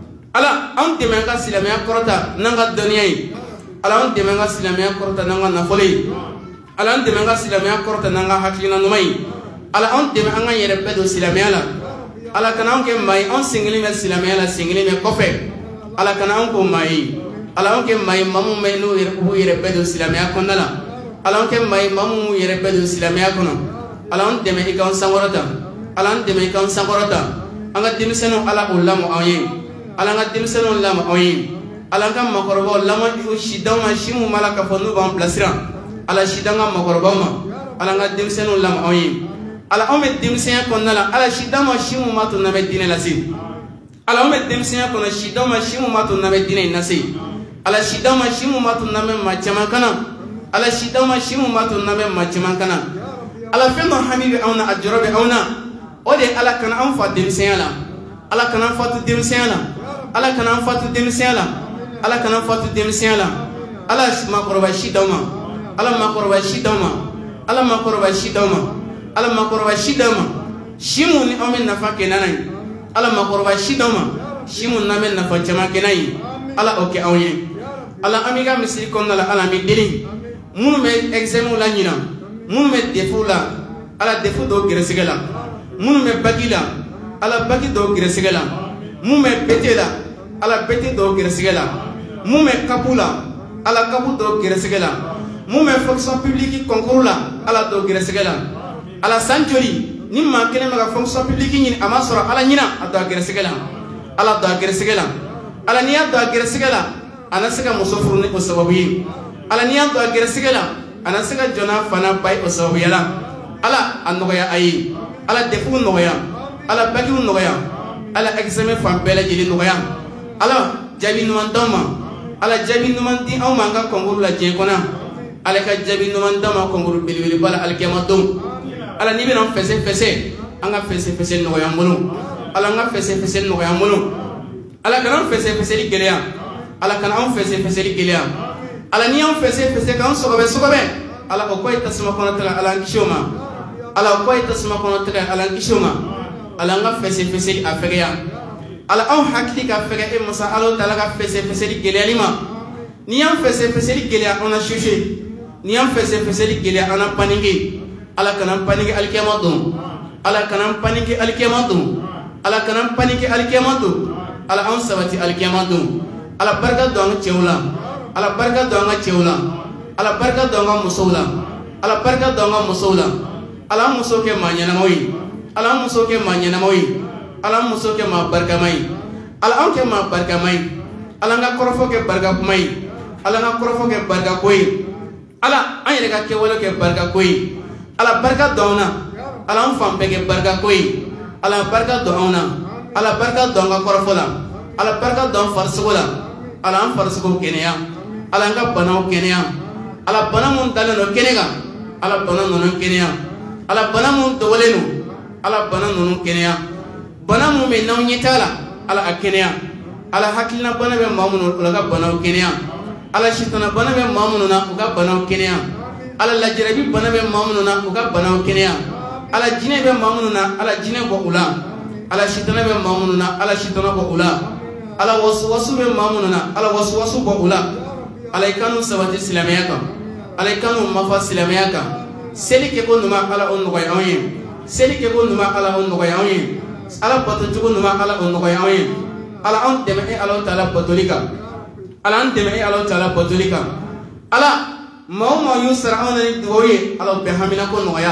ala an dɛmɛ ka silamaya kɔrɔta n'an ka dɔnniya ye ala an dɛmɛ ka silamaya kɔrɔta n'an ka nafolo ye ala an dɛmɛ ka silamaya kɔrɔta n'an ka hakilina ɲuman ye ala an dɛmɛ an ka yɛrɛ bɛɛ don silamaya la ala kana an kɛ maa ye an sen kelen bɛ silamaya la sen kelen bɛ kɔfɛ ala kana an ko maa ye ala an kɛ maa ye maa mun bɛ n'u yɛrɛ b'u yɛrɛ bɛɛ don silamaya kɔnɔna la ala an kɛ maa ye maa mun yɛrɛ bɛɛ don silamaya kɔnɔ ala an dɛmɛ i k'an sankɔrɔta ala an dɛmɛ i k'an sankɔrɔta an ka denmisɛnninw ala k'o lamɔ an ye ala an ka denmisɛnninw lamɔ an ye ala an ka maakɔrɔbaw lamɔ si d'anw ma si mun b'a la k'a fɔ n'u b'an bilasira ala si d'an ka maakɔrɔbaw ma ala an ka denmisɛnninw lamɔ an ye ala anw bɛ denmisɛnya kɔnɔna la ala si d'anw ma si mun b'a to n'an bɛ diinɛ lase ala anw bɛ denmisɛnya kɔnɔ si d'anw ma si mun b'a to n'an bɛ diinɛ in lase ala si d'anw ma si mun b'a to n'an bɛ maa caman kana ala si d'anw ma si mun b'a to n'an bɛ maa caman kana ala fɛn dɔ hami bɛ anw na a jɔrɔ bɛ anw na o de ye ala kana anw fa denmisɛnya la ala kana an fatu denmisɛnya la ala kana an fatu denmisɛnya la ala kana an fatu denmisɛnya la ala maakɔrɔba si d'aw ma ala maakɔrɔba si d'aw ma ala maakɔrɔba si d'aw ma ala maakɔrɔba si d'aw ma si mun ni an bɛ nafa kɛ n'a ye ala maakɔrɔba si d'aw ma si mun n'an bɛ nafa caman kɛ n'a ye ala o kɛ anw ye ala an b'i ka misiri kɔnɔna la ala an bɛ deli minnu bɛ examen la ɲina minnu bɛ defu la ala defu dɔw gɛrɛsɛgɛ la minnu bɛ baki la ala baki dɔw gɛrɛsɛgɛ la mun bɛ bete la ala bete dɔw gɛrɛsɛgɛ la mun bɛ kapu la ala kapu dɔw gɛrɛsɛgɛ la mun bɛ fonction publique concours la ala dɔw gɛrɛsɛgɛ la ala san joli ni maa kelen bɛ ka fonction publique ɲini a ma sɔrɔ ala ɲina a dɔn a gɛrɛsɛgɛ la ala dɔn a gɛrɛsɛgɛ la ala n'i y'a dɔn a gɛrɛsɛgɛ la a na se ka muso furu ni o sababu ye ala n'i y'a dɔn a gɛrɛsɛgɛ la a na se ka jɔn n'a fa n'a ba ye o sababuya la ala a nɔgɔya a ye ala defuw nɔgɔya ala bakiw nɔgɔya ala examen fan bɛɛ lajɛlen nɔgɔya ala jaabi ɲuman d'anw ma ala jaabi ɲuman di anw ma an ka concours la diɲɛ kɔnɔ ala ka jaabi ɲuman d'anw ma concours belebeleba la alikiyama don ala n'i bɛna fɛsɛ fɛsɛ an ka fɛsɛ fɛsɛ nɔgɔya an bolo ala an ka fɛsɛ fɛsɛ nɔgɔya an bolo ala kana an fɛsɛ fɛsɛli gɛlɛya ala kana an fɛsɛ fɛsɛli gɛlɛya ala n'i y'an fɛsɛ fɛsɛ k'an sɔgɔbɛ sɔgɔbɛ ala o kɔ ye tasuma kɔnɔ tɛgɛ ala an kisi o ma ala o kɔ ye tasuma kɔnɔ tɛgɛ ala an kisi o ma ala an ka fɛsɛ fɛsɛli a fɛgɛya ala anw hakili ka fɛgɛ e masa ala taala ka fɛsɛ fɛsɛli gɛlɛyali ma n'i y'an fɛsɛ fɛsɛli gɛlɛya an na suse n'i y'an fɛsɛ fɛsɛli gɛlɛya an na panike ala kana an panike alikiyama don ala kana an panike alikiyama don ala kana an panike alikiyama don ala anw sabati alikiyama don ala barika don an ka cɛw la ala barika don an ka cɛw la ala barika don an ka musow la ala barika don an ka musow la ala an musow kɛ maa ɲɛnamaw ye ala an musow kɛ maa ɲɛnamaw ye ala an musow kɛ maa barikama ye ala an kɛ maa barikama ye ala an ka kɔrɔfɔ kɛ barika kuma ye ala an ka kɔrɔfɔ kɛ barika ko ye ala an yɛrɛ ka kɛwale kɛ barika ko ye ala barika don an na ala an fan bɛɛ kɛ barika ko ye ala barika don an na ala barika don an ka kɔrɔfɔ la ala barika don an farisogo la ala an farisogo kɛnɛya ala an ka banaw kɛnɛya ala bana mun dalen don kɛnɛ kan ala bana ninnu kɛnɛya ala bana mun dogolen don ala bana ninnu kɛnɛya bana mun bɛ n'aw ɲɛ t'a la ala a kɛnɛya ala hakilina bana bɛ maa minnu la ka banaw kɛnɛya ala sitana bana bɛ maa minnu na u ka banaw kɛnɛya ala lajarabi bana bɛ maa minnu na u ka banaw kɛnɛya ala jinɛ bɛ maa minnu na ala jinɛ bɔ u la ala sitana bɛ maa minnu na ala sitana bɔ u la ala wasuwasu bɛ maa minnu na ala wasuwasu bɔ u la ala i kanu sabati silamɛya kan ala i kanu mafa silamɛya kan seli kɛko ɲuman ala o nɔgɔya anw ye seli kɛko ɲuman ala o nɔgɔya anw ye ala bato cogo ɲuman ala o nɔgɔya anw ye ala an dɛmɛ e ala taala batoli kan ala an dɛmɛ e ala taala batoli kan ala maa o maa y'u sara anw na ni dugawu ye ala bɛɛ hamina ko nɔgɔya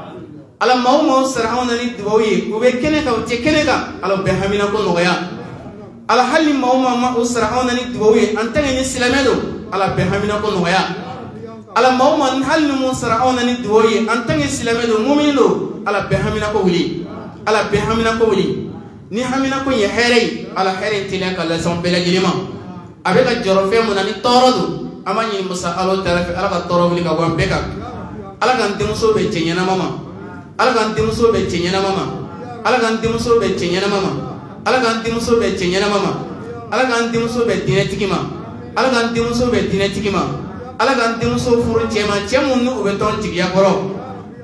ala maa o maa sara anw na ni dugawu ye u bɛ kɛnɛ kan u tɛ kɛnɛ kan ala bɛɛ hamina ko nɔgɔya ala hali maa o maa ma o sara anw na ni dugawu ye an tɛgɛ ni silamɛ don ala bɛɛ hamina ko nɔgɔya ala maa o maa hali ni mun sara anw na ni dugawu ye an tɛgɛ silamɛ don mumini don ala bɛɛ hamina ko wuli ala bɛɛ hamina ko wuli ni hamina ko ye hɛrɛ ye ala hɛrɛ in teliya ka lase an bɛɛ lajɛlen ma a bɛ ka jɔrɔ fɛn mun na ni tɔɔrɔ don an b'a ɲini masa ala taala fɛ ala ka tɔɔrɔ wuli ka bɔ an bɛɛ kan ala k'an denmuso bɛn cɛ ɲɛnama ma ala k'an denmuso bɛn cɛ ɲɛnama ma ala k'an denmuso bɛn cɛ ɲɛnama ma ala k'an denmuso bɛn cɛ ɲɛnama ma ala k'an denmuso bɛn diinɛtigi ma ala k'an denmuso bɛn diinɛtigi ma ala k'an denmuso furu cɛ ma cɛ mun ni u bɛ tɔn jigiya kɔrɔ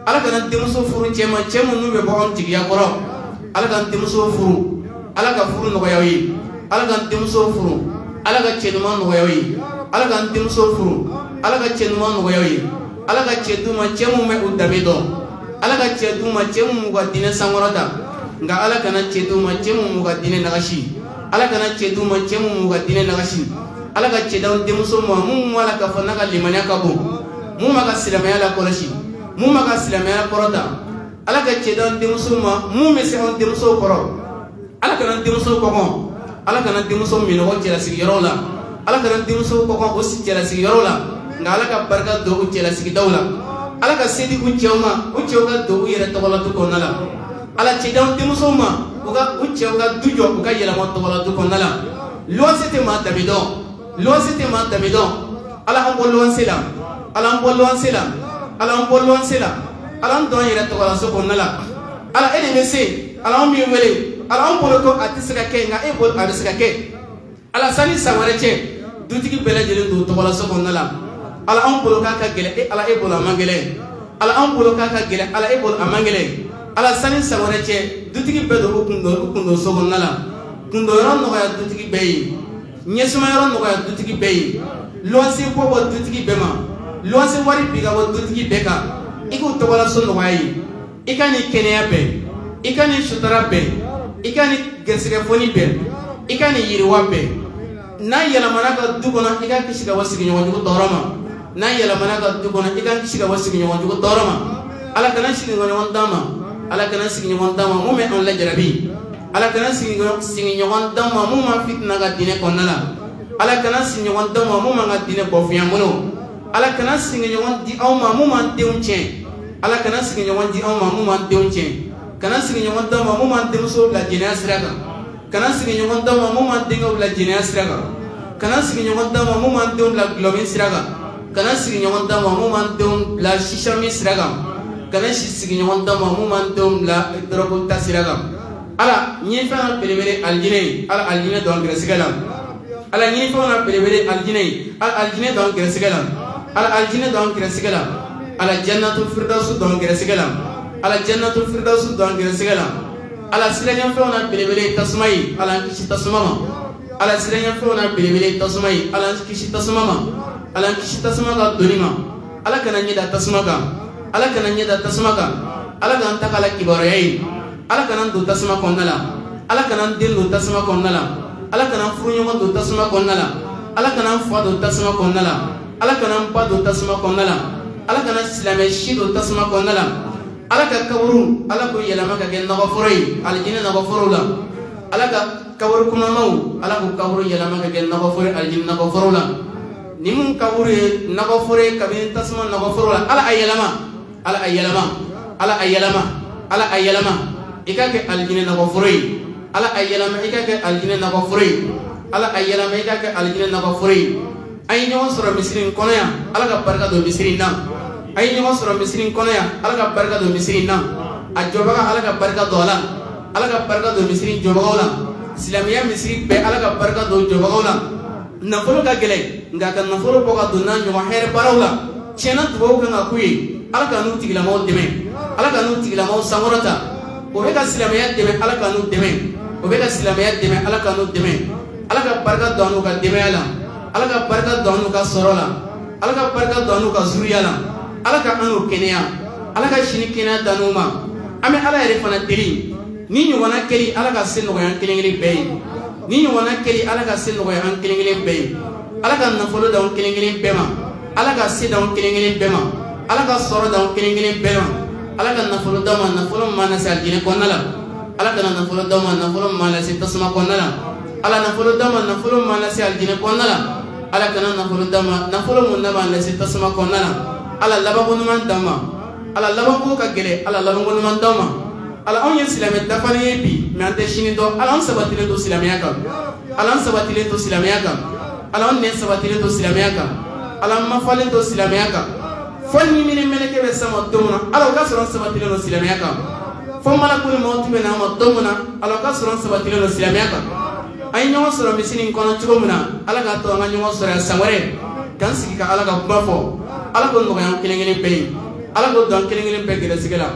ala kana denmuso furu cɛ ma cɛ minnu bɛ bɔ anw jigiya kɔrɔ ala ka denmuso furu ala ka furu nɔgɔya ye ala ka denmuso furu ala ka cɛ ɲuman nɔgɔya ye ala ka denmuso furu ala ka cɛ ɲuman nɔgɔya ye ala ka cɛ d'u ma cɛ minnu bɛ u danbe dɔn ala ka cɛ d'u ma cɛ minnu ka diinɛ sankɔrɔta nka ala kana cɛ d'u ma cɛ minnu ka diinɛ nagasi ala kana cɛ d'u ma cɛ minnu ka diinɛ nagasi ala ka cɛ d'anw denmuso ma mun ma la k'a fɔ n'a ka limaniya ka bon mun ma ka silamɛya lakɔlɔsi mun ma ka silamɛya kɔrɔta ala ka cɛ d'anw denmuso ma mun bɛ se anw denmuso kɔrɔ ala kana denmuso kɔkɔ ala kana denmuso minɔgɔ cɛlasigiyɔrɔw la ala kana denmuso kɔkɔ o cɛlasigiyɔrɔw la nka ala ka barika don u cɛlasigidaw la ala ka se di u cɛw ma u cɛw ka don u yɛrɛ tɔgɔla du kɔnɔna la ala cɛ d'anw denmuso ma u ka u cɛw ka du jɔ u ka yɛlɛma tɔgɔla du kɔnɔna la luwanse tɛ maa danbe dɔn luwanse tɛ maa danbe dɔn ala an bɔ luwanse la ala an bɔ luwanse la ala an bɔ luwanse la ala an dɔn yɛrɛ tɔgɔla so kɔnɔna la ala e de bɛ se ala an b'i wele ala an bolo ko a tɛ se ka kɛ nka e bolo a bɛ se ka kɛ ala sani san wɛrɛ cɛ dutigi bɛɛ lajɛlen don tɔgɔla so kɔnɔna la ala an bolo k'a ka gɛlɛn e ala e bolo a man gɛlɛn ala an bolo k'a ka gɛlɛn ala e bolo a man gɛlɛn ala sani san wɛrɛ cɛ dutigi bɛɛ don u kun don u kun don so kɔnɔna la kundo yɔrɔ nɔgɔya dutigi bɛɛ ye ɲɛsuma yɔrɔ nɔgɔya dutigi bɛɛ ye luwanse bɔ bɔ dutigi bɛɛ ma luwanse wari bi ka bɔ dutigi bɛɛ kan i k'u tɔgɔla so nɔgɔya ye i ka ni kɛnɛya bɛɛ i ka ni sutara bɛɛ i ka ni gɛrɛsɛgɛ fɔni bɛɛ i ka ni yiriwa bɛɛ n'a yɛlɛmana ka du kɔnɔ i ka kisi ka bɔ sigiɲɔgɔnjugu tɔɔrɔ ma n'a yɛlɛmana ka du kɔnɔ i ka kisi ka bɔ sigiɲɔgɔnjugu tɔɔrɔ ma ala kana sigiɲɔgɔn d'an ma ala kana sigiɲɔgɔn d'an ma mun bɛ an lajarabi ala kana sigiɲɔgɔn d'an ma mun ma fitina ka diinɛ kɔnɔna la ala kana sigiɲɔgɔn d'an ma mun ma ka diinɛ bɔ fiɲɛ bolo ala kana sigiɲɔgɔn di anw ma mun m'an denw tiɲɛ ala kana sigiɲɔgɔn di anw ma mun m'an denw tiɲɛ kana sigiɲɔgɔn d'an ma mun m'an denmuso bila jɛnɛya sira kan kana sigiɲɔgɔn d'an ma mun m'an denkɛw bila jɛnɛya sira kan kana sigiɲɔgɔn d'an ma mun m'an denw bila gulɔmin sira kan kana sigiɲɔgɔn d'an ma mun m'an denw bila sisami sira kan kana sigiɲɔgɔn d'an ma mun m'an denw bila dɔrɔgu ta sira kan ala ɲinifɛn na belebele alijinɛ ye ala alijinɛ don an gɛrɛsɛgɛ la ala ɲinifɛn na belebele alijinɛ ye ala alijinɛ don an gɛrɛsɛgɛ la ala alijinɛ don an gɛrɛsɛgɛ la ala jannatu firdausu don an gɛrɛsɛgɛ la ala jannatu firdausu don an gɛrɛsɛgɛ la ala siraɲɛfɛnw na belebele tasuma ye ala an kisi tasuma ma ala siraɲɛfɛnw na belebele tasuma ye ala an kisi tasuma ma ala an kisi tasuma ka doni ma ala kana ɲɛ da tasuma kan ala kana ɲɛ da tasuma kan ala k'an ta k'ala kibaruya ye ala kana don tasuma kɔnɔna la ala kana den don tasuma kɔnɔna la ala kana furuɲɔgɔn don tasuma kɔnɔna la ala kana fa don tasuma kɔnɔna la ala kana ba don tasuma kɔnɔna la ala kana silamɛ si don tasuma kɔnɔna la ala ka kaburu ala k'o yɛlɛma ka kɛ nɔgɔforo ye alijinɛ nɔgɔforo la ala ka kaburu kumamaw ala k'o kaburu yɛlɛma ka kɛ nɔgɔforo ye alijinɛ nɔgɔforo la ni mun kaburu ye nɔgɔforo ye kabini tasuma nɔgɔforo la ala a yɛlɛma ala a yɛlɛma ala a yɛlɛma ala a yɛlɛma i ka kɛ alijinɛ nɔgɔforo ye ala a yɛlɛma i ka kɛ alijinɛ nɔgɔforo ye ala a yɛlɛma i ka kɛ alijinɛ nɔgɔforo ye a ye ɲɔgɔn sɔrɔ misiri in kɔnɔ yan ala ka barika don misiri in na a ye ɲɔgɔn sɔrɔ misiri in kɔnɔ yan ala ka barika don misiri in na a jɔbaga ala ka barika don a la ala ka barika don misiri in jɔbagaw la silamɛya misiri bɛɛ ala ka barika don jɔbagaw la nafolo ka gɛlɛn nka ka nafolo bɔ ka don n'a ɲɔgɔn hɛrɛ baaraw la tiɲɛna dugawu kan ka k'u ye ala ka n'u tigilamaw dɛmɛ ala ka n'u tigilamaw sankɔrɔta o bɛ ka silamɛya dɛmɛ ala ka n'u dɛmɛ o bɛ ka silamɛya dɛmɛ ala ka n'u dɛmɛ ala ka barika don a n'u ka denbaya la ala ka barika don a n'u ka sɔrɔ la ala ka barika don a n'u ka zuriya la ala ka an n'u kɛnɛya ala ka sini kɛnɛya dan n'u ma an bɛ ala yɛrɛ fana deli ni ɲɔgɔnna kɛli ala ka se nɔgɔya an kelen kelen bɛɛ ye ni ɲɔgɔnna kɛli ala ka se nɔgɔya an kelen kelen bɛɛ ye ala ka nafolo d'anw kelen kelen bɛɛ ma ala ka se d'anw kelen kelen bɛɛ ma ala ka sɔrɔ d'anw kelen kelen bɛɛ ma ala ka nafolo d'anw ma nafolo min ma lase alijinɛ kɔnɔna la ala kana nafolo d'anw ma nafolo min ma lase tasuma kɔnɔna la ala nafolo d'anw ma nafolo min ma lase alijinɛ kɔnɔna la ala kana nafolo d'anw ma nafolo min na ma lase tasuma kɔnɔna la ala labanko ɲuman d'anw ma ala labanko ka gɛlɛn ala labanko ɲuman d'anw ma ala anw ye silamɛ dafalen ye bi mɛ an tɛ sini dɔn ala an sabatilen to silamɛya kan ala an sabatilen to silamɛya kan ala an nɛn sabatilen to silamɛya kan ala an mafalen to silamɛya kan fo ɲimini mɛlɛkɛ bɛ sama don min na ala o ka sɔrɔ an sabatilen do silamɛya kan fo malakuli mawuti bɛ n'an ma don min na ala o ka sɔrɔ an sabatilen do silamɛya kan an ye ɲɔgɔn sɔrɔ misiri in kɔnɔ cogo min na ala k'a to an ka ɲɔgɔn sɔrɔ yan san wɛrɛ k'an sigi ka ala ka kuma fɔ ala k'o nɔgɔya an kelen kelen bɛɛ ye ala ko don kelen kelen pe gere sigela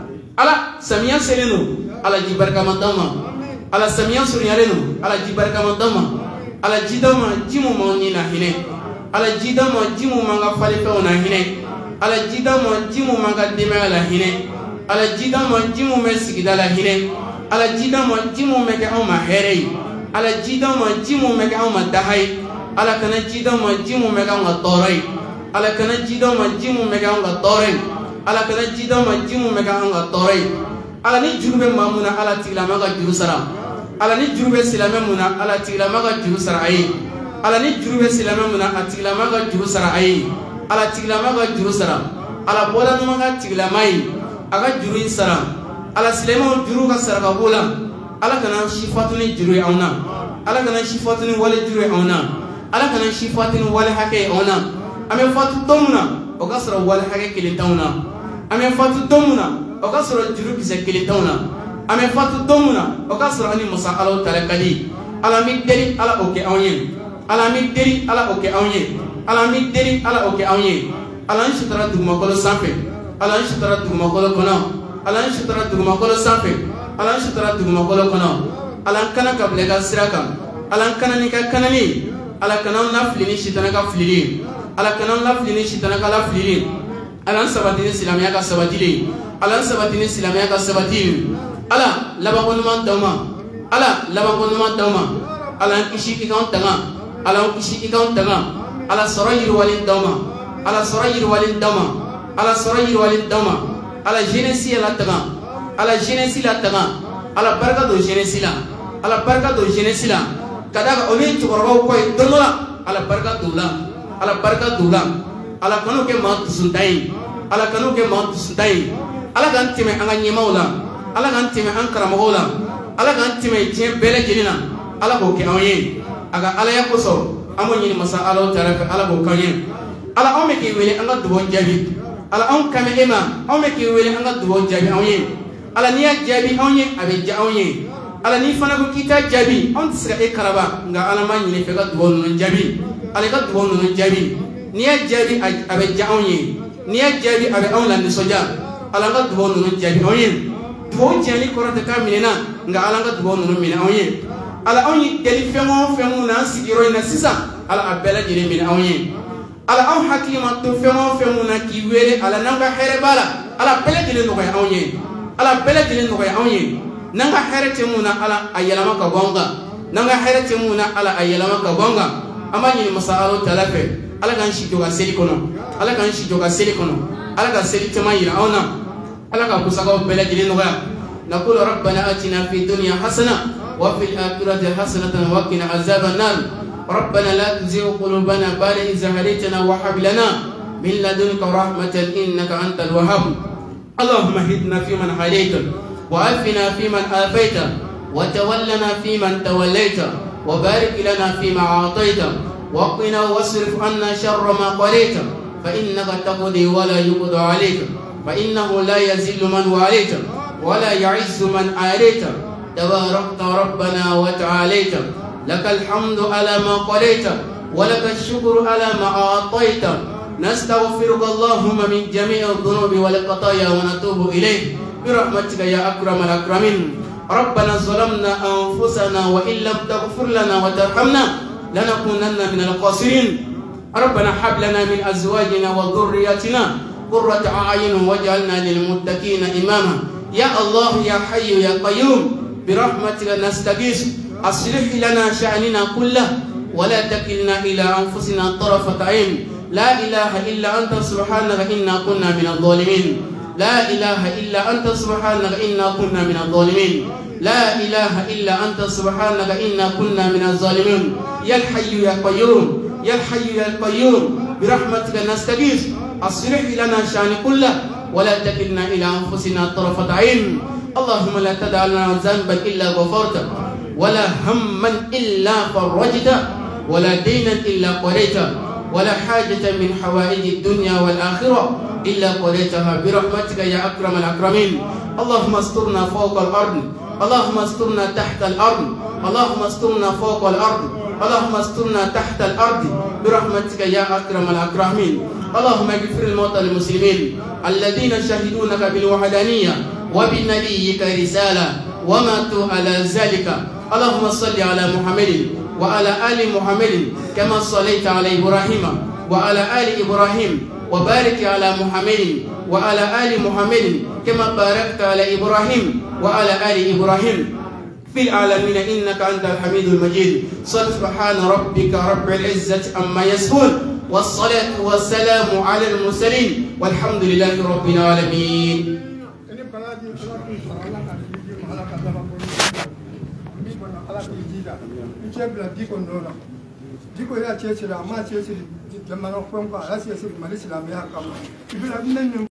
ala samiya selenu ala ji barka madama ala samiya suryalenu ala ji barka madama ala jidama jimu moni na hine ala jidama jimu manga fale fe na hine ala jidama jimu manga deme ala hine ala jidama jimu me sigida la hine ala jidama jimu me ka ma herei ala jidama jimu me ka ma dahai ala kana jidama jimu me ka ma torai ala kana jidama jimu me ka ma torai ala kana jidama jimu me ka ma torai ala ni jurube mamuna ala tigla maga jurusara ala ni jurube silame muna ala tigla maga jurusara ayi ala ni jurube silame muna atigla maga jurusara ayi ala tigla maga jurusara ala bola no maga tigla mai aga juru sara ala silama juru ka sara ka bola ala kana shifatuni juru auna ala kana shifatuni wala juru auna ala kana shifatuni wala hake auna ame fatu tomuna o ka sara wala hake kilintawna ame fatu tomuna o ka sara juru kise kilintawna ame fatu tomuna o ka sara ani musa ala taala kadi ala mi deri ala oke awnye ala mi deri ala oke awnye ala mi deri ala oke awnye ala nshitara duguma kolo sanfe ala nshitara duguma kolo kono ala nshitara duguma kolo sanfe ala nshitara duguma kolo kono ala kana kable ka siraka ala kana ni ka kanani ala kana na flini shitana ka flini ala kana na flini shitana ka la flini ala sabatini silamiya ka sabatili ala sabatini silamiya ka sabatili ala labangon man dawma ala labangon man dawma ala kishi ikon tanga ala kishi ikon tanga ala sarayir walin dawma ala sarayir walin dawma ala sarayir walin dawma ala jeunesse la tanga ala jeunesse la tanga ala barka do jeunesse la ala barka do jeunesse la kada oli chukoro ko donola ala barka dula ala barka dula ala kanu ke ma suntai ala kanu ke ma suntai ala kan time anga nyemaula ala kan time an karamola ala kan time je bele jinina ala ko ke awye aga ala ya koso amo nyini masa ala taala ala ko kanye ala o me ke wele anga dubo jabi ala on kame ema o me ke wele anga dubo jabi awye ala niya jabi awye abe ja awye ala ni fana ko kita jabi on tsika e karaba nga ala ma nyini fe ga dubo non jabi ala ga dubo non jabi niya jabi abe ja awye niya jabi abe on la ni soja ala ga dubo non jabi awye dubo jani korata ka minena nga ala ga dubo non mina awye ala on deli femo femo na sigiro na sisa ala abela jere mina awye ala on hakima to femo femo na kiwere ala nanga here bala ala bele jere no ga awye ala bele jere no ga awye nanga here temuna ala ayalama ka bonga nanga here temuna ala ayalama ka bonga amani masalo talafe ala kan shi joga seli kono ala kan shi joga seli kono ala ka seli tema yira awna ala ka kusaga bele jere no ga naqulu rabbana atina fid dunya hasana wa fil akhirati hasanatan wa qina azaban nar ربنا لا تزغ قلوبنا بعد إذ هديتنا وهب لنا من لدنك رحمة إنك أنت الوهاب اللهم اهدنا فيمن هديت وعافنا فيمن عافيت وتولنا فيمن توليت وبارك لنا فيما أعطيت وقنا واصرف عنا شر ما قضيت فإنك تقضي ولا يقضى عليك فإنه لا يذل من واليت ولا يعز من عاديت تباركت ربنا وتعاليت لك الحمد على ما قضيت ولك الشكر على ما أعطيت نستغفرك اللهم من جميع الذنوب والخطايا ونتوب إليك برحمتك يا أكرم الأكرمين ربنا ظلمنا أنفسنا وإن لم تغفر لنا وترحمنا لنكونن من الخاسرين ربنا هب لنا من أزواجنا وذرياتنا قرة أعين واجعلنا للمتقين إماما يا الله يا حي يا قيوم برحمتك نستغيث أصلح لنا شأننا كله ولا تكلنا إلى أنفسنا طرفة عين لا إله إلا أنت سبحانك إنا كنا من الظالمين لا إله إلا أنت سبحانك إنا كنا من الظالمين لا إله إلا أنت سبحانك إنا كنا من الظالمين يا الحي يا قيوم يا الحي يا القيوم برحمتك نستغيث أصلح لنا شأن كله ولا تكلنا إلى أنفسنا طرفة عين اللهم لا تدع لنا ذنبا إلا غفرته ولا هما إلا فرجته ولا دينا إلا قضيته ولا حاجة من حوائج الدنيا والآخرة إلا قضيتها برحمتك يا أكرم الأكرمين اللهم استرنا فوق الأرض اللهم استرنا تحت الأرض اللهم استرنا فوق الأرض اللهم استرنا تحت الأرض برحمتك يا أكرم الأكرمين اللهم اغفر الموتى المسلمين الذين شهدوا لك بالوحدانية وبنبيك رسالة وماتوا على ذلك. اللهم صل على محمد وعلى آل محمد كما صليت على إبراهيم وعلى آل إبراهيم وبارك على محمد وعلى آل محمد كما باركت على إبراهيم وعلى آل إبراهيم في العالمين إنك أنت الحميد المجيد. سبحان ربك رب العزة عما يصفون والصلاة والسلام على المرسلين والحمد لله رب العالمين. Jiko ya cheche la ma cheche jamano kwa kwa asi asi malisila meha kama ibila